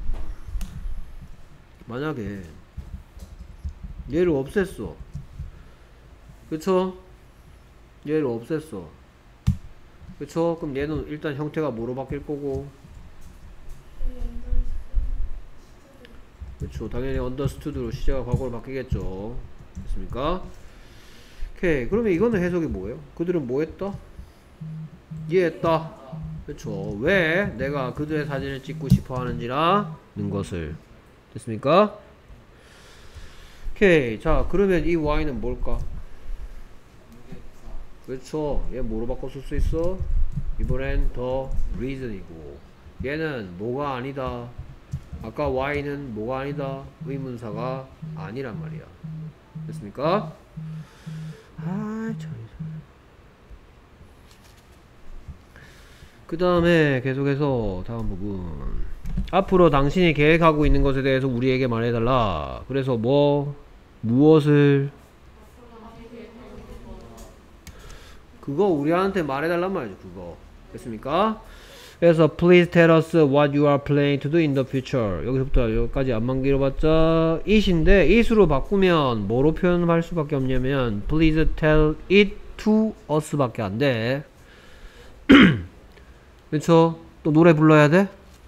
만약에 얘를 없앴어. 그쵸? 얘를 없앴어. 그쵸? 그럼 얘는 일단 형태가 뭐로 바뀔 거고? 그쵸? 당연히 understood로 시제가 과거로 바뀌겠죠. 됐습니까? 오케이. 그러면 이거는 해석이 뭐예요? 그들은 뭐 했다? 이해했다. 그쵸? 왜 내가 그들의 사진을 찍고 싶어 하는지라는 것을. 됐습니까? 오케이. 자, 그러면 이 y는 뭘까? 그렇죠. 얘 뭐로 바꿔 쓸 수 있어? 이번엔 더 reason이고, 얘는 뭐가 아니다. 아까 y는 뭐가 아니다. 의문사가 아니란 말이야. 됐습니까? 아, 참. 그 다음에 계속해서 다음 부분. 앞으로 당신이 계획하고 있는 것에 대해서 우리에게 말해달라. 그래서 뭐 무엇을 그거 우리한테 말해달란 말이죠. 그거 됐습니까? 그래서 please tell us what you are planning to do in the future. 여기서부터 여기까지 안만 길어봤자 it인데 it으로 바꾸면 뭐로 표현할 수밖에 없냐면 please tell it to us 밖에 안돼. 그쵸? 또 노래 불러야 돼?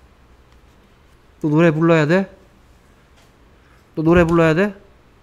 또 노래 불러야 돼? 또 노래 불러야 돼?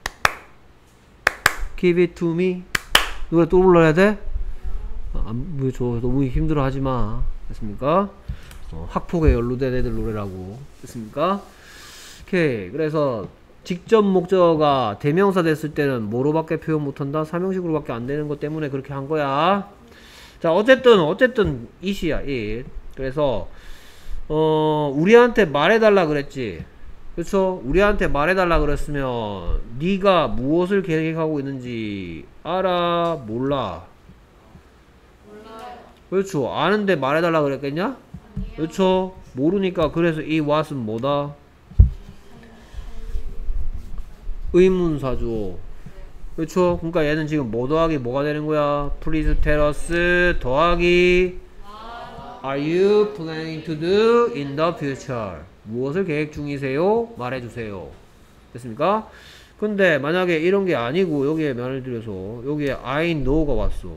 Give it to me. 노래 또 불러야 돼? 아, 왜 저 너무 힘들어 하지 마. 됐습니까? 어, 학폭에 연루된 애들 노래라고. 됐습니까? 오케이. 그래서 직접 목적어가 대명사 됐을 때는 뭐로밖에 표현 못한다? 삼형식으로밖에 안 되는 것 때문에 그렇게 한 거야. 자, 어쨌든 어쨌든 it이야, it. 그래서 어 우리한테 말해달라 그랬지. 그쵸? 우리한테 말해달라 그랬으면 네가 무엇을 계획하고 있는지 알아? 몰라? 몰라요. 그렇죠. 아는데 말해달라 그랬겠냐? 아니요. 그렇죠. 모르니까. 그래서 이 what은 뭐다? 의문사죠. 그렇죠. 그러니까 얘는 지금 뭐 더하기 뭐가 되는 거야? Please tell us 더하기 Are you planning to do in the future? 무엇을 계획 중이세요? 말해주세요. 됐습니까? 근데 만약에 이런 게 아니고 여기에 말을 들여서 여기에 I know가 왔어.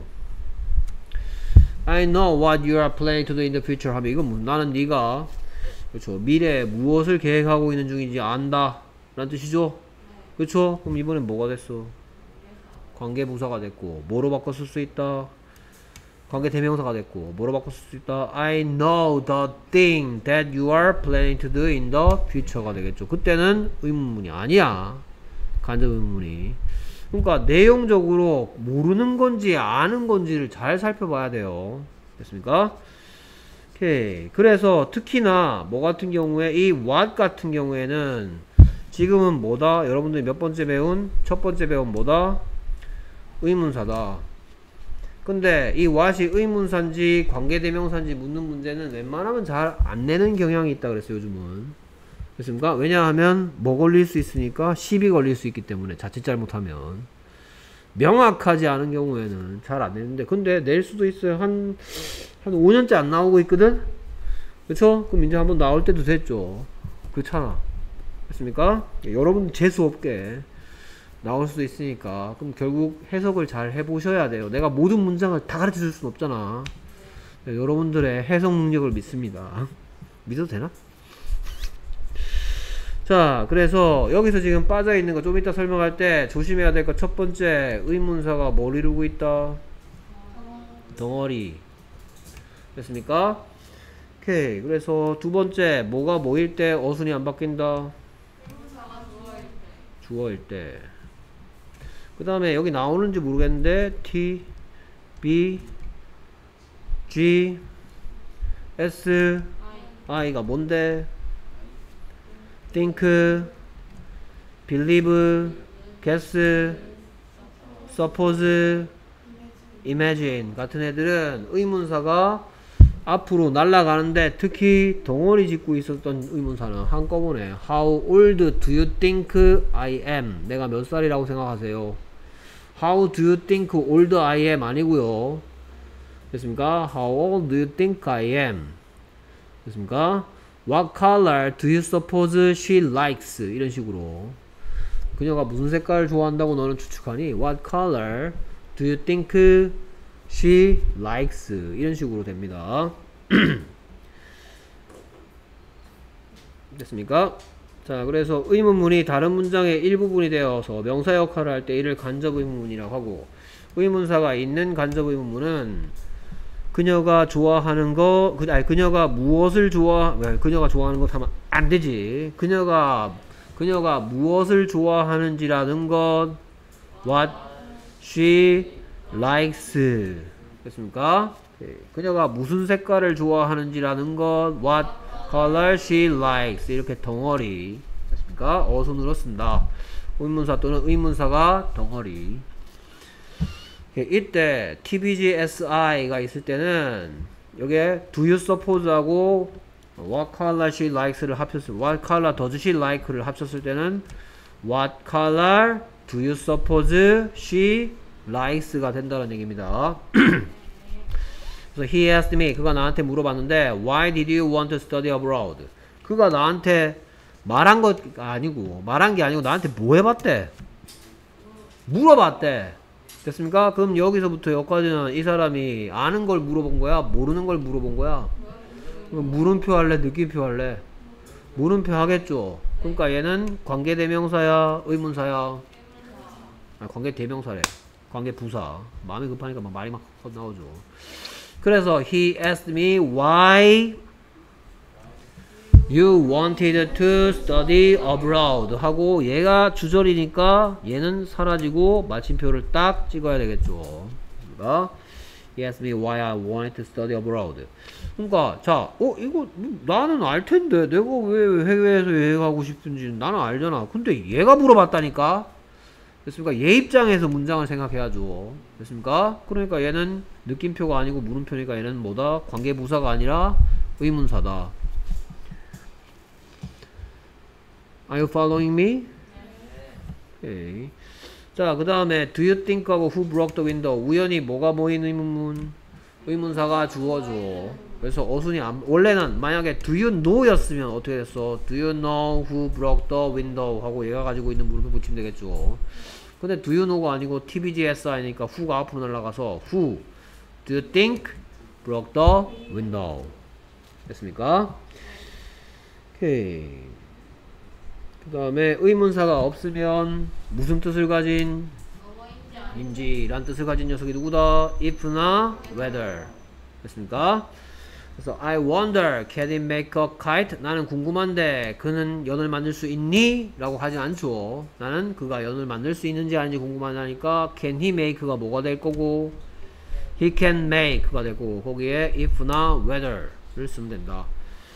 I know what you are planning to do in the future 하면 이건 뭐, 나는 네가 그렇죠. 미래에 무엇을 계획하고 있는 중인지 안다 라는 뜻이죠. 그렇죠. 그럼 이번엔 뭐가 됐어? 관계부사가 됐고 뭐로 바꿔 쓸 수 있다? 관계대명사가 됐고 뭐로 바꿔 쓸 수 있다? I know the thing that you are planning to do in the future가 되겠죠. 그때는 의문문이 아니야. 간접 의문문이. 그러니까 내용적으로 모르는 건지 아는 건지를 잘 살펴봐야 돼요. 됐습니까? 오케이. 그래서 특히나 뭐 같은 경우에 이 what 같은 경우에는 지금은 뭐다? 여러분들이 몇 번째 배운? 첫 번째 배운 뭐다? 의문사다. 근데 이 what이 의문사인지 관계대명사인지 묻는 문제는 웬만하면 잘 안 내는 경향이 있다 그랬어요. 요즘은. 됐습니까? 왜냐하면 뭐 걸릴 수 있으니까 시비 걸릴 수 있기 때문에 자칫 잘못하면 명확하지 않은 경우에는 잘 안 내는데 근데 낼 수도 있어요. 한, 한 오 년째 안 나오고 있거든? 그쵸? 그럼 이제 한번 나올 때도 됐죠. 그렇잖아. 됐습니까? 여러분 재수없게 나올 수도 있으니까 그럼 결국 해석을 잘 해보셔야 돼요. 내가 모든 문장을 다 가르쳐 줄 수는 없잖아. 네, 여러분들의 해석 능력을 믿습니다. 믿어도 되나? 자, 그래서 여기서 지금 빠져있는 거 좀 이따 설명할 때 조심해야 될 거 첫 번째 의문사가 뭘 이루고 있다? 덩어리. 됐습니까? 오케이. 그래서 두 번째 뭐가 뭐일 때 어순이 안 바뀐다? 주어일 때. 그 다음에 여기 나오는지 모르겠는데 T, B, G, S, I가 뭔데? think, believe, guess, suppose, imagine 같은 애들은 의문사가 앞으로 날아가는데 특히 덩어리 짓고 있었던 의문사는 한꺼번에 How old do you think I am? 내가 몇 살이라고 생각하세요? How do you think old I am? 아니고요. 됐습니까? How old do you think I am? 됐습니까? What color do you suppose she likes? 이런 식으로 그녀가 무슨 색깔을 좋아한다고 너는 추측하니? What color do you think she likes? 이런 식으로 됩니다. 됐습니까? 자, 그래서 의문문이 다른 문장의 일부분이 되어서 명사 역할을 할 때 이를 간접 의문문이라고 하고, 의문사가 있는 간접 의문문은 그녀가 좋아하는 거, 그, 아니, 그녀가 무엇을 좋아, 왜, 그녀가 좋아하는 거 하면 안 되지. 그녀가, 그녀가 무엇을 좋아하는지라는 것, what she likes. 됐습니까? 네. 그녀가 무슨 색깔을 좋아하는지라는 것, what color she likes. 이렇게 덩어리. 됐습니까? 어순으로 쓴다. 의문사 또는 의문사가 덩어리. 이때 티비지에스아이가 있을 때는 여기에 do you suppose 하고 what color she likes를 합쳤을 what color does she like를 합쳤을 때는 what color do you suppose she likes가 된다는 얘기입니다. 그래서 he asked me, 그가 나한테 물어봤는데 why did you want to study abroad? 그가 나한테 말한 것 아니고 말한 게 아니고 나한테 뭐 해봤대? 물어봤대. 됐습니까? 그럼 여기서부터 여기까지는 이 사람이 아는 걸 물어본 거야? 모르는 걸 물어본 거야? 물음표 할래? 느낌표 할래? 물음표 하겠죠? 그러니까 얘는 관계대명사야? 의문사야? 아, 관계대명사래. 관계부사. 마음이 급하니까 막 말이 막 나오죠. 그래서 he asked me why you wanted to study abroad 하고 얘가 주절이니까 얘는 사라지고 마침표를 딱 찍어야 되겠죠. 그러니까 he asked me why I wanted to study abroad. 그러니까 자, 어 이거 나는 알 텐데 내가 왜 해외에서 여행하고 싶은지 나는 알잖아. 근데 얘가 물어봤다니까. 됐습니까? 얘 입장에서 문장을 생각해야죠. 됐습니까? 그러니까 얘는 느낌표가 아니고 물음표니까 얘는 뭐다? 관계부사가 아니라 의문사다. Are you following me? 오케이. 자, 그 다음에 do you think하고 who broke the window 우연히 뭐가 모인 의문문? 의문사가 주어줘. 그래서 어순이 안, 원래는 만약에 do you know 였으면 어떻게 됐어? Do you know who broke the window? 하고 얘가 가지고 있는 물음표 붙이면 되겠죠. 근데 do you know가 아니고 티비지에스아이니까 who가 앞으로 날아가서 who do you think broke the window? 됐습니까? 오케이. 그 다음에 의문사가 없으면 무슨 뜻을 가진? 인지란 뜻을 가진 녀석이 누구다? if나 whether. 됐습니까? 그래서 I wonder can he make a kite? 나는 궁금한데 그는 연을 만들 수 있니? 라고 하진 않죠. 나는 그가 연을 만들 수 있는지 아닌지 궁금하다니까 can he make가 뭐가 될 거고 he can make가 될 거고 거기에 if나 whether를 쓰면 된다.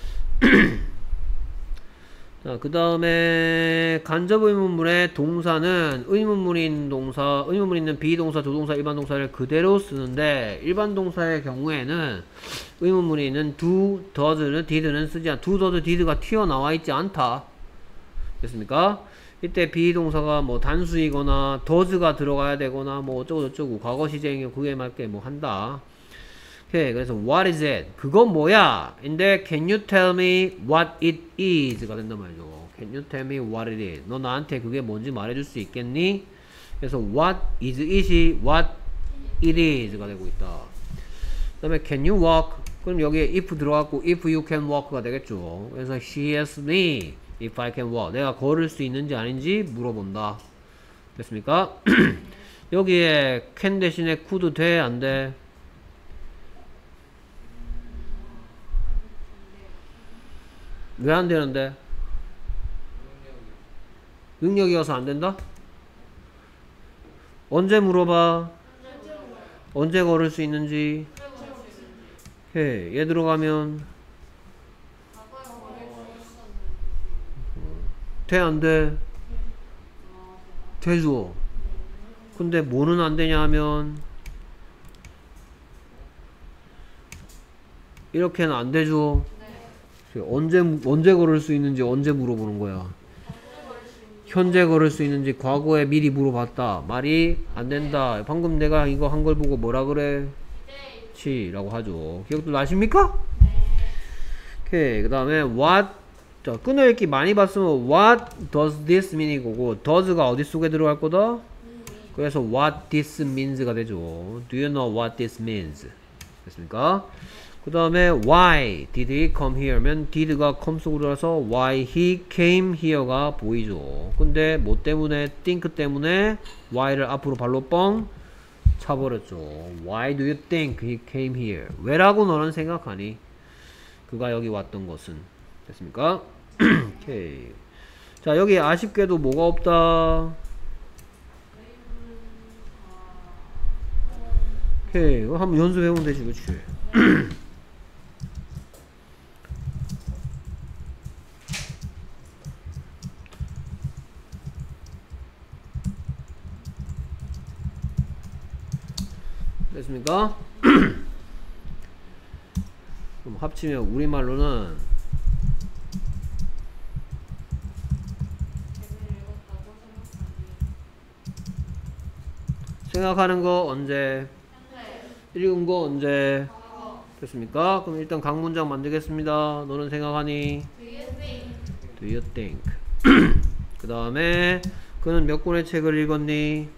자, 그 다음에 간접 의문문의 동사는 의문문이 있는 동사, 의문문이 있는 비동사, 조동사, 일반 동사를 그대로 쓰는데 일반 동사의 경우에는 의문문이 있는 do, does는, did는 쓰지 않, do, does, did가 튀어나와 있지 않다. 됐습니까? 이때 비동사가 뭐 단수이거나 does가 들어가야 되거나 뭐 어쩌고저쩌고 과거 시제이면 그에 맞게 뭐 한다. 오케이, 그래서 what is it? 그건 뭐야? 인데 can you tell me what it is? 가 된단 말이죠. Can you tell me what it is? 너 나한테 그게 뭔지 말해줄 수 있겠니? 그래서 what is it이 what it is 가 되고 있다. 그 다음에 can you walk? 그럼 여기에 if 들어갔고 if you can walk가 되겠죠. 그래서 she asked me if I can walk. 내가 걸을 수 있는지 아닌지 물어본다. 됐습니까? 여기에 can 대신에 could 돼? 안 돼? 왜 안 되는데? 능력이어서 안 된다? 언제 물어봐? 언제 걸을 수 있는지? 해. 얘 들어가면 돼? 안 돼? 되죠. 근데 뭐는 안 되냐 하면 이렇게는 안 되죠. 네. 언제 언제 걸을 수 있는지 언제 물어보는 거야. 현재 걸을 수 있는지 과거에 미리 물어봤다. 말이 안 된다. 방금 내가 이거 한 걸 보고 뭐라 그래? 치 라고 하죠. 기억도 나십니까? 오케이. 그 다음에 what, 자 끊어읽기 많이 봤으면 what does this mean 이거고 does가 어디 속에 들어갈 거다? 그래서 what this means가 되죠. Do you know what this means? 됐습니까? 그 다음에 why did he come here면 did가 come 속으로 들어가서 why he came here가 보이죠. 근데 뭐 때문에 think 때문에 why를 앞으로 발로 뻥 차버렸죠. Why do you think he came here? 왜라고 너는 생각하니? 그가 여기 왔던 것은. 됐습니까? 오케이. 자 여기 아쉽게도 뭐가 없다. 오케이. 이거 한번 연습해보면 되지. 그치? 됐습니까? 그럼 합치면 우리말로는 생각하는 거 언제? 읽은 거 언제? 됐습니까? 그럼 일단 각 문장 만들겠습니다. 너는 생각하니? Do you think? 그 다음에 그는 몇 권의 책을 읽었니?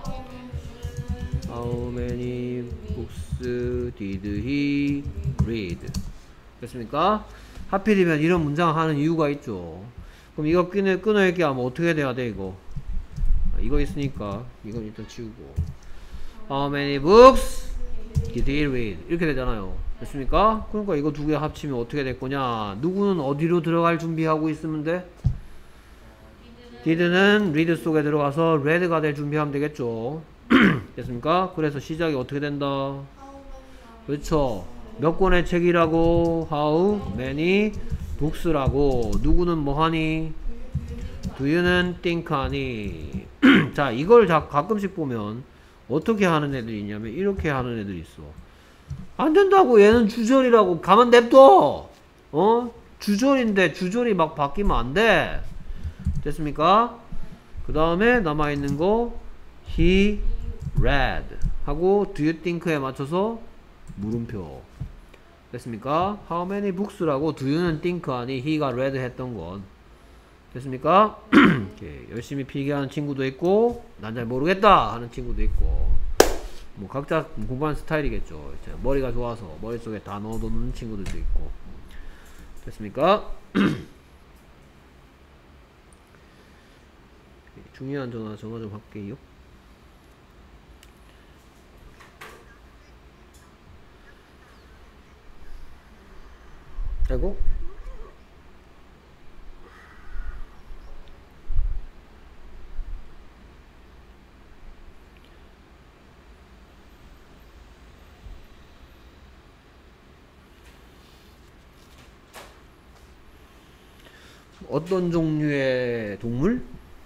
How many books did he read? 됐습니까? 하필이면 이런 문장 하는 이유가 있죠. 그럼 이거 끊어, 끊어읽기 하면 어떻게 돼야 돼 이거? 아, 이거 있으니까 이건 일단 지우고 How many books did he read? 이렇게 되잖아요. 됐습니까? 그러니까 이거 두 개 합치면 어떻게 될 거냐? 누구는 어디로 들어갈 준비하고 있으면 돼? did는 read 속에 들어가서 read가 될 준비하면 되겠죠. 됐습니까? 그래서 시작이 어떻게 된다? 그렇죠. 몇 권의 책이라고? How many books라고. 누구는 뭐 하니? Do you는 think 하니? 자, 이걸 자, 가끔씩 보면 어떻게 하는 애들이 있냐면 이렇게 하는 애들이 있어. 안 된다고. 얘는 주절이라고. 가만 냅둬. 어? 주절인데 주절이 막 바뀌면 안 돼. 됐습니까? 그 다음에 남아있는 거 he read 하고 do you think에 맞춰서 물음표. 됐습니까? How many books라고 do you는 think 아니 he가 read 했던 건. 됐습니까? 이렇게 열심히 필기하는 친구도 있고 난 잘 모르겠다 하는 친구도 있고 뭐 각자 공부하는 스타일이겠죠. 머리가 좋아서 머릿속에 다 넣어놓는 친구들도 있고. 됐습니까? 중요한 전화 전화 좀 할게요. 아이고. 어떤 종류의 동물?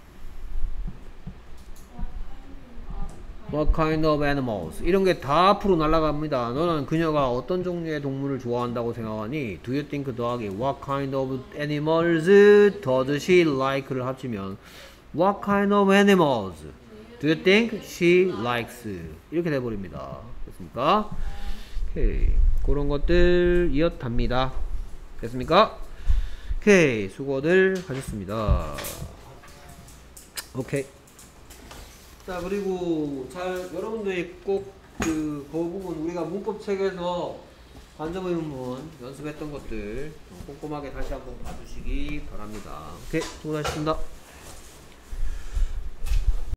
What kind of animals? 이런 게 다 앞으로 날아갑니다. 너는 그녀가 어떤 종류의 동물을 좋아한다고 생각하니? Do you think 더하기 What kind of animals does she like를 합치면 What kind of animals do you think she likes? 이렇게 돼버립니다. 됐습니까? 오케이. 그런 것들 이어답니다. 됐습니까? 오케이. 수고들 하셨습니다. 오케이. 자, 그리고 잘 여러분들이 꼭 그 그 부분 우리가 문법책에서 관점의 문문 연습했던 것들 꼼꼼하게 다시 한번 봐주시기 바랍니다. 오케이. 수고하셨습니다.